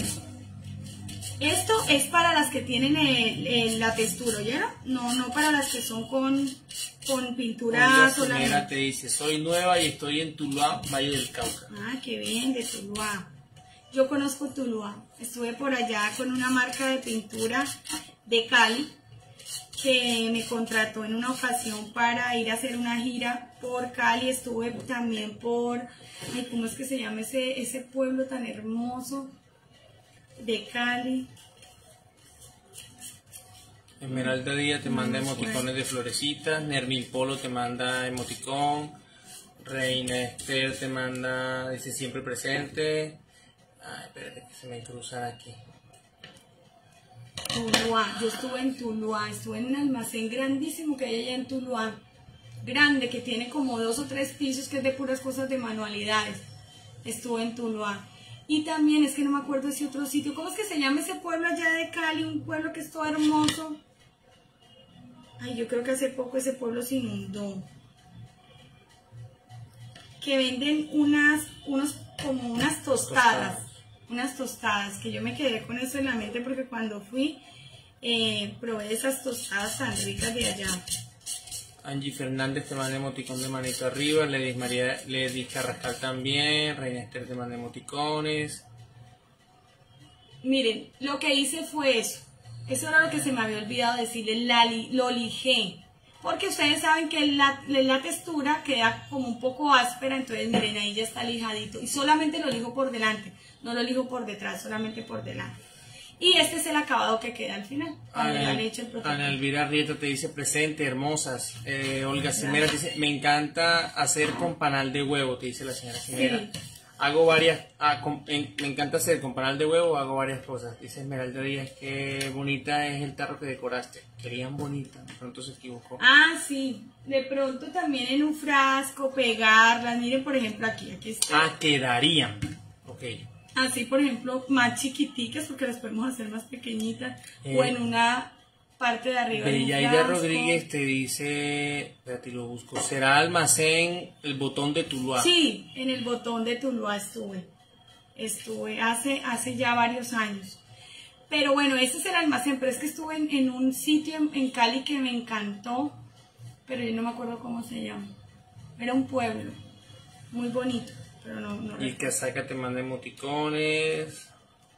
Esto es para las que tienen el, el, la textura, ¿oyeron? No, no para las que son con, con pintura solamente. Te dice, soy nueva y estoy en Tuluá, Valle del Cauca. Ah, qué bien, de Tuluá. Yo conozco Tuluá. Estuve por allá con una marca de pintura de Cali que me contrató en una ocasión para ir a hacer una gira por Cali. Estuve también por, ay, ¿cómo es que se llama ese, ese pueblo tan hermoso? de Cali. Esmeralda Díaz te manda emoticones de florecitas. Nermil Polo te manda emoticón. Reina Esther te manda, dice siempre presente. Ay, espérate que se me cruzan aquí. Tuluá, yo estuve en Tuluá, estuve en un almacén grandísimo que hay allá en Tuluá, grande, que tiene como dos o tres pisos, que es de puras cosas de manualidades. Estuve en Tuluá. Y también, es que no me acuerdo ese otro sitio, ¿cómo es que se llama ese pueblo allá de Cali? Un pueblo que es todo hermoso. Ay, yo creo que hace poco ese pueblo se inundó. Que venden unas, unos, como unas tostadas. tostadas. Unas tostadas, que yo me quedé con eso en la mente porque cuando fui eh, probé esas tostadas tan ricas de allá. Angie Fernández te manda emoticón de manito arriba. Ledis María, Ledis Carrascal también. Reina Esther te manda emoticones. Miren, lo que hice fue eso. Eso era lo que se me había olvidado decirle, la li, lo lijé. Porque ustedes saben que la, la textura queda como un poco áspera, entonces miren, ahí ya está lijadito. Y solamente lo lijo por delante, no lo lijo por detrás, solamente por delante. Y este es el acabado que queda al final, cuando Ana, ya le echo el prototipo. Ana Elvira Rieta te dice presente, hermosas. Eh, Olga Cimera te dice, me encanta hacer con panal de huevo, te dice la señora Cimera. Sí. Hago varias, ah, con, en, me encanta hacer con panal de huevo, hago varias cosas. Dice Esmeralda Díaz, qué bonita es el tarro que decoraste. Querían bonita, de pronto se equivocó. Ah, sí, de pronto también en un frasco, pegarlas. Miren, por ejemplo, aquí, aquí está. Ah, quedarían, ok. Así, por ejemplo, más chiquiticas, porque las podemos hacer más pequeñitas, eh, o en una parte de arriba. Bellaida Rodríguez te dice, espérate, lo busco, ¿será almacén el botón de Tuluá? Sí, en el botón de Tuluá estuve, estuve hace, hace ya varios años. Pero bueno, este es el almacén, pero es que estuve en, en un sitio en, en Cali que me encantó, pero yo no me acuerdo cómo se llama. Era un pueblo muy bonito, pero no, no Y Casaca te manda emoticones.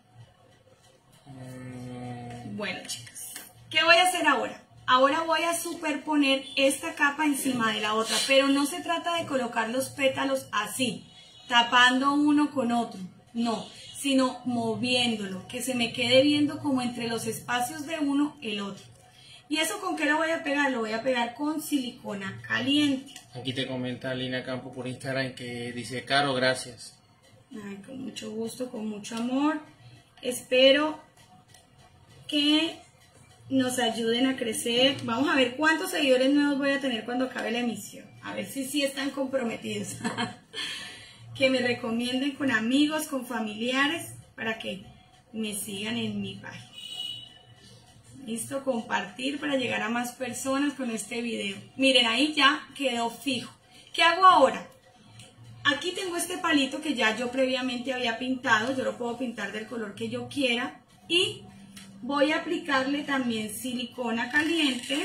Mm. Bueno, chicas, ¿qué voy a hacer ahora? Ahora voy a superponer esta capa encima de la otra, pero no se trata de colocar los pétalos así, tapando uno con otro, no, sino moviéndolo, que se me quede viendo como entre los espacios de uno el otro. ¿Y eso con qué lo voy a pegar? Lo voy a pegar con silicona caliente. Aquí te comenta Lina Campo por Instagram que dice, Caro, gracias. Ay, con mucho gusto, con mucho amor. Espero que nos ayuden a crecer. Vamos a ver cuántos seguidores nuevos voy a tener cuando acabe la emisión. A ver si sí están comprometidos. Que me recomienden con amigos, con familiares, para que me sigan en mi página. Listo, compartir para llegar a más personas con este video. Miren, ahí ya quedó fijo. ¿Qué hago ahora? Aquí tengo este palito que ya yo previamente había pintado. Yo lo puedo pintar del color que yo quiera. Y voy a aplicarle también silicona caliente.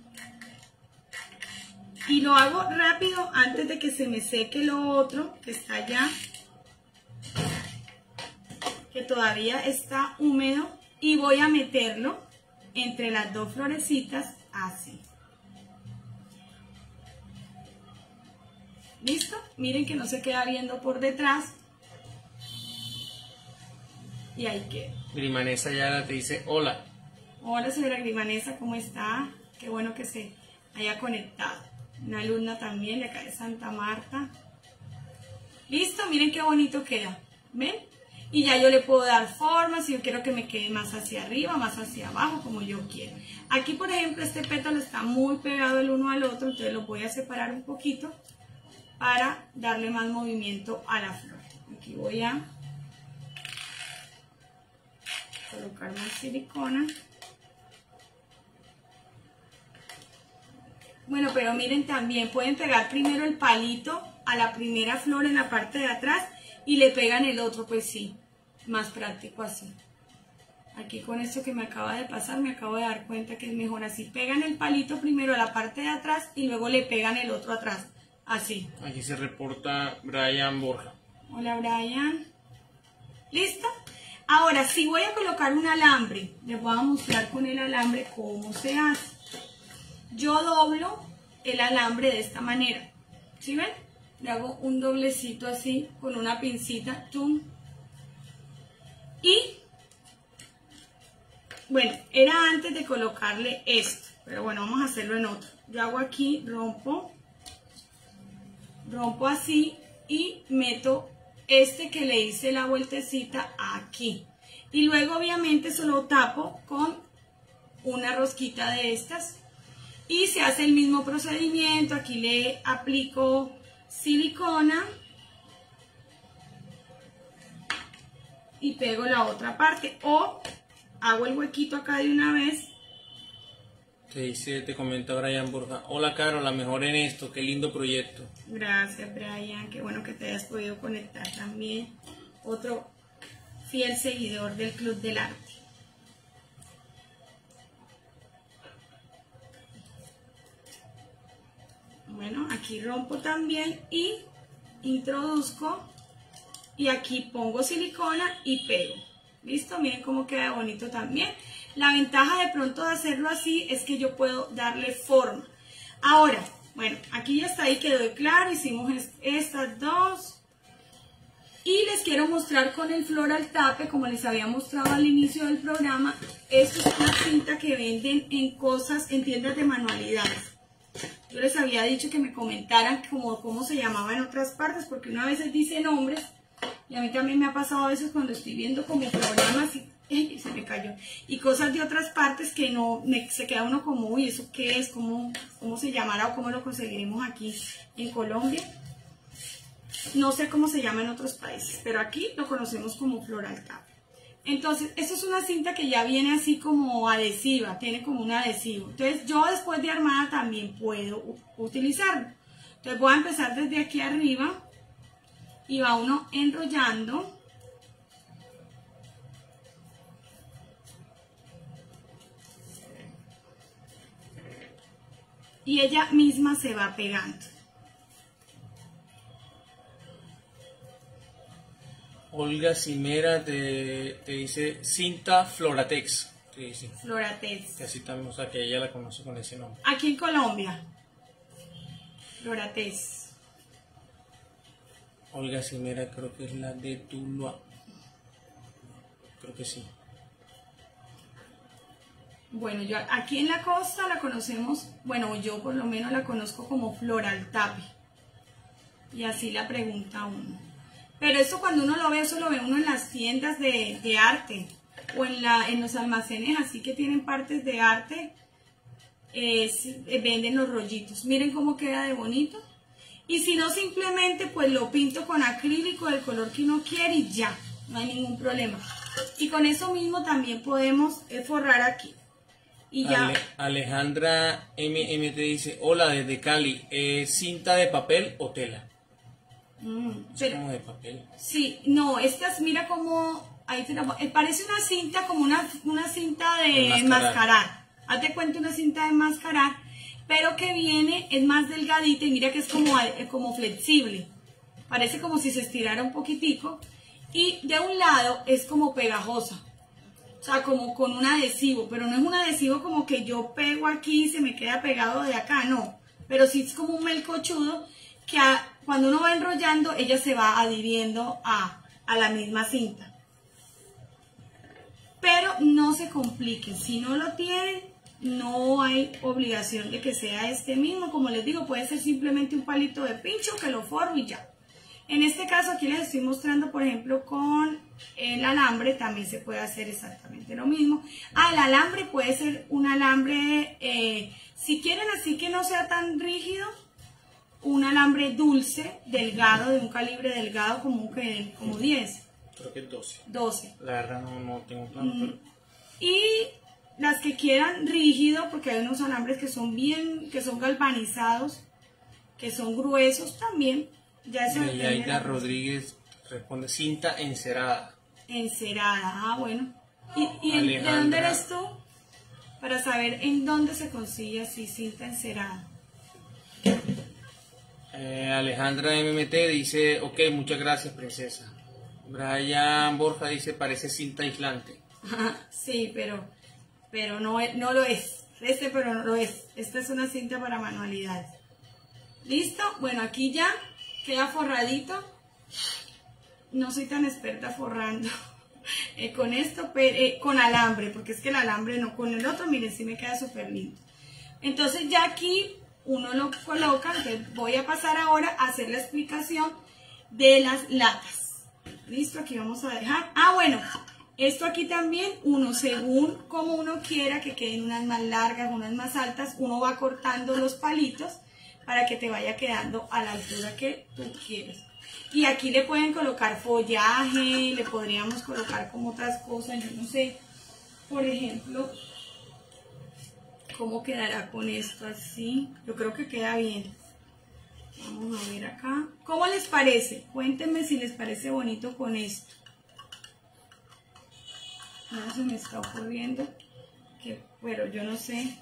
Y lo hago rápido antes de que se me seque lo otro que está allá. Que todavía está húmedo. Y voy a meterlo entre las dos florecitas así. ¿Listo? Miren que no se queda viendo por detrás. Y ahí queda. Grimanesa ya te dice hola. Hola señora Grimanesa, ¿cómo está? Qué bueno que se haya conectado. Una alumna también de acá de Santa Marta. ¿Listo? Miren qué bonito queda. ¿Ven? Y ya yo le puedo dar forma, si yo quiero que me quede más hacia arriba, más hacia abajo, como yo quiero. Aquí, por ejemplo, este pétalo está muy pegado el uno al otro, entonces lo voy a separar un poquito para darle más movimiento a la flor. Aquí voy a colocar más silicona. Bueno, pero miren, también pueden pegar primero el palito a la primera flor en la parte de atrás y le pegan el otro, pues sí, más práctico así. Aquí con esto que me acaba de pasar me acabo de dar cuenta que es mejor así. Pegan el palito primero a la parte de atrás y luego le pegan el otro atrás, así. Aquí se reporta Brian Borja. Hola Brian. ¿Listo? Ahora, si voy a colocar un alambre, les voy a mostrar con el alambre cómo se hace. Yo doblo el alambre de esta manera, ¿sí ven? Le hago un doblecito así con una pincita, tum, y bueno, era antes de colocarle esto, pero bueno, vamos a hacerlo en otro. Yo hago aquí, rompo, rompo así y meto este que le hice la vueltecita aquí. Y luego obviamente se lo tapo con una rosquita de estas. Y se hace el mismo procedimiento, aquí le aplico silicona y pego la otra parte o hago el huequito acá de una vez. Te dice, te comenta Brian Borja, hola Caro, la mejor en esto, qué lindo proyecto. Gracias Brian, qué bueno que te hayas podido conectar también, otro fiel seguidor del Club del Arte. Bueno, aquí rompo también y introduzco y aquí pongo silicona y pego. ¿Listo? Miren cómo queda bonito también. La ventaja de pronto de hacerlo así es que yo puedo darle forma. Ahora, bueno, aquí ya está ahí, quedó claro, hicimos estas dos. Y les quiero mostrar con el floral tape, como les había mostrado al inicio del programa. Esto es una cinta que venden en cosas, en tiendas de manualidades. Yo les había dicho que me comentaran cómo, cómo se llamaba en otras partes, porque una vez dice nombres, y a mí también me ha pasado a veces cuando estoy viendo como programas y ¡ay! Se me cayó, y cosas de otras partes que no, me, se queda uno como, uy, ¿eso qué es? ¿Cómo, cómo se llamará o cómo lo conseguiremos aquí en Colombia? No sé cómo se llama en otros países, pero aquí lo conocemos como floral tape. Entonces, esto es una cinta que ya viene así como adhesiva, tiene como un adhesivo. Entonces, yo después de armada también puedo utilizarlo. Entonces, voy a empezar desde aquí arriba y va uno enrollando. Y ella misma se va pegando. Olga Cimera te, te dice cinta Floratex. Te dice. Floratex. Que así también, o sea, que ella la conoce con ese nombre. Aquí en Colombia. Floratex. Olga Cimera creo que es la de Tuluá. Creo que sí. Bueno, yo aquí en la costa la conocemos, bueno, yo por lo menos la conozco como floral tape. Y así la pregunta uno. Pero esto cuando uno lo ve, eso lo ve uno en las tiendas de, de arte o en, la, en los almacenes, así que tienen partes de arte, eh, venden los rollitos. Miren cómo queda de bonito. Y si no, simplemente pues lo pinto con acrílico del color que uno quiere y ya, no hay ningún problema. Y con eso mismo también podemos eh, forrar aquí. Y ya. Ale, Alejandra M M te dice, hola desde Cali, ¿es cinta de papel o tela? Mm, Es pero, como de papel. sí, no, estas, mira como, ahí te la, eh, parece una cinta como una, una cinta de enmascarar. Hazte cuenta una cinta de enmascarar, pero que viene, es más delgadita y mira que es como, eh, como flexible. Parece como si se estirara un poquitico. Y de un lado es como pegajosa. O sea, como con un adhesivo, pero no es un adhesivo como que yo pego aquí y se me queda pegado de acá, no. Pero sí es como un melcochudo que a, cuando uno va enrollando, ella se va adhiriendo a, a la misma cinta. Pero no se compliquen, si no lo tienen, no hay obligación de que sea este mismo. Como les digo, puede ser simplemente un palito de pincho que lo forro y ya. En este caso aquí les estoy mostrando, por ejemplo, con el alambre también se puede hacer exactamente lo mismo. Ah, el alambre puede ser un alambre, eh, si quieren así que no sea tan rígido, un alambre dulce, delgado, de un calibre delgado como, que, como diez. Creo que es doce. doce. La verdad no, no tengo claro. Mm. Pero... Y las que quieran rígido, porque hay unos alambres que son bien, que son galvanizados, que son gruesos también. Ya eso y Aida Rodríguez responde cinta encerada. Encerada, ah bueno. ¿Y, y Alejandra. de dónde eres tú? Para saber en dónde se consigue así cinta encerada. Eh, Alejandra M M T dice, ok, muchas gracias princesa. Brian Borja dice, parece cinta aislante. Sí, pero, pero no, no lo es. Este pero no lo es. Esta es una cinta para manualidades. ¿Listo? Bueno, aquí ya queda forradito. No soy tan experta forrando. eh, con esto, pero, eh, con alambre, porque es que el alambre no, con el otro, miren, sí me queda súper lindo. Entonces ya aquí uno lo coloca, entonces voy a pasar ahora a hacer la explicación de las latas. Listo, aquí vamos a dejar, ah bueno, esto aquí también, uno según como uno quiera que queden unas más largas, unas más altas, uno va cortando los palitos para que te vaya quedando a la altura que tú quieras. Y aquí le pueden colocar follaje, le podríamos colocar como otras cosas, yo no sé, por ejemplo, cómo quedará con esto así. Yo creo que queda bien. Vamos a ver acá. ¿Cómo les parece? Cuéntenme si les parece bonito con esto. No se me está ocurriendo, que, pero yo no sé.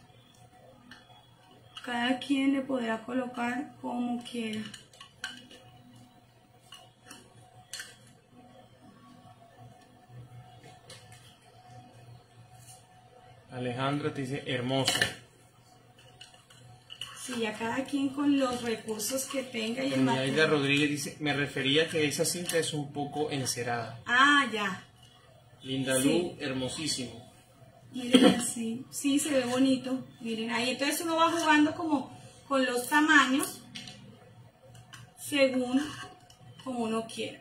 Cada quien le podrá colocar como quiera. Alejandra te dice hermoso. Sí, a cada quien con los recursos que tenga y el Doña Aida material. Rodríguez dice, me refería que esa cinta es un poco encerada. Ah, ya. Linda Sí. Luz, hermosísimo. Miren así, sí se ve bonito, miren ahí, entonces uno va jugando como con los tamaños según como uno quiera.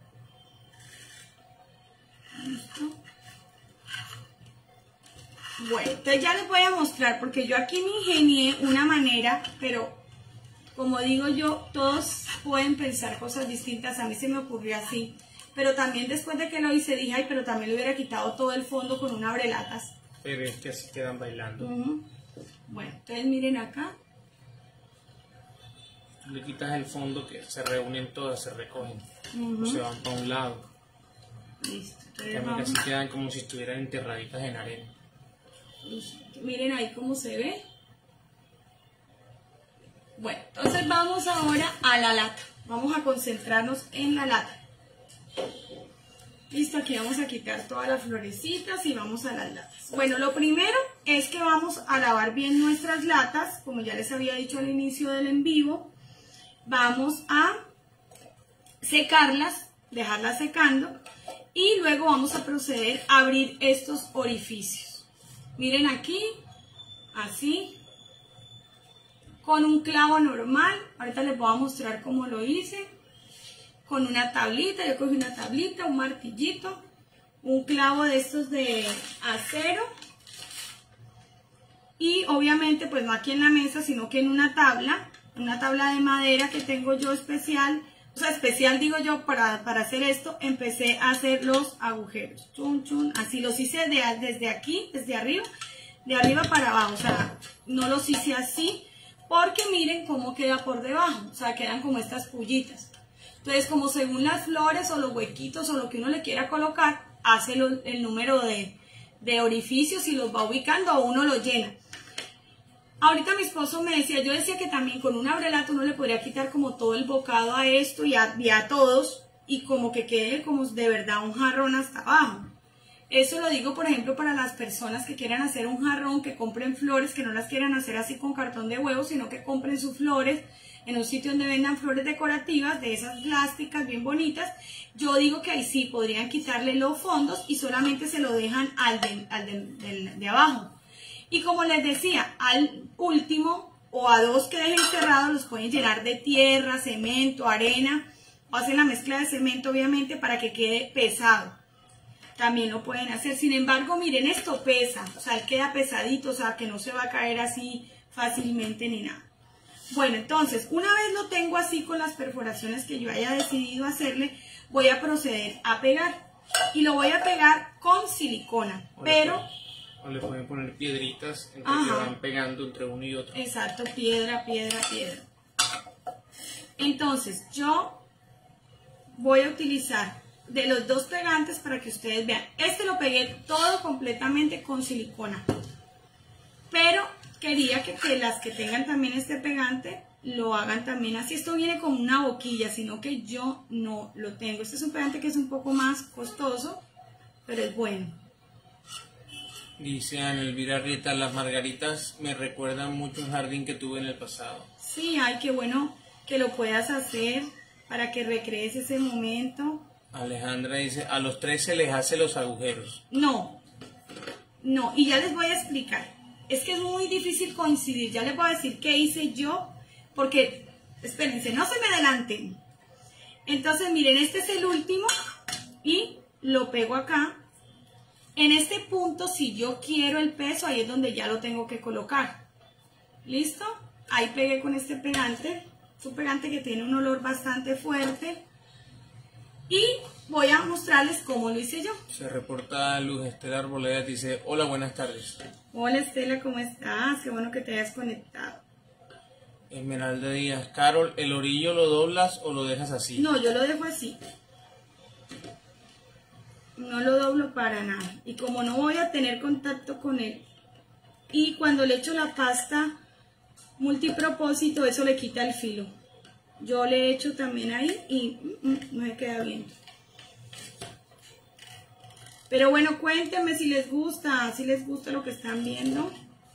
¿Listo? Bueno, entonces ya les voy a mostrar porque yo aquí me ingenié una manera, pero como digo yo, todos pueden pensar cosas distintas, a mí se me ocurrió así, pero también después de que lo hice dije, ay, pero también le hubiera quitado todo el fondo con una abrelatas. Pero es que así quedan bailando. Uh-huh. Bueno, entonces miren acá. Le quitas el fondo que se reúnen todas, se recogen. Uh-huh. O se van para un lado. Listo. Entonces También vamos. casi quedan como si estuvieran enterraditas en arena. Listo. Miren ahí cómo se ve. Bueno, entonces vamos ahora a la lata. Vamos a concentrarnos en la lata. Listo, aquí vamos a quitar todas las florecitas y vamos a las latas. Bueno, lo primero es que vamos a lavar bien nuestras latas, como ya les había dicho al inicio del en vivo. Vamos a secarlas, dejarlas secando y luego vamos a proceder a abrir estos orificios. Miren aquí, así, con un clavo normal. Ahorita les voy a mostrar cómo lo hice. Con una tablita, yo cogí una tablita, un martillito, un clavo de estos de acero y obviamente pues no aquí en la mesa sino que en una tabla, una tabla de madera que tengo yo especial, o sea especial digo yo para, para hacer esto, empecé a hacer los agujeros, chun, chun, así los hice de, desde aquí, desde arriba, de arriba para abajo, o sea no los hice así porque miren cómo queda por debajo, o sea quedan como estas pullitas. Entonces, como según las flores o los huequitos o lo que uno le quiera colocar, hace lo, el número de, de orificios y los va ubicando o uno los llena. Ahorita mi esposo me decía, yo decía que también con un abrelato uno le podría quitar como todo el bocado a esto y a, y a todos y como que quede como de verdad un jarrón hasta abajo. Eso lo digo, por ejemplo, para las personas que quieran hacer un jarrón, que compren flores, que no las quieran hacer así con cartón de huevo, sino que compren sus flores en un sitio donde vendan flores decorativas, de esas plásticas bien bonitas. Yo digo que ahí sí podrían quitarle los fondos y solamente se lo dejan al de, al de, de, de abajo. Y como les decía, al último o a dos que dejen cerrados los pueden llenar de tierra, cemento, arena, o hacen la mezcla de cemento obviamente para que quede pesado. También lo pueden hacer, sin embargo miren esto pesa, o sea él queda pesadito, o sea que no se va a caer así fácilmente ni nada. Bueno, entonces, una vez lo tengo así con las perforaciones que yo haya decidido hacerle, voy a proceder a pegar. Y lo voy a pegar con silicona, O pero... Le, o le pueden poner piedritas entre Ajá. que van pegando entre uno y otro. Exacto, piedra, piedra, piedra. Entonces, yo voy a utilizar de los dos pegantes para que ustedes vean. Este lo pegué todo completamente con silicona. Pero... quería que, que las que tengan también este pegante lo hagan también así. Esto viene con una boquilla, sino que yo no lo tengo. Este es un pegante que es un poco más costoso, pero es bueno. Dice Ana Elvira Rieta, las margaritas me recuerdan mucho un jardín que tuve en el pasado. Sí, ay, qué bueno que lo puedas hacer para que recrees ese momento. Alejandra dice, a los tres se les hace los agujeros. No, no, y ya les voy a explicar. Es que es muy difícil coincidir. Ya les voy a decir qué hice yo, porque, espérense, no se me adelanten. Entonces, miren, este es el último y lo pego acá. En este punto, si yo quiero el peso, ahí es donde ya lo tengo que colocar. ¿Listo? Ahí pegué con este pegante. Es un pegante que tiene un olor bastante fuerte. Y voy a mostrarles cómo lo hice yo. Se reporta Luz Estela Arboleda, dice, hola, buenas tardes. Hola Estela, ¿cómo estás? Qué bueno que te hayas conectado. Esmeralda Díaz, Carol, ¿el orillo lo doblas o lo dejas así? No, yo lo dejo así. No lo doblo para nada. Y como no voy a tener contacto con él, y cuando le echo la pasta multipropósito, eso le quita el filo. Yo le echo también ahí y mm, mm, no me queda bien. Pero bueno, cuéntenme si les gusta, si les gusta lo que están viendo.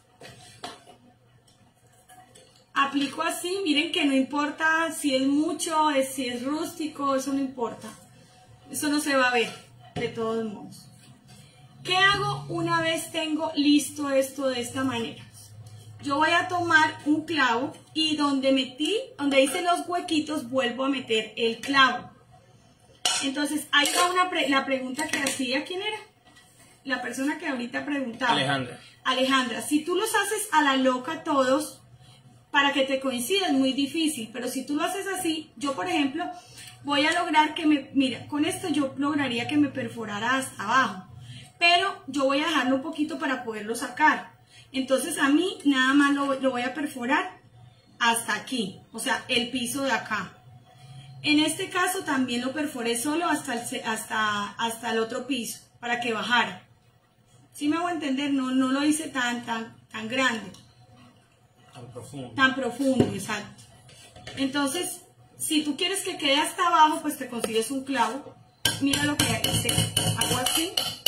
Aplico así, miren que no importa si es mucho, si es rústico, eso no importa. Eso no se va a ver, de todos modos. ¿Qué hago una vez tengo listo esto de esta manera? Yo voy a tomar un clavo y donde metí, donde hice los huequitos, vuelvo a meter el clavo. Entonces, ahí va una pre la pregunta que hacía, ¿quién era? La persona que ahorita preguntaba. Alejandra. Alejandra, si tú los haces a la loca todos, para que te coincida es muy difícil, pero si tú lo haces así, yo por ejemplo, voy a lograr que me, mira, con esto yo lograría que me perforara hasta abajo, pero yo voy a dejarlo un poquito para poderlo sacar. Entonces a mí nada más lo, lo voy a perforar hasta aquí, o sea, el piso de acá. En este caso también lo perforé solo hasta el, hasta, hasta el otro piso, para que bajara. ¿Sí me hago entender? No, no lo hice tan, tan, tan grande. Tan profundo. Tan profundo, exacto. Entonces, si tú quieres que quede hasta abajo, pues te consigues un clavo. Mira lo que hice. Hago así.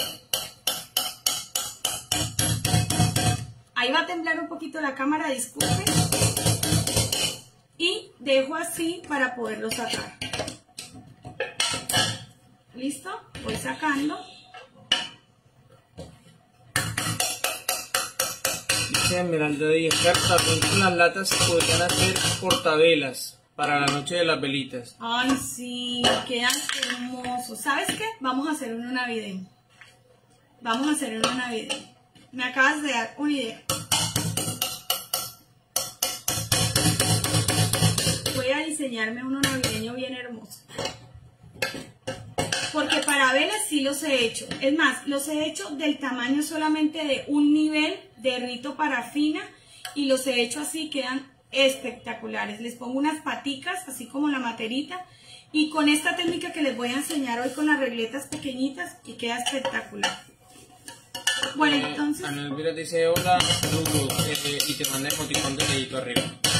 Ahí va a temblar un poquito la cámara, disculpen. Y dejo así para poderlo sacar. ¿Listo? Voy sacando. Dice Esmeralda Díaz, Carta, con las latas se podrían hacer portavelas para la noche de las velitas. Ay, sí, quedan hermosos. ¿Sabes qué? Vamos a hacer uno navideño. Vamos a hacer uno navideño. Me acabas de dar una idea. Voy a diseñarme uno navideño bien hermoso. Porque para velas sí los he hecho. Es más, los he hecho del tamaño solamente de un nivel de rito parafina. Y los he hecho así, quedan espectaculares. Les pongo unas paticas, así como la materita. Y con esta técnica que les voy a enseñar hoy con las regletas pequeñitas, y queda espectacular. Bueno, eh, entonces... Ana Elvira dice, hola, saludos, eh, y te manda el emoticón de dedito arriba.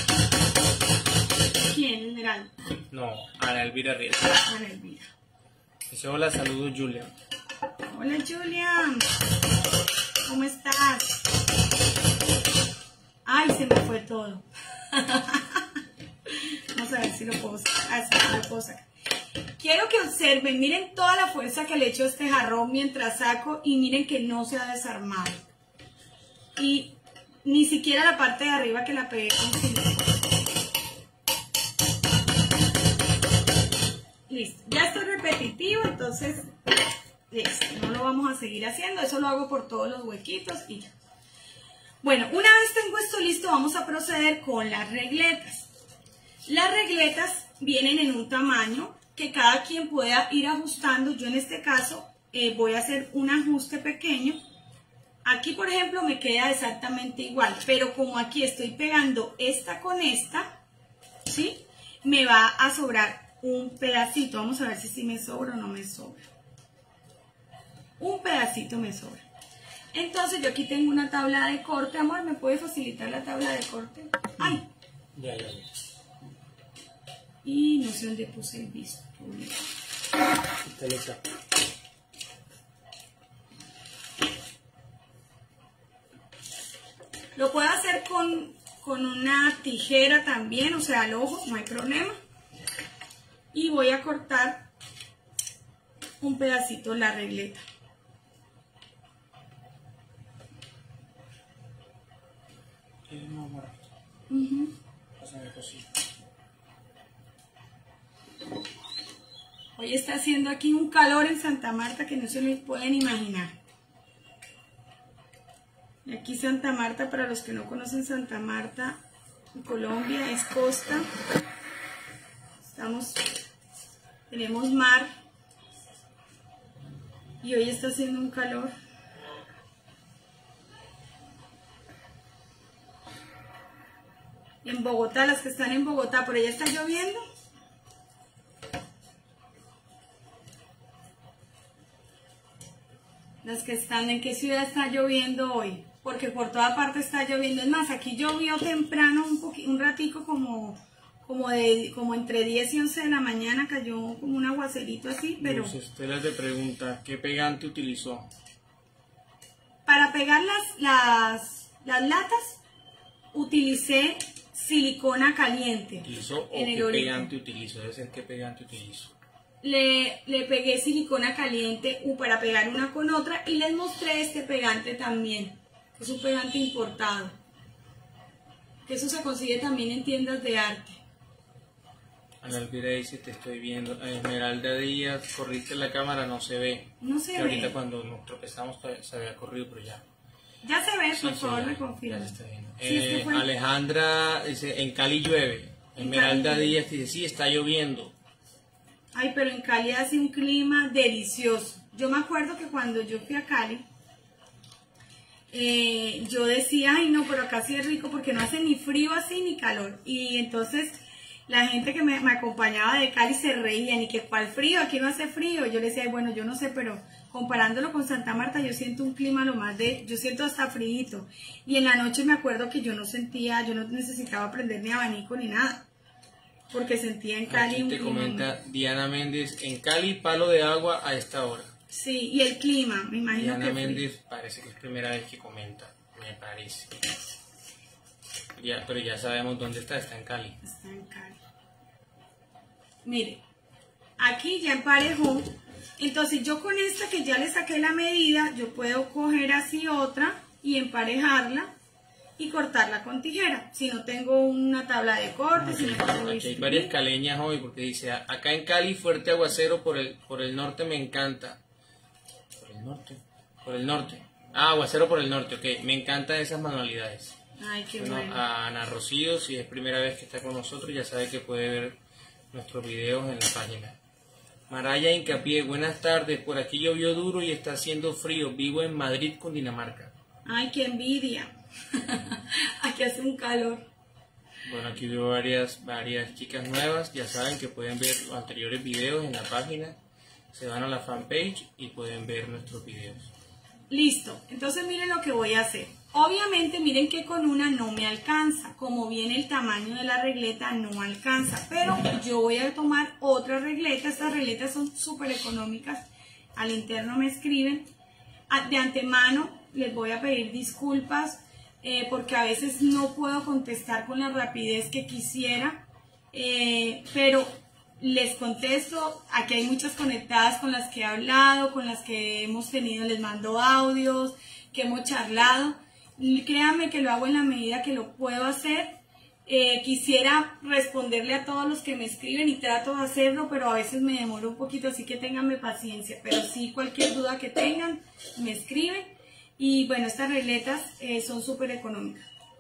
¿Quién, Esmeralda? No, Ana Elvira arriba. Ana Elvira. Dice, hola, saludos, Julia. Hola, Julia. ¿Cómo estás? Ay, se me fue todo. Vamos a ver si lo puedo sacar. Ah, lo puedo sacar. Quiero que observen, miren toda la fuerza que le echo a este jarrón mientras saco y miren que no se ha desarmado. Y ni siquiera la parte de arriba que la pegué con silicona. Listo, ya esto es repetitivo, entonces listo, no lo vamos a seguir haciendo, eso lo hago por todos los huequitos y ya. Bueno, una vez tengo esto listo, vamos a proceder con las regletas. Las regletas vienen en un tamaño que cada quien pueda ir ajustando. Yo en este caso eh, voy a hacer un ajuste pequeño. Aquí, por ejemplo, me queda exactamente igual, pero como aquí estoy pegando esta con esta, ¿sí? Me va a sobrar un pedacito. Vamos a ver si, si me sobra o no me sobra. Un pedacito me sobra. Entonces yo aquí tengo una tabla de corte. Amor, ¿me puede facilitar la tabla de corte? ¡Ay! Ya, ya, ya. Y no sé dónde puse el visto. Está lista. Lo puedo hacer con, con una tijera también, o sea, al ojo, no hay problema. Y voy a cortar un pedacito la regleta. Uh-huh. Hoy está haciendo aquí un calor en Santa Marta que no se me pueden imaginar. Y aquí Santa Marta, para los que no conocen Santa Marta, en Colombia, es costa. Estamos, tenemos mar. Y hoy está haciendo un calor. En Bogotá, las que están en Bogotá, por allá está lloviendo. Las que están, ¿en qué ciudad está lloviendo hoy? Porque por toda parte está lloviendo. Es más, aquí llovió temprano un poquito, un ratico como, como, de, como entre diez y once de la mañana, cayó como un aguacerito así, pero... Luz Estela te pregunta, ¿qué pegante utilizó? Para pegar las, las, las latas, utilicé silicona caliente. ¿Utilizó o en el qué origen. pegante utilizó? Debe ser qué pegante utilizó. Le, le pegué silicona caliente uh, para pegar una con otra y les mostré este pegante también, que es un pegante importado, que eso se consigue también en tiendas de arte. Ana Elvira dice, te estoy viendo. Esmeralda Díaz, corriste la cámara, no se ve. No se que ve. Ahorita cuando nos tropezamos se había corrido, pero ya. Ya se ve, Sí, por sí, favor, ya, me confirma. ya se está viendo. Sí, es que Eh, fue- Alejandra dice, en Cali llueve. En Esmeralda Cali. Díaz dice, sí, está lloviendo. Ay, pero en Cali hace un clima delicioso. Yo me acuerdo que cuando yo fui a Cali, eh, yo decía, ay no, pero acá sí es rico porque no hace ni frío así ni calor. Y entonces la gente que me, me acompañaba de Cali se reían y que cuál frío, aquí no hace frío. Yo le decía, ay, bueno, yo no sé, pero comparándolo con Santa Marta, yo siento un clima lo más de, yo siento hasta frío. Y en la noche me acuerdo que yo no sentía, yo no necesitaba prender ni abanico ni nada, porque sentía en Cali Aquí un te clima. comenta Diana Méndez, en Cali palo de agua a esta hora. Sí, y el clima, me imagino Diana que Méndez parece que es primera vez que comenta, me parece. Ya, pero ya sabemos dónde está, está en Cali. está en Cali. Mire, aquí ya emparejó. Entonces yo con esta que ya le saqué la medida, yo puedo coger así otra y emparejarla y cortarla con tijera. Si no tengo una tabla de corte, si no tengo Aquí hay varias caleñas hoy porque dice, acá en Cali fuerte aguacero por el, por el norte me encanta. ¿Por el norte? Por el norte. Ah, aguacero por el norte, ok. Me encantan esas manualidades. Ay, qué Bueno, bueno. a Ana Rocío, si es primera vez que está con nosotros, ya sabe que puede ver nuestros videos en la página. Maraya Hincapié, buenas tardes. Por aquí llovió duro y está haciendo frío. Vivo en Madrid, Cundinamarca. Ay, qué envidia. Aquí hace un calor. Bueno, aquí veo varias, varias chicas nuevas. Ya saben que pueden ver los anteriores videos en la página. Se van a la fanpage y pueden ver nuestros videos. Listo, entonces miren lo que voy a hacer. Obviamente miren que con una no me alcanza, como viene el tamaño de la regleta no alcanza, pero yo voy a tomar otra regleta. Estas regletas son súper económicas, al interno me escriben. De antemano les voy a pedir disculpas eh, porque a veces no puedo contestar con la rapidez que quisiera, eh, pero les contesto. Aquí hay muchas conectadas con las que he hablado, con las que hemos tenido, les mando audios, que hemos charlado. Y créanme que lo hago en la medida que lo puedo hacer. Eh, quisiera responderle a todos los que me escriben y trato de hacerlo, pero a veces me demoro un poquito, así que ténganme paciencia. Pero sí, cualquier duda que tengan, me escriben. Y bueno, estas regletas eh, son súper económicas.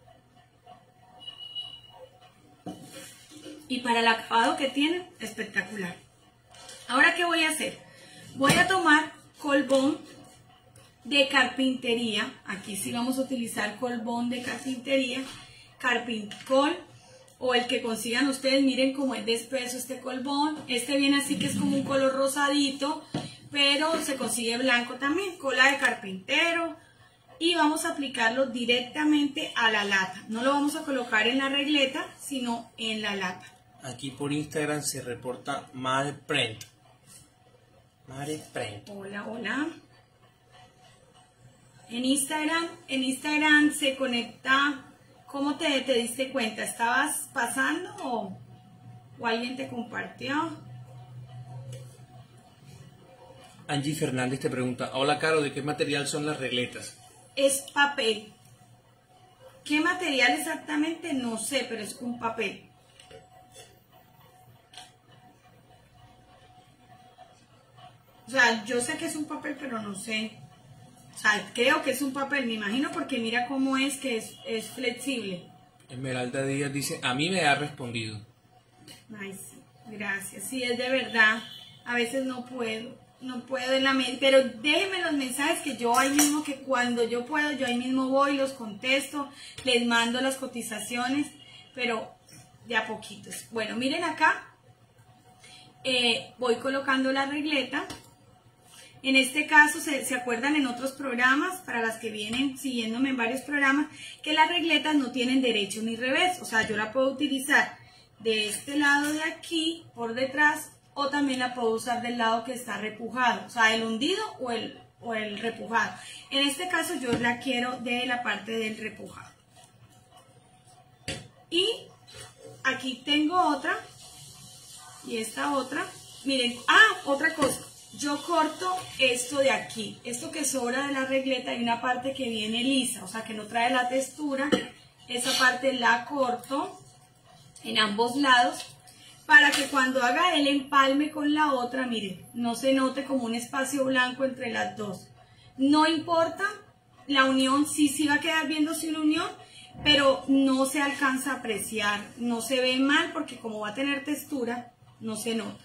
Y para el acabado que tienen, espectacular. Ahora, ¿qué voy a hacer? Voy a tomar colbón de carpintería. Aquí sí vamos a utilizar colbón de carpintería, carpincol, o el que consigan ustedes. Miren cómo es de espeso este colbón. Este viene así, que es como un color rosadito, pero se consigue blanco también. Cola de carpintero. Y vamos a aplicarlo directamente a la lata. No lo vamos a colocar en la regleta, sino en la lata. Aquí por Instagram se reporta Mare Print. Mare Print. Hola, hola. En Instagram, en Instagram se conecta. ¿Cómo te, te diste cuenta? ¿Estabas pasando o, o alguien te compartió? Angie Fernández te pregunta, hola Caro, ¿de qué material son las regletas? Es papel. ¿Qué material exactamente? No sé, pero es un papel. O sea, yo sé que es un papel, pero no sé. O sea, creo que es un papel, me imagino, porque mira cómo es que es, es flexible. Esmeralda Díaz dice, a mí me ha respondido. Ay, sí, gracias. Sí, es de verdad. A veces no puedo, no puedo en la mente, pero déjenme los mensajes que yo ahí mismo, que cuando yo puedo, yo ahí mismo voy, los contesto, les mando las cotizaciones, pero de a poquitos. Bueno, miren acá, eh, voy colocando la regleta. En este caso, se, se acuerdan en otros programas, para las que vienen siguiéndome en varios programas, que las regletas no tienen derecho ni revés. O sea, yo la puedo utilizar de este lado de aquí, por detrás, o también la puedo usar del lado que está repujado. O sea, el hundido o el, o el repujado. En este caso, yo la quiero de la parte del repujado. Y aquí tengo otra, y esta otra. Miren, ah, otra cosa. Yo corto esto de aquí, esto que sobra de la regleta, hay una parte que viene lisa, o sea que no trae la textura, esa parte la corto en ambos lados, para que cuando haga el empalme con la otra, miren, no se note como un espacio blanco entre las dos. No importa, la unión sí, sí va a quedar viéndose una unión, pero no se alcanza a apreciar, no se ve mal porque como va a tener textura, no se nota.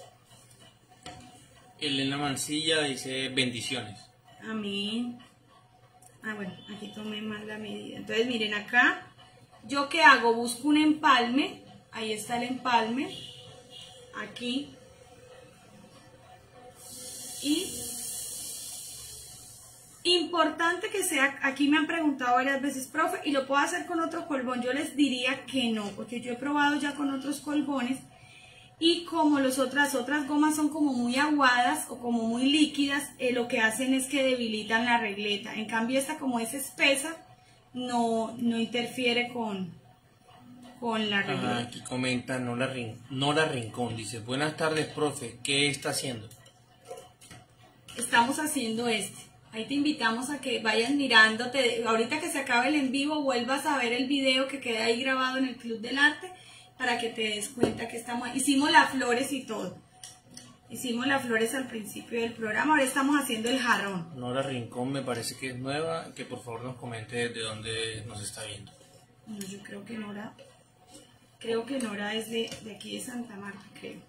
Elena Mancilla dice bendiciones. Amén. Ah, bueno, aquí tomé más la medida. Entonces, miren acá, ¿yo qué hago? Busco un empalme. Ahí está el empalme. Aquí. Y importante que sea, aquí me han preguntado varias veces, profe, ¿y lo puedo hacer con otro colbón? Yo les diría que no, porque yo he probado ya con otros colbones. Y como las otras, otras gomas son como muy aguadas o como muy líquidas, eh, lo que hacen es que debilitan la regleta. En cambio esta, como es espesa, no, no interfiere con, con la regleta. Ajá, aquí comenta Nora, Rin, Nora Rincón, dice, buenas tardes profe, ¿qué está haciendo? Estamos haciendo este. Ahí te invitamos a que vayas mirándote. Ahorita que se acabe el en vivo, vuelvas a ver el video que queda ahí grabado en el Club del Arte, para que te des cuenta que estamos, hicimos las flores y todo. Hicimos las flores al principio del programa, ahora estamos haciendo el jarrón. Nora Rincón me parece que es nueva, que por favor nos comente de dónde nos está viendo. No, yo creo que Nora, creo que Nora es de, de aquí de Santa Marta, creo.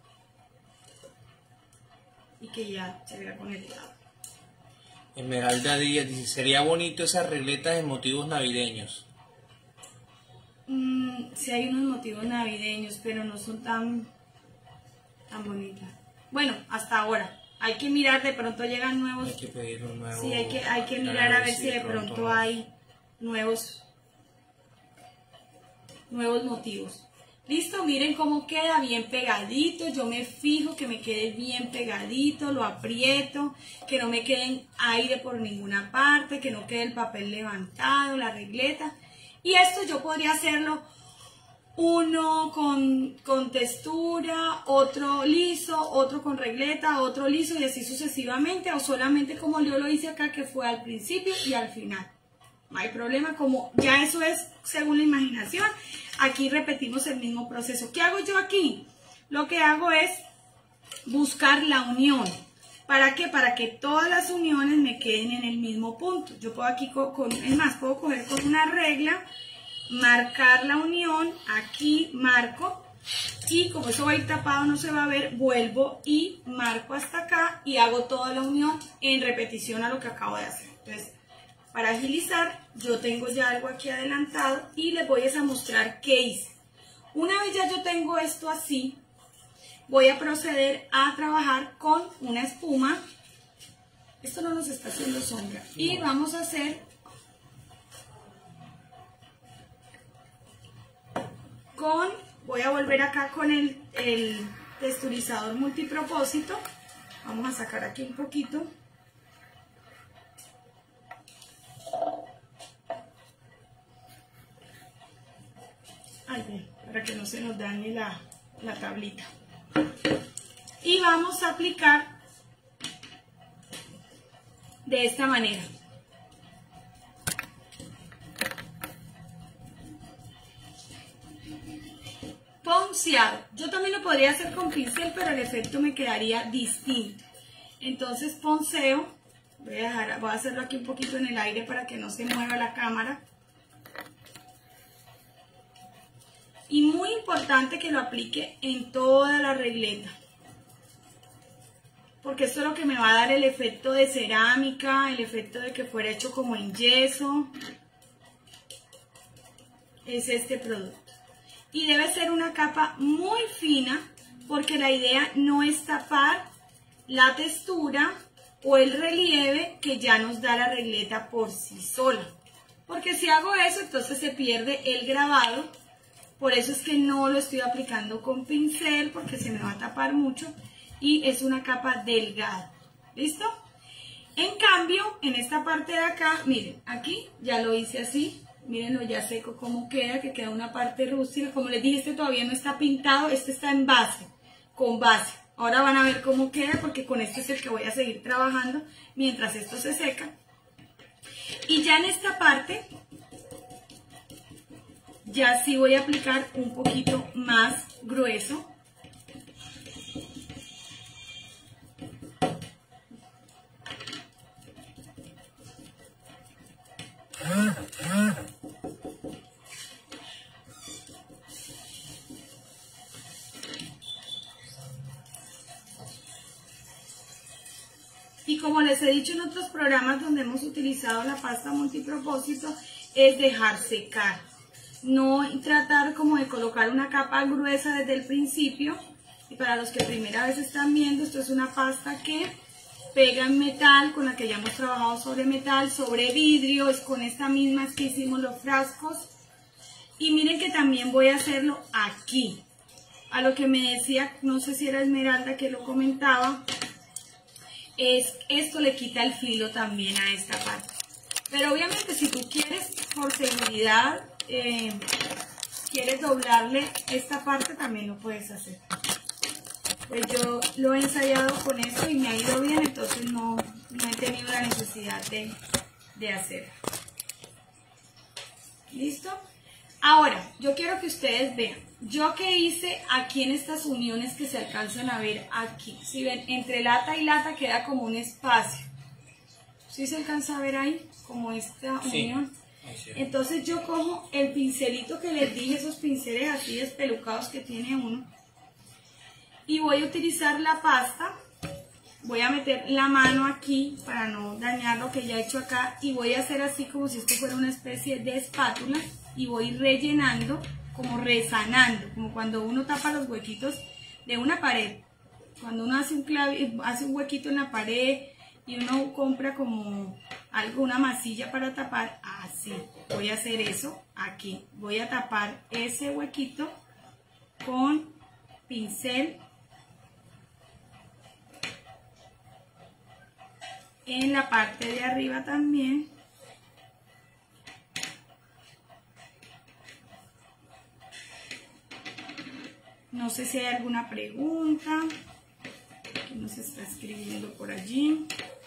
Y que ya se había conectado. Esmeralda Díaz dice, sería bonito esas regletas en motivos navideños. Mm, sí hay unos motivos navideños, pero no son tan, tan bonitas. Bueno, hasta ahora. Hay que mirar, de pronto llegan nuevos. Hay que pedir un nuevo. Sí, hay que, hay que mirar a ver si de pronto, pronto hay nuevos, nuevos motivos. Listo, miren cómo queda bien pegadito. Yo me fijo que me quede bien pegadito, lo aprieto, que no me quede aire por ninguna parte, que no quede el papel levantado, la regleta. Y esto yo podría hacerlo uno con, con textura, otro liso, otro con regleta, otro liso y así sucesivamente, o solamente como yo lo hice acá, que fue al principio y al final. No hay problema, como ya eso es según la imaginación. Aquí repetimos el mismo proceso. ¿Qué hago yo aquí? Lo que hago es buscar la unión. ¿Para qué? Para que todas las uniones me queden en el mismo punto. Yo puedo aquí, con, con, es más, puedo coger con una regla, marcar la unión, aquí marco, y como eso va a ir tapado, no se va a ver, vuelvo y marco hasta acá y hago toda la unión en repetición a lo que acabo de hacer. Entonces, para agilizar, yo tengo ya algo aquí adelantado y les voy a mostrar qué hice. Una vez ya yo tengo esto así, voy a proceder a trabajar con una espuma. Esto no nos está haciendo sombra. Y vamos a hacer con, voy a volver acá con el, el texturizador multipropósito. Vamos a sacar aquí un poquito. Ay, bien, para que no se nos dañe la, la tablita. Y vamos a aplicar de esta manera. Ponceado. Yo también lo podría hacer con pincel, pero el efecto me quedaría distinto. Entonces ponceo. Voy a, dejar, voy a hacerlo aquí un poquito en el aire para que no se mueva la cámara. Y muy importante que lo aplique en toda la regleta, porque esto es lo que me va a dar el efecto de cerámica, el efecto de que fuera hecho como en yeso. Es este producto. Y debe ser una capa muy fina, porque la idea no es tapar la textura o el relieve que ya nos da la regleta por sí sola. Porque si hago eso, entonces se pierde el grabado. Por eso es que no lo estoy aplicando con pincel, porque se me va a tapar mucho. Y es una capa delgada. ¿Listo? En cambio, en esta parte de acá, miren, aquí ya lo hice así. Mírenlo ya seco como queda, que queda una parte rústica. Como les dije, este todavía no está pintado, este está en base, con base. Ahora van a ver cómo queda, porque con este es el que voy a seguir trabajando mientras esto se seca. Y ya en esta parte, ya sí voy a aplicar un poquito más grueso. Y como les he dicho en otros programas donde hemos utilizado la pasta multipropósito, es dejar secar. No tratar como de colocar una capa gruesa desde el principio. Y para los que primera vez están viendo, esto es una pasta que pega en metal, con la que ya hemos trabajado sobre metal, sobre vidrio. Es con esta misma que hicimos los frascos. Y miren que también voy a hacerlo aquí. A lo que me decía, no sé si era Esmeralda que lo comentaba, es esto le quita el filo también a esta parte. Pero obviamente si tú quieres, por seguridad, eh, quieres doblarle esta parte, también lo puedes hacer. Pues yo lo he ensayado con esto y me ha ido bien, entonces no, no he tenido la necesidad de, de hacerlo. ¿Listo? Ahora, yo quiero que ustedes vean, yo que hice aquí en estas uniones que se alcanzan a ver aquí. Si ven, entre lata y lata queda como un espacio. ¿Sí se alcanza a ver ahí? Como esta sí, unión. Entonces yo cojo el pincelito que les dije, esos pinceles así despelucados que tiene uno. Y voy a utilizar la pasta. Voy a meter la mano aquí para no dañar lo que ya he hecho acá. Y voy a hacer así como si esto fuera una especie de espátula. Y voy rellenando, como resanando, como cuando uno tapa los huequitos de una pared. Cuando uno hace un, clave, hace un huequito en la pared y uno compra como algo, una masilla para tapar, así. Voy a hacer eso aquí. Voy a tapar ese huequito con pincel en la parte de arriba también. No sé si hay alguna pregunta que nos está escribiendo por allí.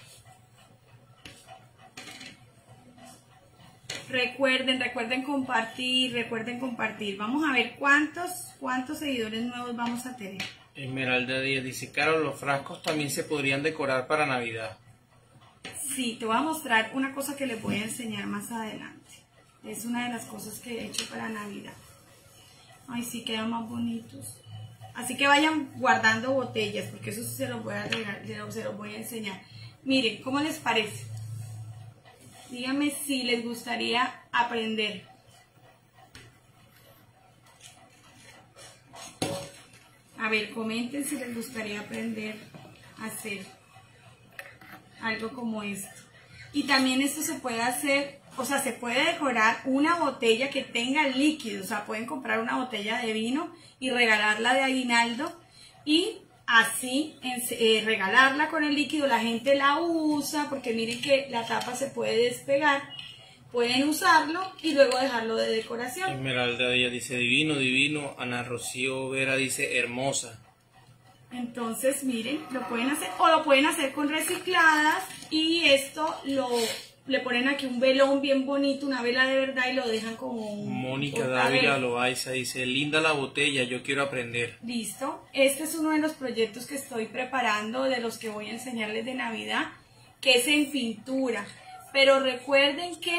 Recuerden, recuerden compartir, recuerden compartir. Vamos a ver cuántos, cuántos seguidores nuevos vamos a tener. Esmeralda Díaz dice, Carol, los frascos también se podrían decorar para Navidad. Sí, te voy a mostrar una cosa que les voy a enseñar más adelante. Es una de las cosas que he hecho para Navidad. Ay, sí, quedan más bonitos. Así que vayan guardando botellas, porque eso sí se los voy a regalar, se los voy a enseñar. Miren, ¿cómo les parece? Díganme si les gustaría aprender. A ver, comenten si les gustaría aprender a hacer algo como esto. Y también esto se puede hacer, o sea, se puede decorar una botella que tenga líquido. O sea, pueden comprar una botella de vino y regalarla de aguinaldo y así eh, regalarla con el líquido. La gente la usa porque miren que la tapa se puede despegar. Pueden usarlo y luego dejarlo de decoración. Esmeralda Díaz dice divino, divino. Ana Rocío Vera dice hermosa. Entonces, miren, lo pueden hacer o lo pueden hacer con recicladas y esto lo le ponen aquí un velón bien bonito, una vela de verdad y lo dejan como un... Mónica Dávila Loaiza dice, linda la botella, yo quiero aprender. Listo, este es uno de los proyectos que estoy preparando, de los que voy a enseñarles de Navidad, que es en pintura. Pero recuerden que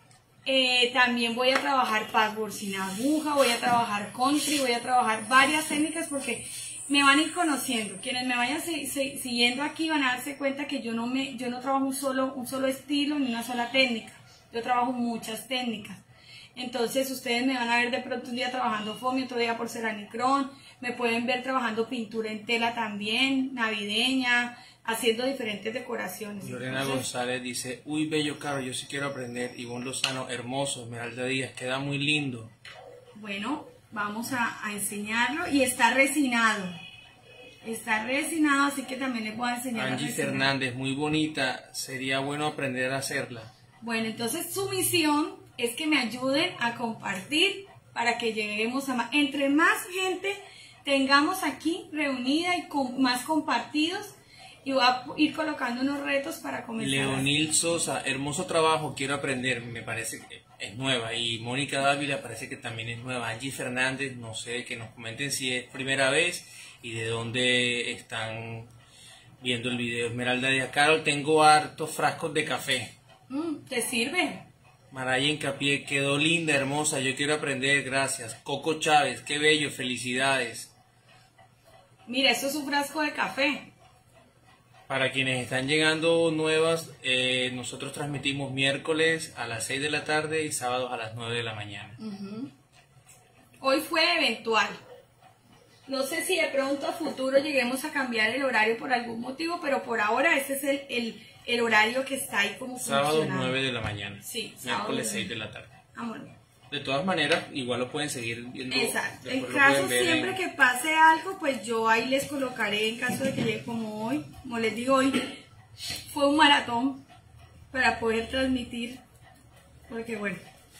eh, también voy a trabajar patchwork sin aguja, voy a trabajar country, voy a trabajar varias técnicas porque me van a ir conociendo. Quienes me vayan si, si, siguiendo aquí van a darse cuenta que yo no, me, yo no trabajo un solo, un solo estilo ni una sola técnica. Yo trabajo muchas técnicas. Entonces ustedes me van a ver de pronto un día trabajando foamy, otro día porcelanicrón. Me pueden ver trabajando pintura en tela también, navideña, haciendo diferentes decoraciones. Lorena Entonces, González dice, uy, bello Caro, yo sí quiero aprender. Ivonne Lozano, hermoso. Esmeralda Díaz, queda muy lindo. Bueno, vamos a, a enseñarlo y está resinado. Está resinado, así que también les voy a enseñar. Angie Fernández, muy bonita. Sería bueno aprender a hacerla. Bueno, entonces su misión es que me ayuden a compartir para que lleguemos a más. Entre más gente tengamos aquí reunida y con, más compartidos, y voy a ir colocando unos retos para comenzar. Leonil Sosa, hermoso trabajo, quiero aprender, me parece que es nueva. Y Mónica Dávila parece que también es nueva. Angie Fernández, no sé, que nos comenten si es primera vez y de dónde están viendo el video. Esmeralda Díaz, Carol, tengo hartos frascos de café. Mm, ¿te sirve? Maraya Hincapié, quedó linda, hermosa, yo quiero aprender, gracias. Coco Chávez, qué bello, felicidades. Mira, esto es un frasco de café. Para quienes están llegando nuevas, eh, nosotros transmitimos miércoles a las seis de la tarde y sábados a las nueve de la mañana. Uh-huh. Hoy fue eventual. No sé si de pronto a futuro lleguemos a cambiar el horario por algún motivo, pero por ahora ese es el, el, el horario que está ahí como funcionando. Sábado nueve de la mañana. Sí, miércoles seis de la tarde. Ah, bueno. De todas maneras, igual lo pueden seguir viendo. Exacto. En caso siempre en... que pase algo, pues yo ahí les colocaré, en caso de que llegue como hoy, como les digo hoy, fue un maratón para poder transmitir, porque bueno,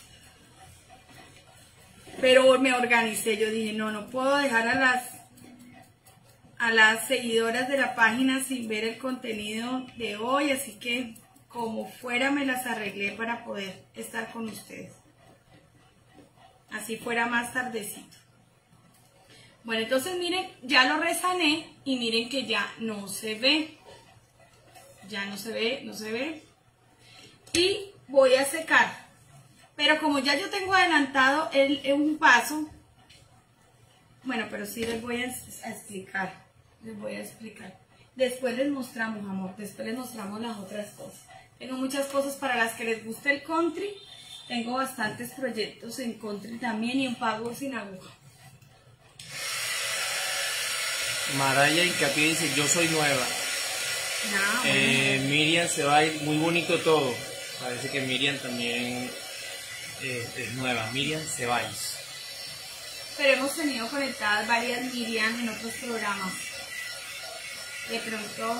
pero me organicé, yo dije, no, no puedo dejar a las, a las seguidoras de la página sin ver el contenido de hoy, así que como fuera me las arreglé para poder estar con ustedes. Así fuera más tardecito. Bueno, entonces miren, ya lo resané y miren que ya no se ve. Ya no se ve, no se ve. Y voy a secar. Pero como ya yo tengo adelantado el, el un paso, bueno, pero sí les voy a, a explicar. Les voy a explicar. Después les mostramos, amor. Después les mostramos las otras cosas. Tengo muchas cosas para las que les guste el country. Tengo bastantes proyectos en country también y en patchwork sin aguja. Maraya Hincapié dice, yo soy nueva. No, eh, bueno. Miriam se va a ir, muy bonito todo. Parece que Miriam también eh, es nueva. Miriam Ceballos. Pero hemos tenido conectadas varias Miriam en otros programas. De pronto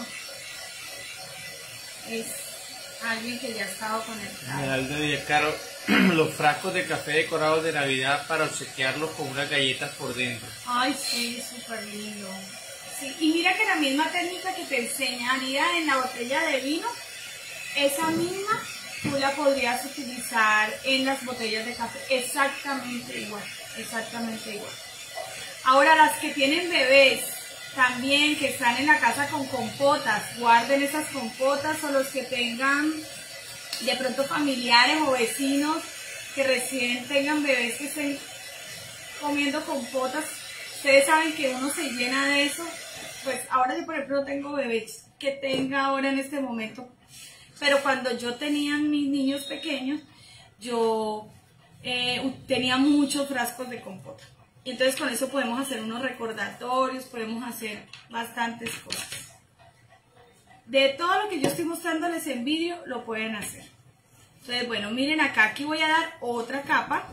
es alguien que ya ha estado conectado. Esmeralda Díaz, Caro, los frascos de café decorados de Navidad para obsequiarlos con unas galletas por dentro. Ay, sí, súper lindo. Sí, y mira que la misma técnica que te enseñaría en la botella de vino, esa misma tú la podrías utilizar en las botellas de café. Exactamente igual, exactamente igual. Ahora, las que tienen bebés, también que están en la casa con compotas, guarden esas compotas, o los que tengan de pronto familiares o vecinos que recién tengan bebés que estén comiendo compotas. Ustedes saben que uno se llena de eso. Pues ahora yo por ejemplo no tengo bebés que tenga ahora en este momento, pero cuando yo tenía mis niños pequeños, yo eh, tenía muchos frascos de compota. Y entonces con eso podemos hacer unos recordatorios, podemos hacer bastantes cosas. De todo lo que yo estoy mostrándoles en vídeo, lo pueden hacer. Entonces, bueno, miren acá, aquí voy a dar otra capa.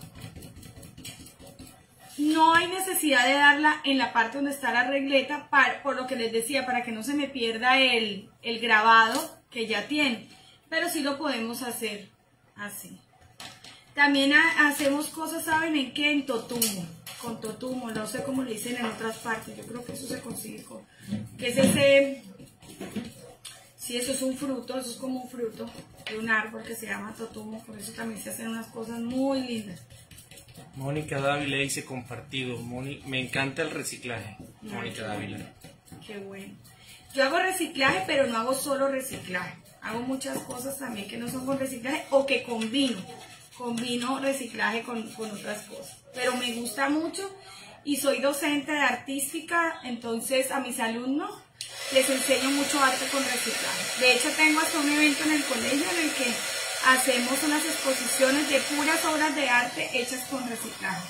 No hay necesidad de darla en la parte donde está la regleta, para, por lo que les decía, para que no se me pierda el, el grabado que ya tiene. Pero sí lo podemos hacer así. También ha, hacemos cosas, ¿saben en qué? En totumo. con totumo, no sé cómo le dicen en otras partes, yo creo que eso se consigue con, que es ese, sí, eso es un fruto, eso es como un fruto de un árbol que se llama totumo, por eso también se hacen unas cosas muy lindas. Mónica Dávila dice compartido, Moni, me encanta el reciclaje, Mónica Dávila. Qué bueno. Yo hago reciclaje, pero no hago solo reciclaje, hago muchas cosas también que no son con reciclaje o que combino. Combino reciclaje con, con otras cosas, pero me gusta mucho y soy docente de artística, entonces a mis alumnos les enseño mucho arte con reciclaje. De hecho tengo hasta un evento en el colegio en el que hacemos unas exposiciones de puras obras de arte hechas con reciclaje.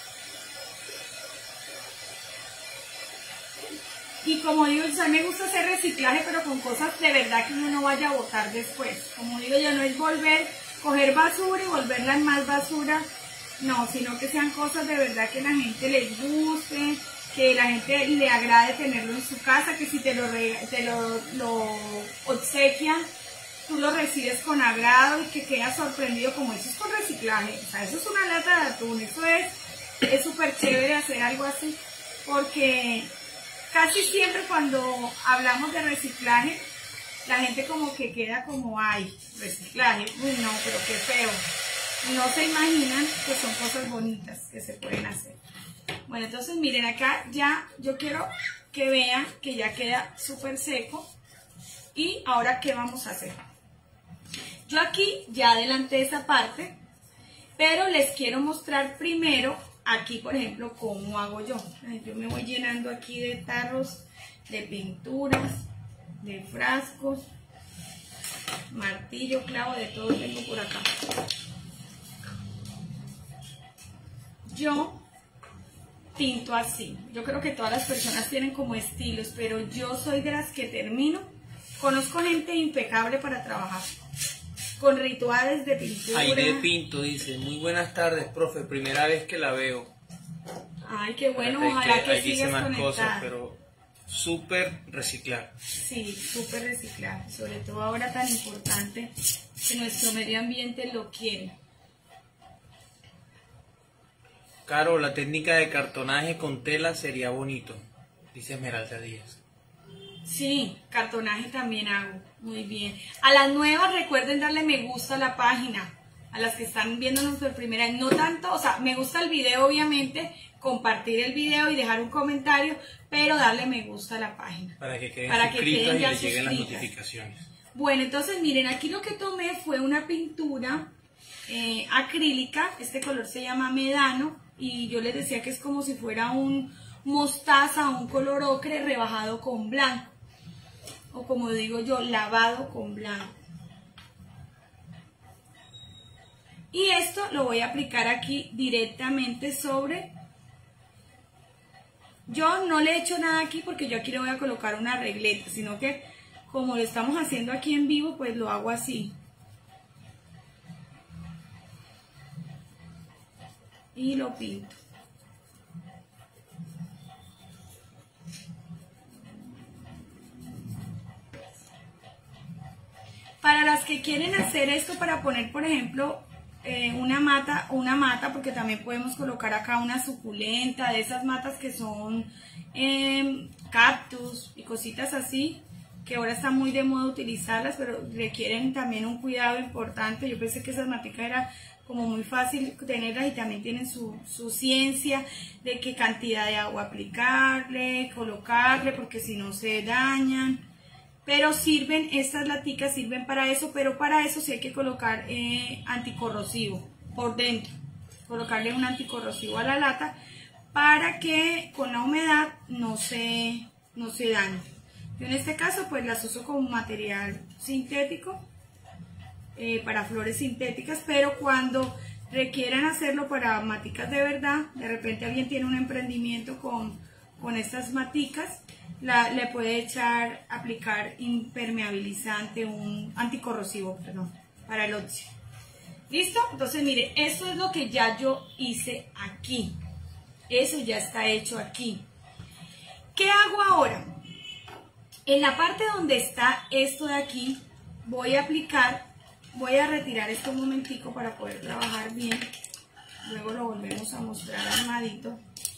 Y como digo, a mí me gusta hacer reciclaje, pero con cosas de verdad que uno no vaya a botar después. Como digo yo, no es volver coger basura y volverla en más basura, no, sino que sean cosas de verdad que la gente les guste, que la gente le agrade tenerlo en su casa, que si te lo, te lo, lo obsequian, tú lo recibes con agrado y que quedas sorprendido, como eso es con reciclaje, o sea, eso es una lata de atún, eso es es súper chévere hacer algo así, porque casi siempre cuando hablamos de reciclaje, la gente como que queda como, ay, reciclaje, uy no, pero qué feo. No se imaginan que son cosas bonitas que se pueden hacer. Bueno, entonces miren acá ya, yo quiero que vean que ya queda súper seco. Y ahora, ¿qué vamos a hacer? Yo aquí ya adelanté esa parte, pero les quiero mostrar primero, aquí por ejemplo, cómo hago yo. Yo me voy llenando aquí de tarros, de pinturas, de frascos, martillo, clavo, de todo tengo por acá. Yo pinto así. Yo creo que todas las personas tienen como estilos, pero yo soy de las que termino. Conozco gente impecable para trabajar, con rituales de pintura. Aide Pinto dice, muy buenas tardes, profe, primera vez que la veo. Ay, qué bueno, Espérate, ojalá que que ahí dice sigas más conectada. cosas, pero súper reciclar. Sí, súper reciclar, sobre todo ahora tan importante que nuestro medio ambiente lo quiere. Caro, la técnica de cartonaje con tela sería bonito, dice Esmeralda Díaz. Sí, cartonaje también hago, muy bien. A las nuevas recuerden darle me gusta a la página, a las que están viéndonos por primera vez, no tanto, o sea, me gusta el video obviamente, compartir el video y dejar un comentario, pero darle me gusta a la página. Para que queden para que suscritas queden y ya les lleguen las suscritas. notificaciones. Bueno, entonces miren, aquí lo que tomé fue una pintura eh, acrílica, este color se llama Medano, y yo les decía que es como si fuera un mostaza, un color ocre rebajado con blanco, o como digo yo, lavado con blanco. Y esto lo voy a aplicar aquí directamente sobre. Yo no le he hecho nada aquí porque yo aquí le voy a colocar una regleta, sino que como lo estamos haciendo aquí en vivo, pues lo hago así. Y lo pinto. Para las que quieren hacer esto para poner, por ejemplo, eh, una mata, una mata, porque también podemos colocar acá una suculenta, de esas matas que son eh, cactus y cositas así, que ahora está muy de moda utilizarlas, pero requieren también un cuidado importante. Yo pensé que esas maticas era como muy fácil tenerlas y también tienen su, su ciencia de qué cantidad de agua aplicarle, colocarle, porque si no se dañan. Pero sirven, estas laticas sirven para eso, pero para eso sí hay que colocar eh, anticorrosivo por dentro. Colocarle un anticorrosivo a la lata para que con la humedad no se, no se dañe. Yo en este caso pues las uso como material sintético, eh, para flores sintéticas, pero cuando requieran hacerlo para maticas de verdad, de repente alguien tiene un emprendimiento con, con estas maticas, La, le puede echar, aplicar impermeabilizante, un anticorrosivo, perdón, para el óxido. ¿Listo? Entonces, mire, eso es lo que ya yo hice aquí. Eso ya está hecho aquí. ¿Qué hago ahora? En la parte donde está esto de aquí, voy a aplicar, voy a retirar esto un momentico para poder trabajar bien. Luego lo volvemos a mostrar armadito.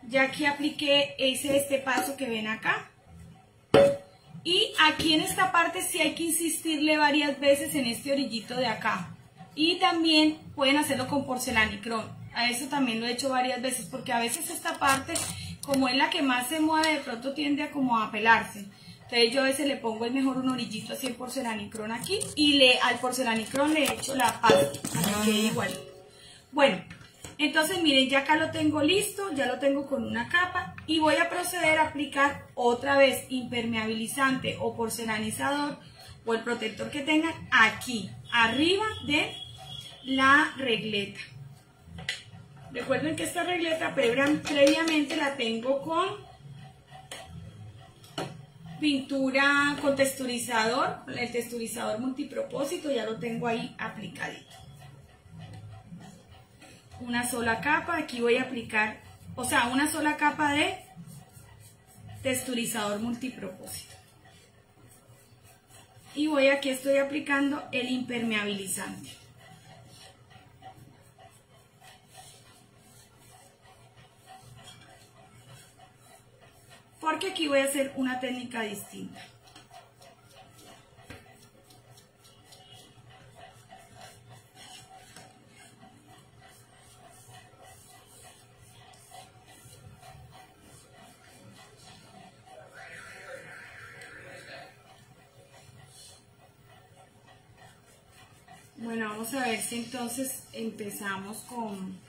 Ya aquí apliqué, hice este paso que ven acá. Y aquí en esta parte sí hay que insistirle varias veces en este orillito de acá. Y también pueden hacerlo con porcelanicrón. A eso también lo he hecho varias veces porque a veces esta parte, como es la que más se mueve, de pronto tiende a como a pelarse. Entonces yo a veces le pongo es mejor un orillito así en porcelanicrón aquí y le, al porcelanicrón le echo la pasta para que quede igual. Bueno, entonces miren, ya acá lo tengo listo, ya lo tengo con una capa y voy a proceder a aplicar otra vez impermeabilizante o porcelanizador o el protector que tengan aquí, arriba de la regleta. Recuerden que esta regleta previamente la tengo con pintura, con texturizador, el texturizador multipropósito, ya lo tengo ahí aplicadito. Una sola capa, aquí voy a aplicar, o sea, una sola capa de texturizador multipropósito. Y voy aquí, estoy aplicando el impermeabilizante. Porque aquí voy a hacer una técnica distinta. Bueno, vamos a ver si entonces empezamos con,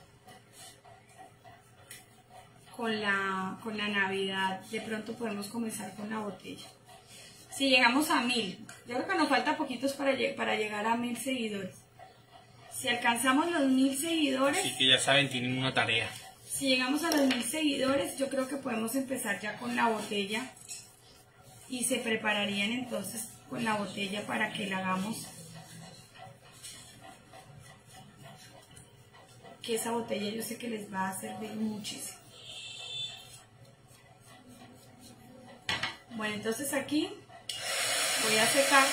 con, la, con la Navidad. De pronto podemos comenzar con la botella. Si llegamos a mil, yo creo que nos falta poquitos para, para llegar a mil seguidores. Si alcanzamos los mil seguidores... Así que ya saben, tienen una tarea. Si llegamos a los mil seguidores, yo creo que podemos empezar ya con la botella. Y se prepararían entonces con la botella para que la hagamos... que esa botella yo sé que les va a servir muchísimo. Bueno, entonces aquí voy a secar.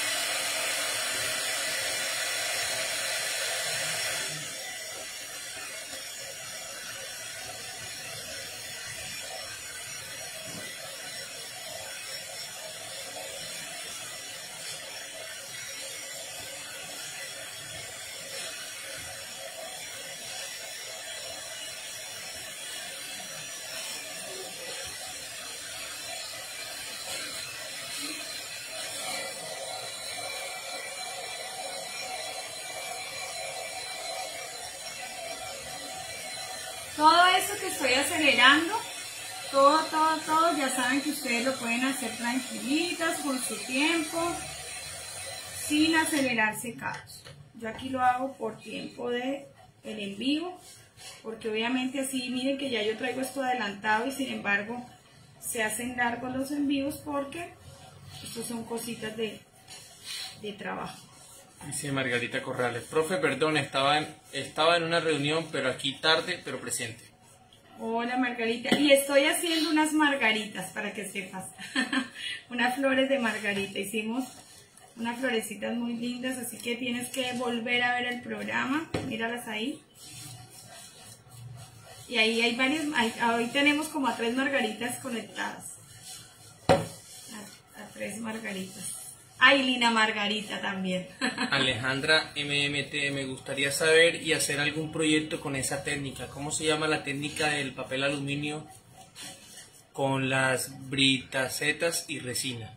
Todo eso que estoy acelerando, todo, todo, todo, ya saben que ustedes lo pueden hacer tranquilitas, con su tiempo, sin acelerar secados. Yo aquí lo hago por tiempo de el en vivo, porque obviamente así, miren que ya yo traigo esto adelantado y sin embargo se hacen largos los en vivos porque estos son cositas de, de trabajo. Dice Margarita Corrales, profe, perdón, estaba en, estaba en una reunión, pero aquí tarde, pero presente. Hola Margarita, y estoy haciendo unas margaritas para que sepas, unas flores de margarita, hicimos unas florecitas muy lindas, así que tienes que volver a ver el programa, míralas ahí. Y ahí hay varios, ahí, hoy tenemos como a tres margaritas conectadas, a, a tres margaritas. Ay, Lina Margarita también. Alejandra M M T, me gustaría saber y hacer algún proyecto con esa técnica. ¿Cómo se llama la técnica del papel aluminio con las britacetas y resina?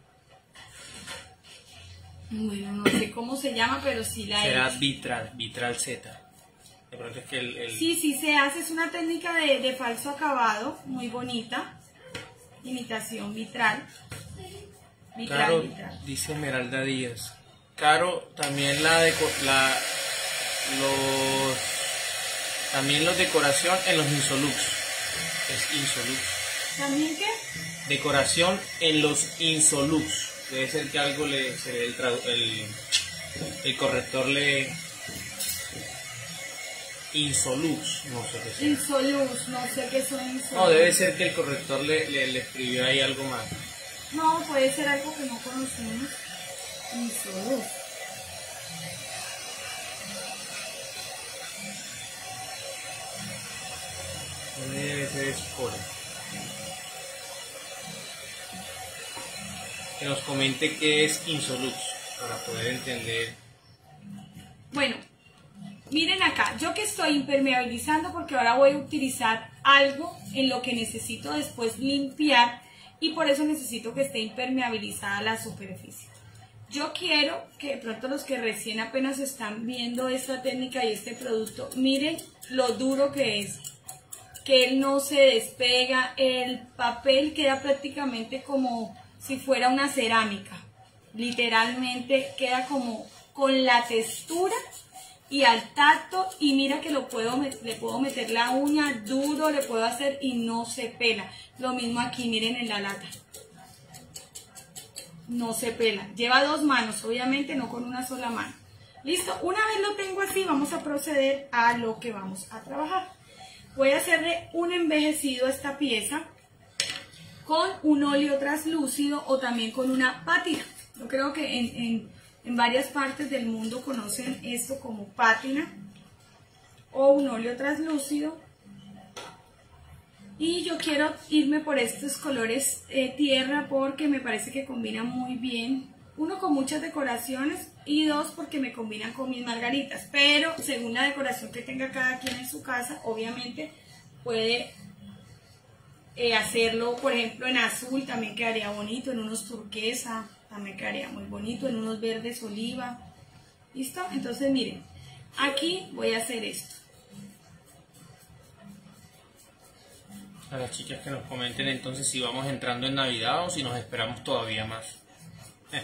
Bueno, no sé cómo se llama, pero sí la he Será hecho. vitral, vitral Z. De pronto es que el... el... Sí, sí se hace, es una técnica de, de falso acabado, muy bonita. Imitación vitral. Vitral, Caro, vitral. dice Esmeralda Díaz. Caro, también la de la los también los decoración en los Insolux. Es Insolux. ¿También qué? Decoración en los Insolux. Debe ser que algo le se le- el, tradu- el, el corrector le Insolux, no sé qué sea. Insoluz, no sé qué son Insoluz. No, debe ser que el corrector le, le, le escribió ahí algo más. No, puede ser algo que no conocemos. Insoluz. Debe ser Mercedes Cora. Que nos comente qué es Insolux, para poder entender. Bueno, miren acá, yo que estoy impermeabilizando porque ahora voy a utilizar algo en lo que necesito después limpiar y por eso necesito que esté impermeabilizada la superficie. Yo quiero que de pronto los que recién apenas están viendo esta técnica y este producto, miren lo duro que es, que él no se despega, el papel queda prácticamente como si fuera una cerámica, literalmente queda como con la textura y al tacto, y mira que lo puedo le puedo meter la uña duro, le puedo hacer y no se pela. Lo mismo aquí, miren en la lata, no se pela, lleva dos manos, obviamente no con una sola mano. Listo, una vez lo tengo así, vamos a proceder a lo que vamos a trabajar. Voy a hacerle un envejecido a esta pieza con un óleo translúcido o también con una pátina. Yo creo que en, en, en varias partes del mundo conocen esto como pátina o un óleo translúcido. Y yo quiero irme por estos colores eh, tierra porque me parece que combinan muy bien. Uno, con muchas decoraciones, y dos, porque me combinan con mis margaritas. Pero según la decoración que tenga cada quien en su casa, obviamente puede eh, hacerlo, por ejemplo, en azul también quedaría bonito, en unos turquesa también quedaría muy bonito, en unos verdes oliva. ¿Listo? Entonces miren, aquí voy a hacer esto. A las chicas que nos comenten entonces si vamos entrando en Navidad o si nos esperamos todavía más. Eh.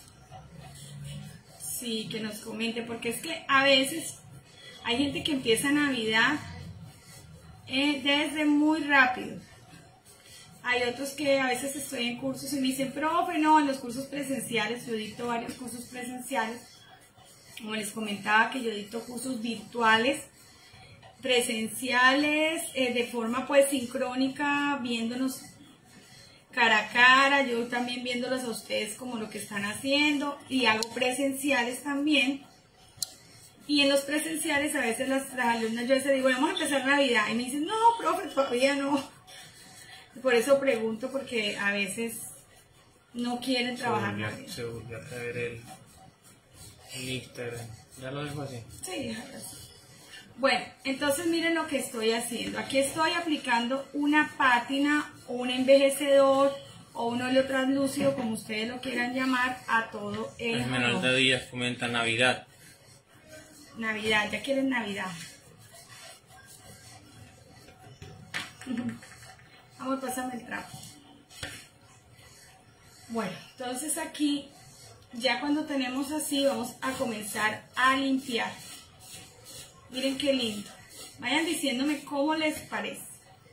Sí, que nos comenten, porque es que a veces hay gente que empieza Navidad eh, desde muy rápido. Hay otros que a veces estoy en cursos y me dicen, profe, no, en los cursos presenciales, yo dicto varios cursos presenciales, como les comentaba que yo dicto cursos virtuales, presenciales, eh, de forma pues sincrónica, viéndonos cara a cara, yo también viéndolos a ustedes como lo que están haciendo, y hago presenciales también. Y en los presenciales a veces las, las alumnas, yo les digo, vamos a empezar Navidad, y me dicen, no, profe, todavía no. Por eso pregunto, porque a veces no quieren trabajar Navidad. Se volvió a caer el, el Instagram, ya lo dejo así. Sí, déjalo así. Bueno, entonces miren lo que estoy haciendo. Aquí estoy aplicando una pátina o un envejecedor o un óleo translúcido, como ustedes lo quieran llamar, a todo el Esmeralda jabón. Díaz comenta Navidad. Navidad, ya quieren Navidad. Vamos, pásame el trapo. Bueno, entonces aquí, ya cuando tenemos así, vamos a comenzar a limpiar. Miren qué lindo. Vayan diciéndome cómo les parece.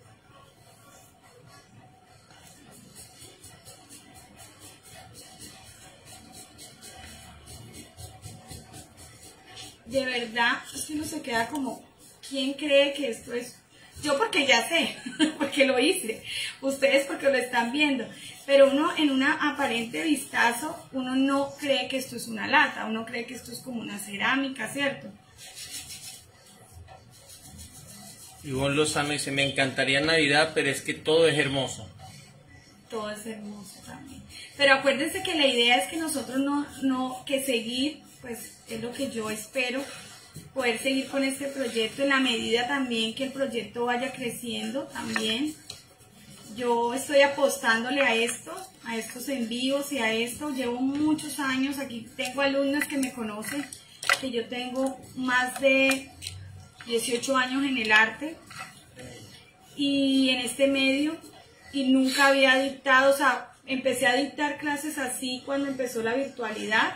De verdad, es que uno se queda como, ¿quién cree que esto es? Yo porque ya sé, porque lo hice. Ustedes porque lo están viendo. Pero uno en un aparente vistazo, uno no cree que esto es una lata. Uno cree que esto es como una cerámica, ¿cierto? Ivonne Lozano dice, me encantaría Navidad, pero es que todo es hermoso. Todo es hermoso también. Pero acuérdense que la idea es que nosotros no, no, que seguir, pues es lo que yo espero, poder seguir con este proyecto en la medida también que el proyecto vaya creciendo también. Yo estoy apostándole a esto, a estos envíos y a esto. Llevo muchos años, aquí tengo alumnas que me conocen, que yo tengo más de dieciocho años en el arte y en este medio, y nunca había dictado, o sea, empecé a dictar clases así cuando empezó la virtualidad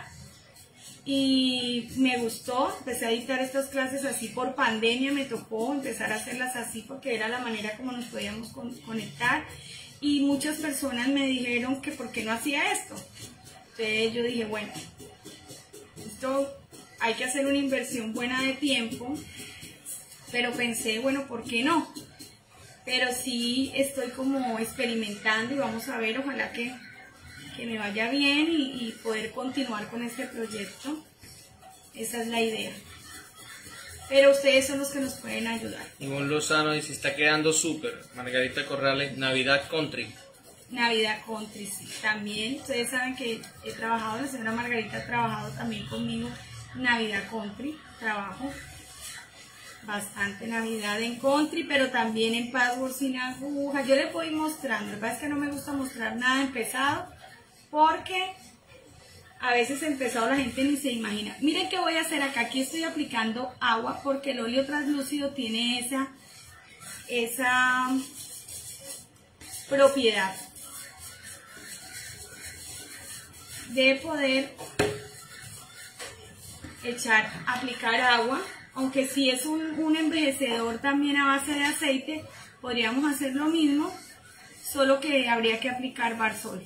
y me gustó, empecé a dictar estas clases así por pandemia, me tocó empezar a hacerlas así porque era la manera como nos podíamos con, conectar, y muchas personas me dijeron que por qué no hacía esto. Entonces yo dije, bueno, esto hay que hacer una inversión buena de tiempo, pero pensé, bueno, ¿por qué no? Pero sí estoy como experimentando y vamos a ver, ojalá que, que me vaya bien y, y poder continuar con este proyecto. Esa es la idea. pero ustedes son los que nos pueden ayudar. Ivonne Lozano dice, está quedando súper. Margarita Corrales, Navidad Country. Navidad Country, sí. También, ustedes saben que he trabajado, la señora Margarita ha trabajado también conmigo Navidad Country, trabajo bastante Navidad en Country, pero también en Patchwork sin aguja. Yo les voy mostrando, la verdad es que no me gusta mostrar nada empezado, porque a veces empezado la gente ni se imagina. Miren qué voy a hacer acá, aquí estoy aplicando agua, porque el óleo translúcido tiene esa, esa propiedad de poder echar, aplicar agua, aunque si es un, un envejecedor también a base de aceite, podríamos hacer lo mismo, solo que habría que aplicar barsol.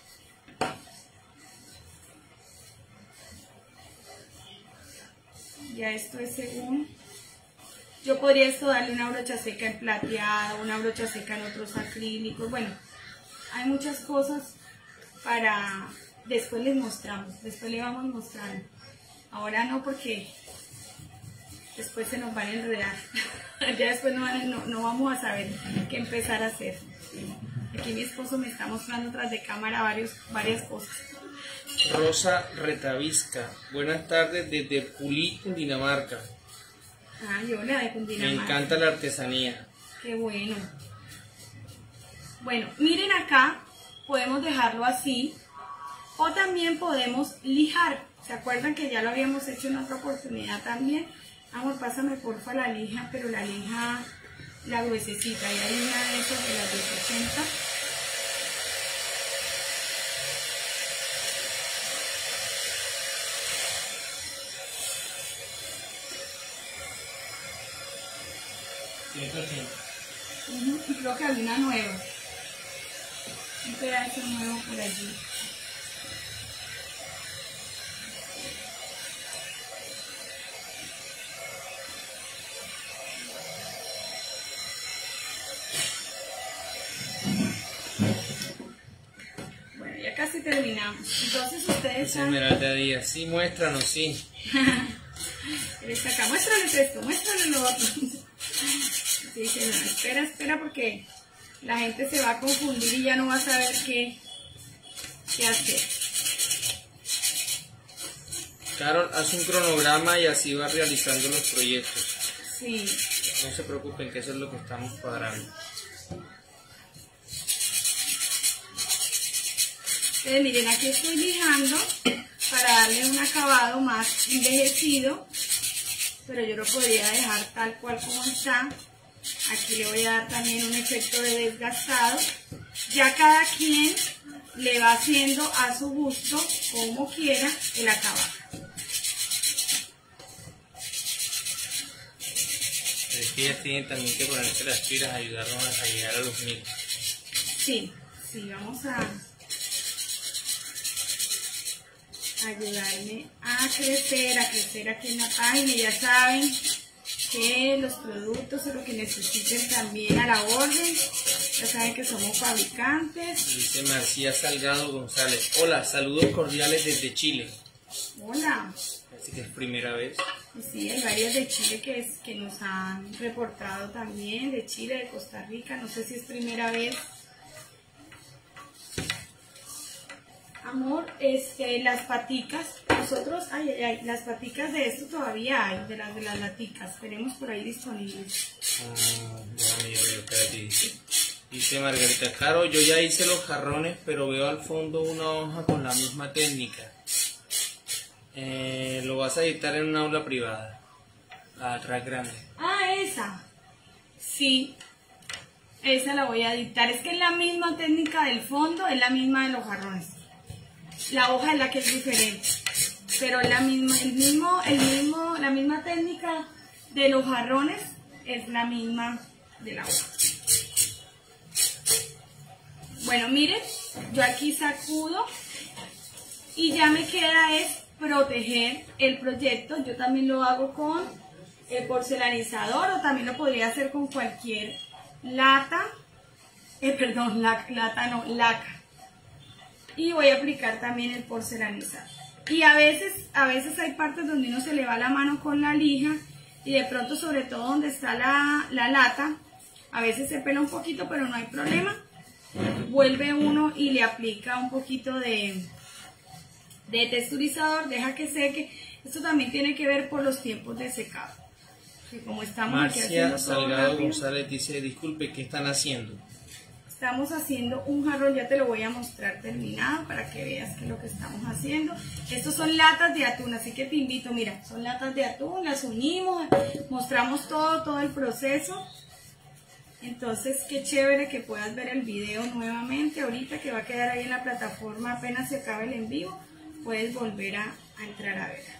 Ya esto es según, yo podría esto darle una brocha seca en plateado, una brocha seca en otros acrílicos, bueno, hay muchas cosas para, después les mostramos, después le vamos mostrando. Ahora no, porque después se nos van a enredar. Ya después no, no, no vamos a saber qué empezar a hacer. Aquí mi esposo me está mostrando tras de cámara varios, varias cosas. Rosa Retavisca, buenas tardes desde Pulí, Cundinamarca. Ah, yo la de Cundinamarca. Me encanta la artesanía. Qué bueno. Bueno, miren acá, podemos dejarlo así, o también podemos lijar. ¿Se acuerdan que ya lo habíamos hecho en otra oportunidad también? Amor, pásame porfa la lija, pero la lija, la gruesecita. Y hay una de esas de las de sesenta. ciento ochenta. Uh-huh. Y creo que hay una nueva. Un pedazo nuevo por allí. Casi terminamos. Entonces ustedes saben. Esmeralda Díaz, sí, muéstranos, sí. Eres acá, muéstrales esto, muéstrales lo otro. Dice, no, espera, espera, porque la gente se va a confundir y ya no va a saber qué, qué hacer. Carol, haz un cronograma y así va realizando los proyectos. Sí. No se preocupen, que eso es lo que estamos cuadrando. Entonces, miren, aquí estoy lijando para darle un acabado más envejecido, pero yo lo podría dejar tal cual como está. Aquí le voy a dar también un efecto de desgastado. Ya cada quien le va haciendo a su gusto, como quiera, el acabado. Pero es que ellas tienen también que ponerse las pilas, ayudarnos a llegar a los mil. Sí, sí, vamos a ayudarme a crecer, a crecer aquí en la página. Ya saben que los productos o lo que necesiten también a la orden, ya saben que somos fabricantes. Dice Marcia Salgado González, hola, saludos cordiales desde Chile. Hola. Así que es primera vez. Sí, hay varias de Chile que, es, que nos han reportado también, de Chile, de Costa Rica, no sé si es primera vez. Amor, este, las paticas, nosotros, ay, ay, ay, las paticas de esto todavía hay, de las de las laticas, tenemos por ahí disponibles. Ah, ya me veo, espérate. Dice Margarita, Caro, yo ya hice los jarrones, pero veo al fondo una hoja con la misma técnica. Eh, lo vas a editar en una aula privada, la atrás grande. Ah, esa, sí, esa la voy a editar, es que es la misma técnica del fondo, es la misma de los jarrones. La hoja es la que es diferente, pero la misma, el mismo, el mismo, la misma técnica de los jarrones es la misma de la hoja. Bueno, miren, yo aquí sacudo y ya me queda es proteger el proyecto. Yo también lo hago con el porcelanizador o también lo podría hacer con cualquier lata, eh, perdón, la, lata no, laca. Y voy a aplicar también el porcelanizador. Y a veces, a veces hay partes donde uno se le va la mano con la lija y de pronto sobre todo donde está la, la lata, a veces se pela un poquito, pero no hay problema. Vuelve uno y le aplica un poquito de, de texturizador, deja que seque. Esto también tiene que ver por los tiempos de secado. Que como estamos Marcia Salgado González dice, disculpe, ¿qué están haciendo? Estamos haciendo un jarrón, ya te lo voy a mostrar terminado para que veas qué es lo que estamos haciendo. Estos son latas de atún, así que te invito, mira, son latas de atún, las unimos, mostramos todo, todo el proceso. Entonces, qué chévere que puedas ver el video nuevamente ahorita, que va a quedar ahí en la plataforma apenas se acabe el en vivo. Puedes volver a, a entrar a ver.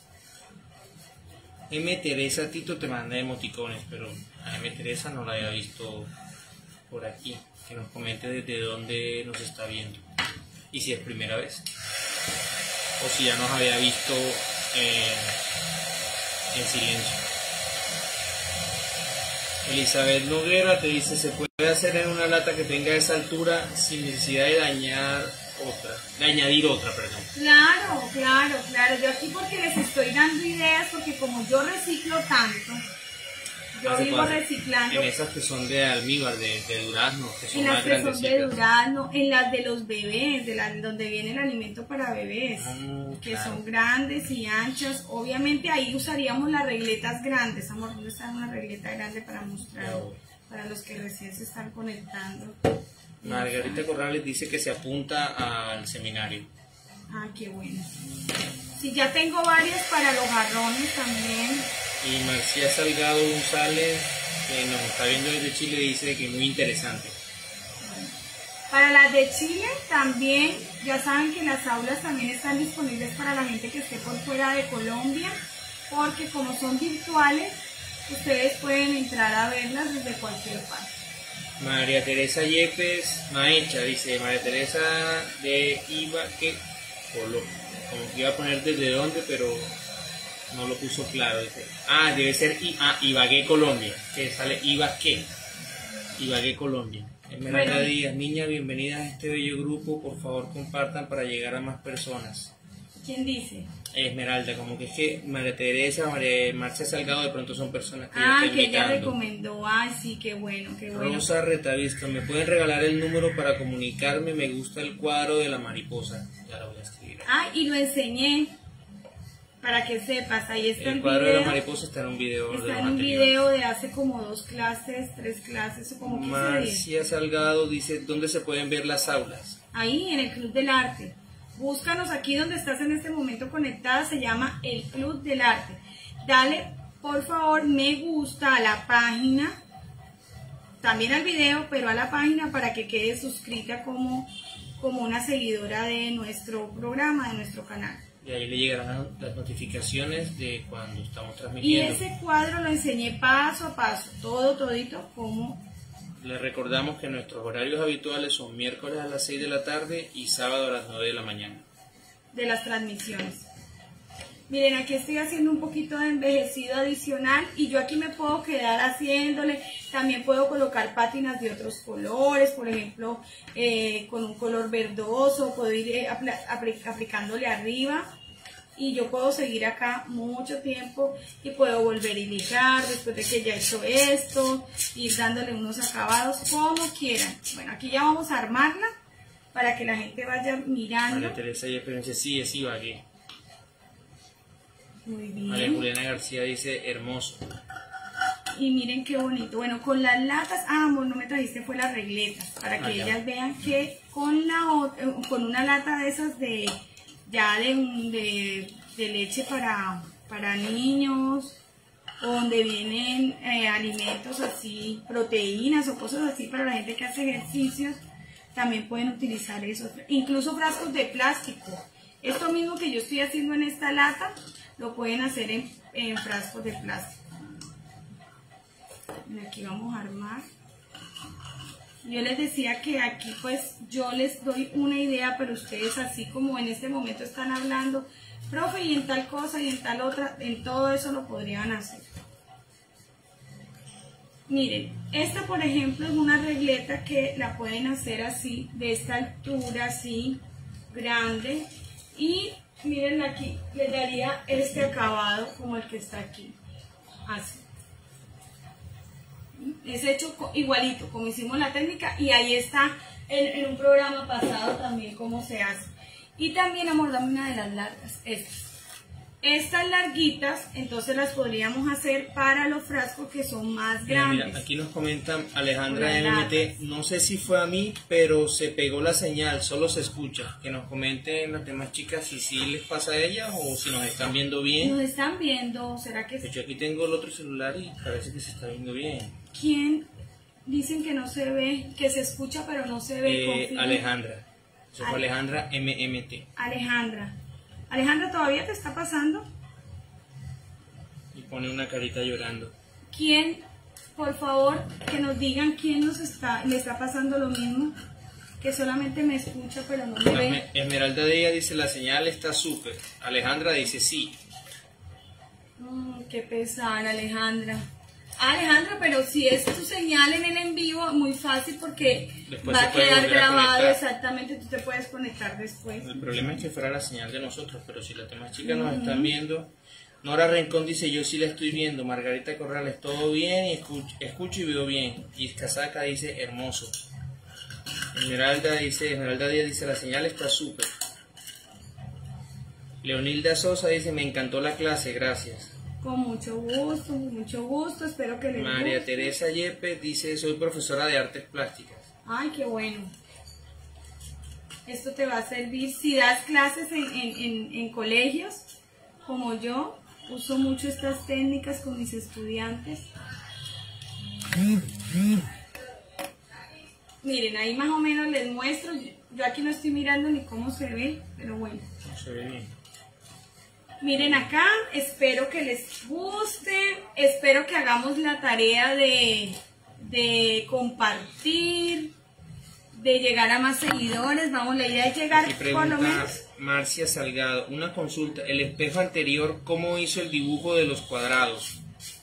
M. Teresa Tito te manda emoticones, pero a M. Teresa no la había visto por aquí. Que nos comente desde dónde nos está viendo y si es primera vez o si ya nos había visto eh, en silencio. Elizabeth Noguera te dice, ¿se puede hacer en una lata que tenga esa altura sin necesidad de dañar otra, de añadir otra, perdón? Claro, claro, claro. Yo aquí porque les estoy dando ideas, porque como yo reciclo tanto, yo vivo cuánto? reciclando. En esas que son de almíbar, de, de durazno, que son en las más que son de grandecitas. durazno, en las de los bebés, de la, donde viene el alimento para bebés, Ah, que claro. son grandes y anchas. Obviamente ahí usaríamos las regletas grandes. Amor, ¿dónde está una regleta grande para mostrar? Claro. Para los que recién se están conectando. Margarita Corrales dice que se apunta al seminario. Ah, qué bueno. Sí, ya tengo varias para los jarrones también. Y Marcia Salgado González, que nos está viendo desde Chile, dice que muy interesante. Para las de Chile también, ya saben que las aulas también están disponibles para la gente que esté por fuera de Colombia, porque como son virtuales, ustedes pueden entrar a verlas desde cualquier parte. María Teresa Yepes Maecha dice, María Teresa de Ibaque, como que iba a poner desde dónde, pero no lo puso claro. Dice, ah, debe ser I, ah, Ibagué, Colombia, que sale Ibaque, Ibagué, Colombia. Esmeralda Bueno. Díaz, niña, bienvenida a este bello grupo, por favor compartan para llegar a más personas. ¿Quién dice? Esmeralda, como que es que María Teresa, María Marcia Salgado de pronto son personas que Ah, ella está que ella invitando. recomendó. Ay, sí, qué bueno, qué bueno. Rosa Retavista, ¿me pueden regalar el número para comunicarme? Me gusta el cuadro de la mariposa. Ya lo voy a escribir. Ah, y lo enseñé para que sepas. Ahí está el, El cuadro video. de la mariposa está en un video. de Está los en un anteriores. video de hace como dos clases, tres clases o como quince días. Marcia Salgado dice, ¿dónde se pueden ver las aulas? Ahí en el Club del Arte. Búscanos aquí donde estás en este momento conectada, se llama el Club del Arte. Dale, por favor, me gusta a la página, también al video, pero a la página para que quedes suscrita como, como una seguidora de nuestro programa, de nuestro canal. Y ahí le llegarán las notificaciones de cuando estamos Y transmitiendo. ese cuadro lo enseñé paso a paso, todo, todito, como... Les recordamos que nuestros horarios habituales son miércoles a las seis de la tarde y sábado a las nueve de la mañana. de las transmisiones. Miren, aquí estoy haciendo un poquito de envejecido adicional y yo aquí me puedo quedar haciéndole. También puedo colocar pátinas de otros colores, por ejemplo, eh, con un color verdoso, puedo ir eh, apl apl aplicándole arriba y yo puedo seguir acá mucho tiempo y puedo volver y lijar después de que ya he hecho esto, ir dándole unos acabados como quieran. Bueno, aquí ya vamos a armarla para que la gente vaya mirando. María Teresa Yepes dice, sí, es Ibagué. Muy bien. María Juliana García dice, hermoso. Y miren qué bonito. Bueno, con las latas, ah, amor, no me trajiste fue las regletas, para que Ah, ya. ellas vean que con la ot- eh, con una lata de esas de ya de, de, de leche para, para niños, o donde vienen eh, alimentos así, proteínas o cosas así para la gente que hace ejercicios, también pueden utilizar eso. Incluso frascos de plástico. Esto mismo que yo estoy haciendo en esta lata, lo pueden hacer en, en frascos de plástico. Aquí vamos a armar. Yo les decía que aquí pues yo les doy una idea, pero ustedes así como en este momento están hablando, profe, y en tal cosa y en tal otra, en todo eso lo podrían hacer. Miren, esta por ejemplo es una regleta que la pueden hacer así, de esta altura, así, grande. Y miren aquí, les daría este acabado como el que está aquí. así. Es hecho igualito como hicimos la técnica, y ahí está en, en un programa pasado también cómo se hace. Y también, amor, dame una de las largas, estas. Estas larguitas, entonces las podríamos hacer para los frascos que son más grandes. Mira, mira, aquí nos comentan Alejandra M M T, no sé si fue a mí, pero se pegó la señal, solo se escucha. Que nos comenten las demás chicas si sí les pasa a ellas o si nos están viendo bien. Nos están viendo, ¿será que sí? Yo aquí tengo el otro celular y parece que se está viendo bien. ¿Quién? Dicen que no se ve, que se escucha pero no se ve. Eh, Alejandra, eso fue Alejandra M M T. Alejandra. Alejandra, ¿todavía te está pasando? Y pone una carita llorando. ¿Quién, por favor, que nos digan quién nos está, le está pasando lo mismo? Que solamente me escucha pero no me ve. Esmeralda de ella dice, la señal está súper. Alejandra dice, sí. Mm, qué pesar, Alejandra. Ah, Alejandra, pero si es tu señal en el en vivo, muy fácil porque después va a quedar grabado, a exactamente, tú te puedes conectar después. El problema es que fuera la señal de nosotros, pero si las demás chicas uh-huh. nos están viendo. Nora Rincón dice, yo sí la estoy viendo. Margarita Corrales, todo bien, y escucho, escucho y veo bien. Y Casaca dice, hermoso. Esmeralda dice, Esmeralda Díaz dice, la señal está súper. Leonilda Sosa dice, me encantó la clase, gracias. Con mucho gusto, con mucho gusto, espero que les María guste. Teresa Yepes dice, soy profesora de artes plásticas. Ay, qué bueno. Esto te va a servir si das clases en, en, en, en colegios, como yo, uso mucho estas técnicas con mis estudiantes. Miren, ahí más o menos les muestro, yo aquí no estoy mirando ni cómo se ve, pero bueno. No se ve bien. Miren acá, espero que les guste, espero que hagamos la tarea de, de compartir, de llegar a más seguidores. Vamos, la idea es llegar por lo menos. Marcia Salgado, una consulta, el espejo anterior, ¿cómo hizo el dibujo de los cuadrados?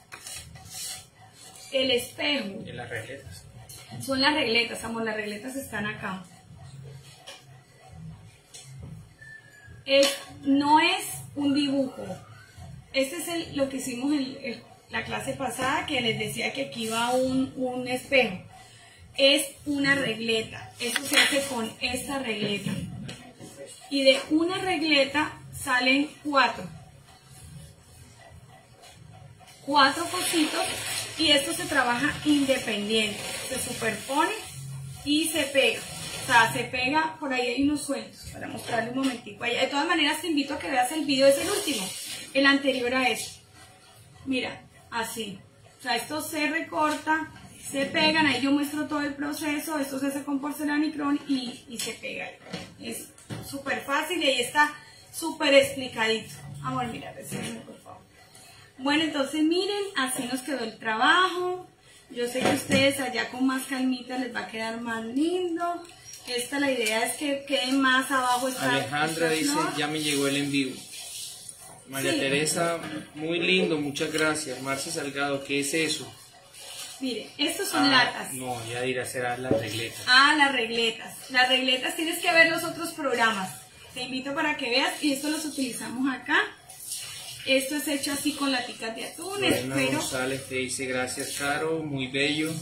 El espejo. De las regletas. Son las regletas, amor, las regletas están acá. Es, no es un dibujo. Este es el, lo que hicimos en el, la clase pasada, que les decía que aquí va un, un espejo. Es una regleta. Eso se hace con esta regleta. Y de una regleta salen cuatro. Cuatro cositos. Y esto se trabaja independiente. Se superpone y se pega. O sea, se pega, por ahí hay unos sueltos, para mostrarle un momentico. De todas maneras te invito a que veas el video, es el último, el anterior a este. Mira, así. O sea, esto se recorta, se pegan, ahí yo muestro todo el proceso, esto se hace con porcelanicrón y, y se pega ahí. Es súper fácil y ahí está súper explicadito. Amor, mira, recíbeme por favor. Bueno, entonces miren, así nos quedó el trabajo. Yo sé que a ustedes allá con más calmita les va a quedar más lindo. Esta la idea es que quede más abajo. Esta, Alejandra esta dice, ya me llegó el en vivo. María sí. Teresa, muy lindo, muchas gracias. Marcia Salgado, ¿qué es eso? Mire, estos son ah, latas. No, ya dirá, serán las regletas. Ah, las regletas. Las regletas tienes que ver los otros programas. Te invito para que veas y esto los utilizamos acá. Esto es hecho así con laticas de atún. Espero. González te dice, gracias Caro, muy bello.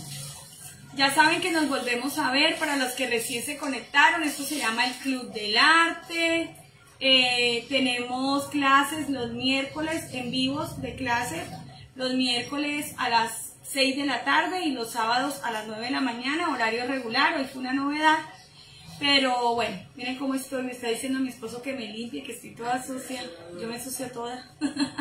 Ya saben que nos volvemos a ver, para los que recién se conectaron, esto se llama el Club del Arte. Eh, tenemos clases los miércoles en vivos de clase, los miércoles a las seis de la tarde y los sábados a las nueve de la mañana, horario regular. Hoy fue una novedad, pero bueno, miren cómo estoy, me está diciendo mi esposo que me limpie, que estoy toda sucia, yo me ensucio toda.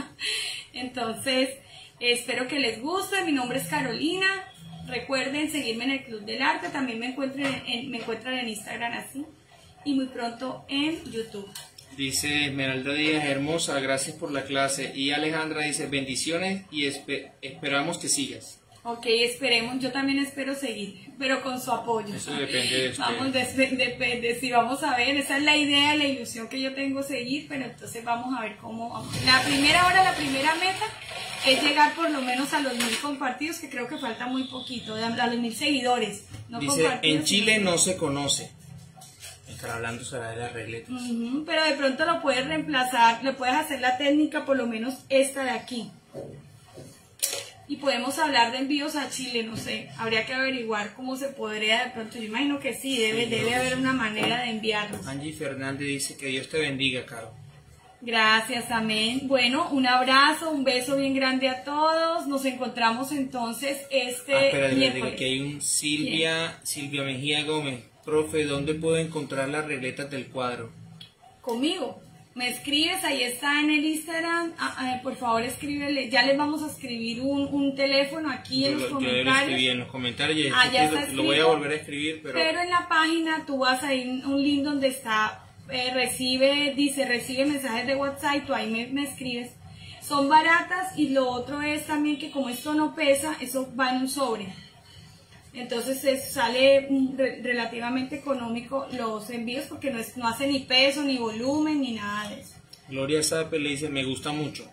Entonces, espero que les guste, mi nombre es Carolina. Recuerden seguirme en el Club del Arte, también me encuentran en, me encuentran en Instagram así, y muy pronto en YouTube. Dice Esmeralda Díaz, hermosa, gracias por la clase. Y Alejandra dice, bendiciones y espe esperamos que sigas. Ok, esperemos, yo también espero seguir, pero con su apoyo. Eso depende de usted. Vamos, de, depende, si vamos a ver, esa es la idea, la ilusión que yo tengo seguir, pero entonces vamos a ver cómo vamos. La primera hora, la primera meta es llegar por lo menos a los mil compartidos, que creo que falta muy poquito, a los mil seguidores. No dice, en Chile no se conoce. Estar hablando será de las regletas. Uh-huh, pero de pronto lo puedes reemplazar, le puedes hacer la técnica, por lo menos esta de aquí. y podemos hablar de envíos a Chile, no sé, habría que averiguar cómo se podría de pronto, yo imagino que sí, debe, Sí, debe haber sí. una manera de enviarlos. Angie Fernández dice que Dios te bendiga, Caro. Gracias, amén. Bueno, un abrazo, un beso bien grande a todos, nos encontramos entonces este Ah, espera, les digo miércoles. que hay un Silvia, Silvia Mejía Gómez. Profe, ¿dónde puedo encontrar las regletas del cuadro? Conmigo. Me escribes, ahí está en el Instagram, ah, ah, por favor escríbele, ya les vamos a escribir un, un teléfono aquí en Yo, los lo- yo comentarios. lo escribí en los comentarios y Ah, ya este está lo, lo voy a escrito. volver a escribir, pero, Pero en la página tú vas a ir un link donde está, eh, recibe, dice recibe mensajes de WhatsApp, tú ahí me, me escribes. Son baratas y lo otro es también que como esto no pesa, eso va en un sobre. Entonces es- sale mm, re- relativamente económico los envíos porque no, es, no hace ni peso, ni volumen, ni nada de eso. Gloria Sape le dice, me gusta mucho.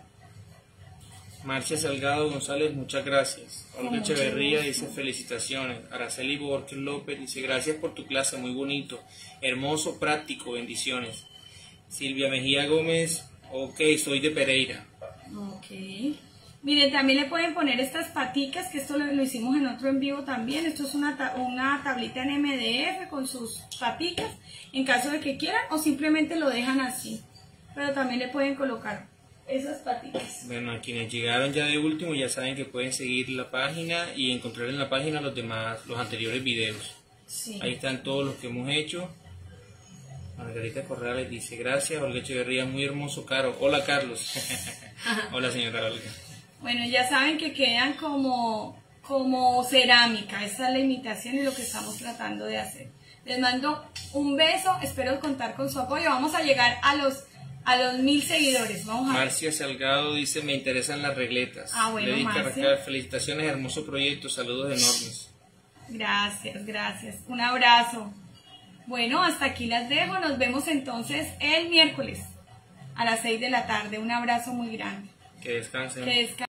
Marcia Salgado González, muchas gracias. Con Olga mucho Echeverría gusto. dice, felicitaciones. Araceli Borges López dice, gracias por tu clase, muy bonito. Hermoso, práctico, bendiciones. Silvia Mejía Gómez, ok, soy de Pereira. Ok. Miren, también le pueden poner estas paticas, que esto lo, lo hicimos en otro en vivo también. Esto es una, ta- una tablita en M D F con sus paticas, en caso de que quieran, o simplemente lo dejan así. Pero también le pueden colocar esas paticas. Bueno, a quienes llegaron ya de último ya saben que pueden seguir la página y encontrar en la página los demás, los anteriores videos. Sí. Ahí están todos los que hemos hecho. Margarita Correa les dice, gracias. Olga Echeverría, muy hermoso, Caro. Hola, Carlos. Hola, señora Olga. Bueno, ya saben que quedan como, como cerámica. Esa es la imitación y lo que estamos tratando de hacer. Les mando un beso, espero contar con su apoyo. Vamos a llegar a los a los mil seguidores. Vamos a ver. Marcia Salgado dice, me interesan las regletas. Ah, bueno, Lady Marcia. Carrascal, felicitaciones, hermoso proyecto, saludos enormes. Gracias, gracias. Un abrazo. Bueno, hasta aquí las dejo. Nos vemos entonces el miércoles a las seis de la tarde. Un abrazo muy grande. Que descansen. Que descansen.